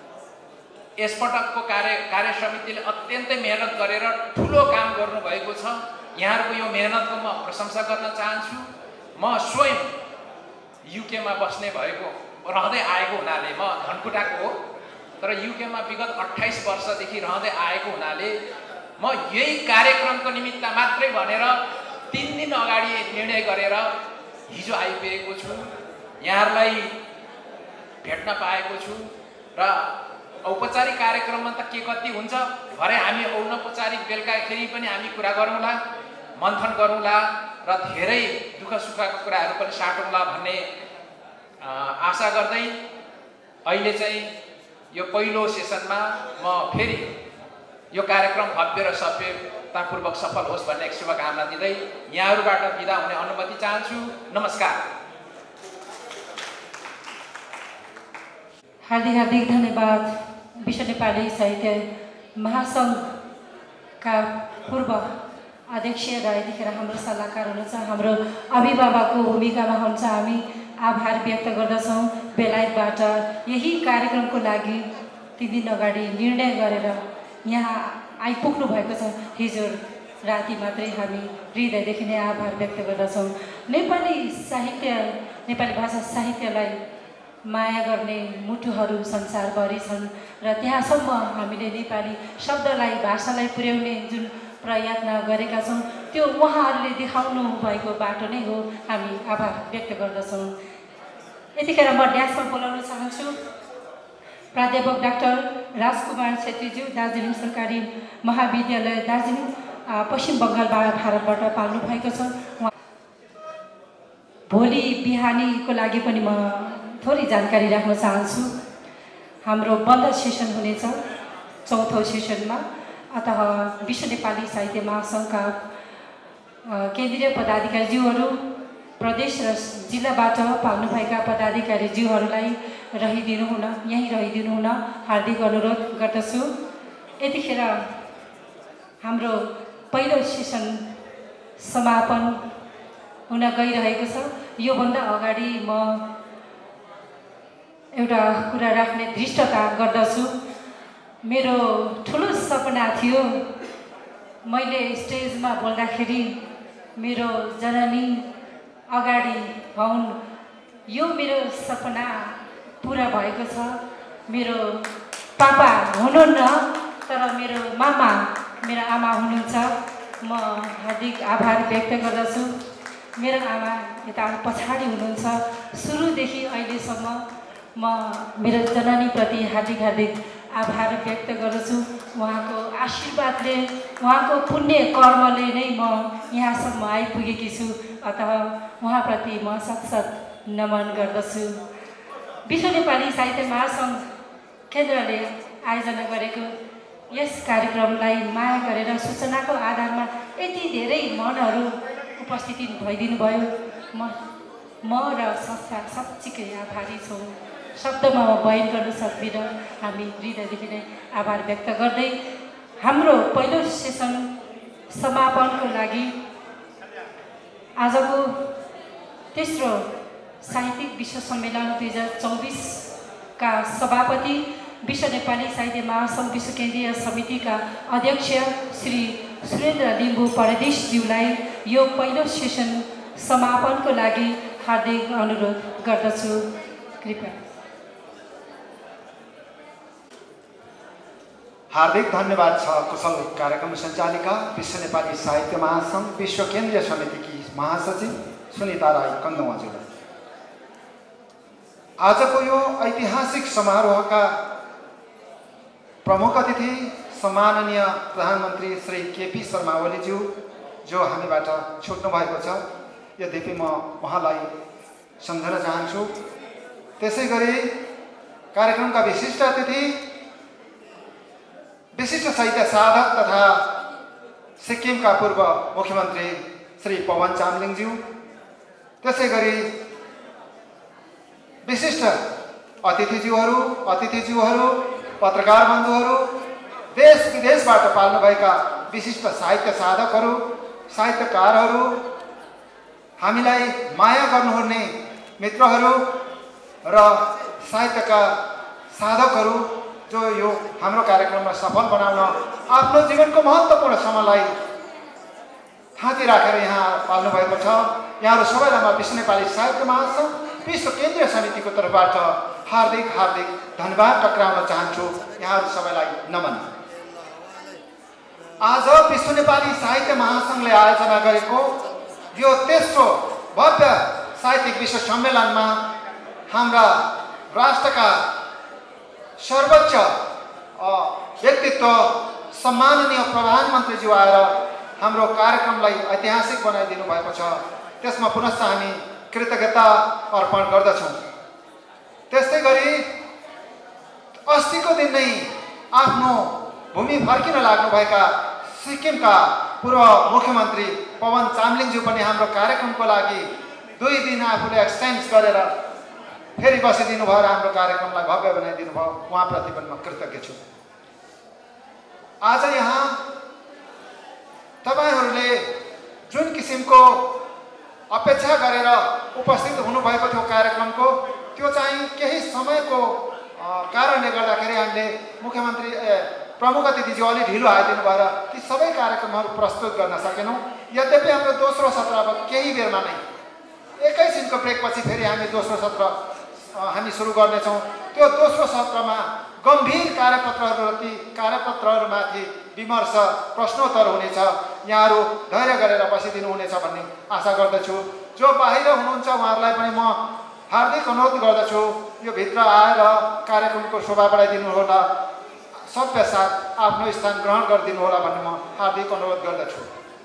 यसपटकको कार्य समितिले अत्यन्तै मेहनत गरेर ठुलो काम गर्नुभएको छ। यहाँहरूको यो मेहनतको म प्रशंसा गर्न चाहन्छु। म स्वयं युकेमा बस्ने भएको रहँदै आएको हुनाले, म धनकुटाको हो तर युकेमा विगत 28 वर्षदेखि रहँदै आएको हुनाले म यही कार्यक्रमको निमित्त मात्रै भनेर 3 दिन अगाडि निर्णय गरेर हिजो आइपुगेको छु। यहाँहरूलाई भेट्न पाएको छु र औपचारिक कार्यक्रममा त के कति हुन्छ भरे हामी अनौपचारिक बेलुकाखेरि पनि हामी कुरा गरौँला। मन्थन गरौँला र धेरै दुःख सुखका कुराहरू पनि साटौँला भन्ने आशा गर्दै अहिले चाहिँ यो पहिलो सेसनमा म फेरि यो कार्यक्रम भव्य र सभ्यतापूर्वक सफल होस् भन्ने एक शुभकामना दिँदै यहाँहरूबाट बिदा हुने अनुमति चाहन्छु। नमस्कार। हार्दिक हार्दिक धन्यवाद। विश्व नेपाली साहित्य महासङ्घका पूर्व अध्यक्ष र यतिखेर हाम्रो सल्लाहकार हुनुहुन्छ, हाम्रो अभिभावकको भूमिकामा हुन्छ। हामी आभार व्यक्त गर्दछौँ। बेलायतबाट यही कार्यक्रमको लागि 3 दिन अगाडि निर्णय गरेर यहाँ आइपुग्नु भएको छ। हिजो राति मात्रै हामी हृदयदेखि नै आभार व्यक्त गर्दछौँ। नेपाली साहित्य, नेपाली भाषा साहित्यलाई माया गर्ने मुटुहरू संसारभरि छन् र त्यहाँसम्म हामीले नेपाली शब्दलाई, भाषालाई पुर्याउने जुन प्रयत्न गरेका छौँ त्यो उहाँहरूले देखाउनु भएको बाटो नै हो। हामी आभार व्यक्त गर्दछौँ। यतिखेर म ड्यासमा बोलाउन चाहन्छु प्राध्यापक डाक्टर राजकुमार छेत्रीज्यू, दार्जिलिङ सरकारी महाविद्यालय दार्जिलिङ, पश्चिम बङ्गालबाट भारतबाट पाल्नु भएको छ। उहाँ भोलि बिहानीको लागि पनि म थोरै जानकारी राख्न चाहन्छु। हाम्रो बन्द सेसन हुनेछ 4औं सेसनमा। अतः विश्व नेपाली साहित्य महासङ्घका केन्द्रीय पदाधिकारीज्यूहरू, प्रदेश र जिल्लाबाट पाल्नुभएका पदाधिकारीज्यूहरूलाई यहीँ रहिदिनु हुन हार्दिक अनुरोध गर्दछु। यतिखेर हाम्रो पहिलो सेसन समापन हुन गइरहेको छ। योभन्दा अगाडि म एउटा कुरा राख्ने दृष्टता गर्दछु। मेरो ठुलो सपना थियो, मैले स्टेजमा बोल्दाखेरि मेरो जननी अगाडि हुन्। यो मेरो सपना पुरा भएको छ। मेरो पापा हुनुहुन्न तर मेरो मामा, मेरो आमा हुनुहुन्छ। म हार्दिक आभार व्यक्त गर्दछु। मेरो आमा यता पछाडि हुनुहुन्छ। सुरुदेखि अहिलेसम्म म मेरो जननीप्रति हार्दिक हार्दिक आभार व्यक्त गर्दछु। उहाँको आशीर्वादले, उहाँको पुण्य कर्मले नै म यहाँसम्म आइपुगेकी छु। अतः उहाँप्रति म सतसत नमन गर्दछु। विश्व नेपाली साहित्य महासङ्घ केन्द्रले आयोजना गरेको यस कार्यक्रमलाई माया गरेर सूचनाको आधारमा यति धेरै मनहरू उपस्थिति भइदिनु भयो। म र संस्था साँच्चीकै आभारी छौँ। शब्दमा म बयान गर्न सक्दिनँ। हामी हृदयदेखि नै आभार व्यक्त गर्दै हाम्रो पहिलो सेसन समापनको लागि आजको तेस्रो साहित्यिक विश्व सम्मेलन 2024 का सभापति, विश्व नेपाली साहित्य महासङ्घ विश्व केन्द्रीय समितिका अध्यक्ष श्री सुरेन्द्र लिम्बू परदेशज्यूलाई यो पहिलो सेसन समापनको लागि हार्दिक अनुरोध गर्दछु। कृपया। हार्दिक धन्यवाद छ कुशल कार्यक्रम सञ्चालिका, विश्व नेपाली साहित्य महासङ्घ विश्व केन्द्रीय समितिकी महासचिव सुनिता राई कन्दुवाज्यूलाई। आजको यो ऐतिहासिक समारोहका प्रमुख अतिथि सम्माननीय प्रधानमन्त्री श्री केपी शर्मा ओलीज्यू जो हामीबाट छुट्नु भएको छ, यद्यपि म उहाँलाई सम्झन चाहन्छु। त्यसै गरी कार्यक्रमका विशिष्ट अतिथि, विशिष्ट साहित्य साधक तथा सिक्किमका पूर्व मुख्यमन्त्री श्री पवन चामलिङज्यू, त्यसै गरी विशिष्ट अतिथिज्यूहरू, पत्रकार बन्धुहरू, देश विदेशबाट पाल्नुभएका विशिष्ट साहित्य साधकहरू, साहित्यकारहरू, हामीलाई माया गर्नुहुने मित्रहरू र साहित्यका साधकहरू जो यो हाम्रो कार्यक्रममा सफल बनाउन आफ्नो जीवनको महत्त्वपूर्ण समयलाई थाँती राखेर यहाँ पाल्नु भएको छ। यहाँहरू सबैलाई म विश्व नेपाली साहित्य महासङ्घ विश्व केन्द्रीय समितिको तर्फबाट हार्दिक हार्दिक धन्यवाद टक्राउन चाहन्छु। यहाँहरू सबैलाई नमन। आज विश्व नेपाली साहित्य महासङ्घले आयोजना गरेको यो तेस्रो भव्य साहित्यिक विश्व सम्मेलनमा हाम्रा राष्ट्रका सर्वोच्च व्यक्तित्व सम्माननीय प्रधानमन्त्रीज्यू आएर हाम्रो कार्यक्रमलाई ऐतिहासिक बनाइदिनु भएको छ। त्यसमा पुनश्च हामी कृतज्ञता अर्पण गर्दछौँ। त्यस्तै गरी अस्तिको दिन नै आफ्नो भूमि फर्किन लाग्नुभएका सिक्किमका पूर्व मुख्यमन्त्री पवन चामलिङज्यू पनि हाम्रो कार्यक्रमको लागि 2 दिन आफूले एक्सचेन्ज गरेर फेरि बसिदिनु भयो र हाम्रो कार्यक्रमलाई भव्य बनाइदिनु भयो। उहाँप्रति पनि म कृतज्ञ छु। आज यहाँ तपाईहरूले जुन किसिमको अपेक्षा गरेर उपस्थित हुनुभएको थियो कार्यक्रमको, त्यो चाहिँ केही समयको कारणले गर्दाखेरि हामीले मुख्यमन्त्री प्रमुख अतिथिज्यू अलि ढिलो आइदिनु भएर ती सबै कार्यक्रमहरू प्रस्तुत गर्न सकेनौँ। यद्यपि हाम्रो दोस्रो सत्र अब केही बेरमा नै एकैछिनको ब्रेकपछि फेरि हामी दोस्रो सत्र हामी सुरु गर्नेछौँ। त्यो दोस्रो सत्रमा गम्भीर कार्यपत्रहरू र ती कार्यपत्रहरूमाथि विमर्श प्रश्नोत्तर हुनेछ। यहाँहरू धैर्य गरेर बसिदिनु हुनेछ भन्ने आशा गर्दछु। जो बाहिर हुनुहुन्छ उहाँहरूलाई पनि म हार्दिक अनुरोध गर्दछु, यो भित्र आएर कार्यक्रमको शोभा बढाइदिनु होला, सभ्य साथ आफ्नो स्थान ग्रहण गरिदिनु होला भन्ने म हार्दिक अनुरोध गर्दछु।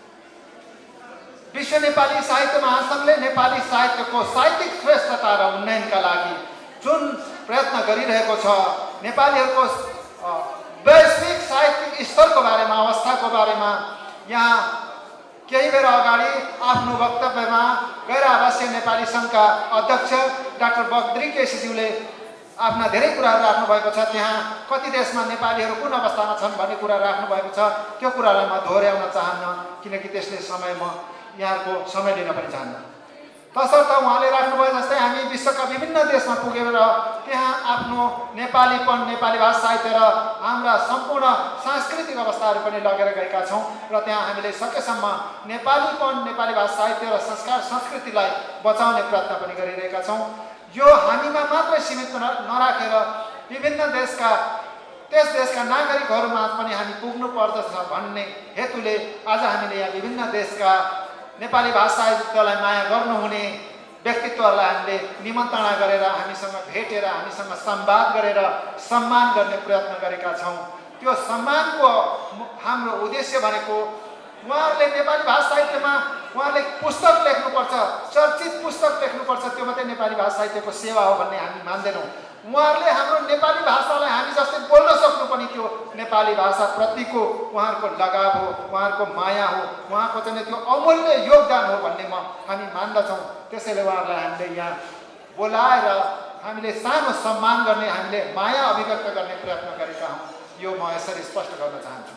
विश्व नेपाली साहित्य महासङ्घले नेपाली साहित्यको साहित्यिक श्रेष्ठता र उन्नयनका लागि जुन प्रयत्न गरिरहेको छ, नेपालीहरूको वैश्विक साहित्यिक स्तरको बारेमा, अवस्थाको बारेमा यहाँ केही बेर अगाडि आफ्नो वक्तव्यमा गैर आवासीय नेपाली सङ्घका अध्यक्ष डाक्टर बद्री केसीज्यूले आफ्ना धेरै कुराहरू राख्नुभएको छ। त्यहाँ कति देशमा नेपालीहरू कुन अवस्थामा छन् भन्ने कुरा राख्नुभएको छ। त्यो कुरालाई म दोहोऱ्याउन चाहन्न, किनकि त्यसले यहाँको समय लिन पनि चाहन्न। तसर्थ उहाँले राख्नुभयो जस्तै हामी विश्वका विभिन्न देशमा पुगेर त्यहाँ आफ्नो नेपालीपन, नेपाली भाषा साहित्य र हाम्रा सम्पूर्ण सांस्कृतिक अवस्थाहरू पनि लगेर गएका छौँ र त्यहाँ हामीले सकेसम्म नेपालीपन, नेपाली भाषा साहित्य र संस्कार संस्कृतिलाई बचाउने प्रयत्न पनि गरिरहेका छौँ। यो हामीमा मात्रै सीमित नराखेर विभिन्न त्यस देशका नागरिकहरूमा पनि हामी पुग्नु पर्दछ भन्ने हेतुले आज हामीले यहाँ विभिन्न देशका नेपाली भाषा साहित्यलाई माया गर्नुहुने व्यक्तित्वहरूलाई हामीले निमन्त्रणा गरेर हामीसँग भेटेर हामीसँग संवाद गरेर सम्मान गर्ने प्रयत्न गरेका छौँ। त्यो सम्मानको हाम्रो उद्देश्य भनेको उहाँहरूले नेपाली भाषा साहित्यमा उहाँहरूले पुस्तक लेख्नुपर्छ, चर्चित पुस्तक लेख्नुपर्छ, त्यो मात्रै नेपाली भाषा साहित्यको सेवा हो भन्ने हामी मान्दैनौँ। उहाँहरूले हाम्रो नेपाली भाषालाई हामी जस्तै बोल्न सक्नु पनि त्यो नेपाली भाषाप्रतिको उहाँहरूको लगाव हो, उहाँहरूको माया हो, उहाँको चाहिँ त्यो अमूल्य योगदान हो भन्ने हामी मान्दछौँ। त्यसैले उहाँहरूलाई हामीले यहाँ बोलाएर हामीले सानो सम्मान गर्ने, हामीले माया अभिव्यक्त गर्ने प्रयत्न गरेका हौँ। यो म यसरी स्पष्ट गर्न चाहन्छु।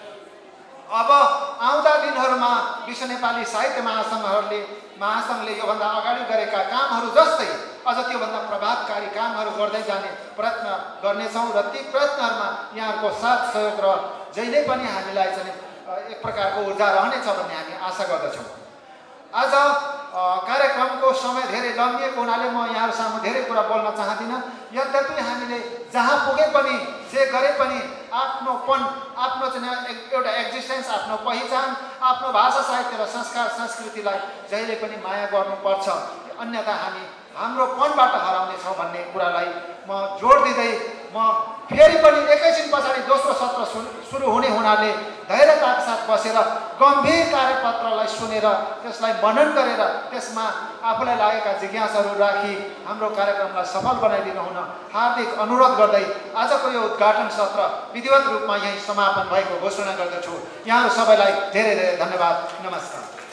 अब आउँदा दिनहरूमा विश्व नेपाली साहित्य महासङ्घले योभन्दा अगाडि गरेका कामहरू जस्तै अझ त्योभन्दा प्रभावकारी कामहरू गर्दै जाने प्रयत्न गर्नेछौँ र ती प्रयत्नहरूमा यहाँहरूको साथ सहयोग र जहिले पनि हामीलाई चाहिँ एक प्रकारको ऊर्जा रहनेछ भन्ने हामी आशा गर्दछौँ। आज कार्यक्रमको समय धेरै लम्बिएको हुनाले म यहाँहरू सामु धेरै कुरा बोल्न चाहदिनँ। यद्यपि हामीले जहाँ पुगे पनि, जे गरे पनि आफ्नोपन, आफ्नो चाहिँ एउटा एक्जिस्टेन्स, आफ्नो पहिचान, आफ्नो भाषा साहित्य र संस्कार संस्कृतिलाई जहिले पनि माया गर्नुपर्छ, अन्यथा हामी हाम्रोपनबाट हराउनेछौँ भन्ने कुरालाई म जोड दिँदै म फेरि पनि एकैछिन पछाडि दोस्रो सत्र सुरु हुने हुनाले धैर्यताका साथ बसेर गम्भीर कार्यपत्रलाई सुनेर त्यसलाई मनन गरेर त्यसमा आफूलाई लागेका जिज्ञासाहरू राखी हाम्रो कार्यक्रमलाई सफल बनाइदिनु हुन हार्दिक अनुरोध गर्दै आजको यो उद्घाटन सत्र विधिवत रूपमा यही समापन भएको घोषणा गर्दछु। यहाँहरू सबैलाई धेरै धेरै धन्यवाद। नमस्कार।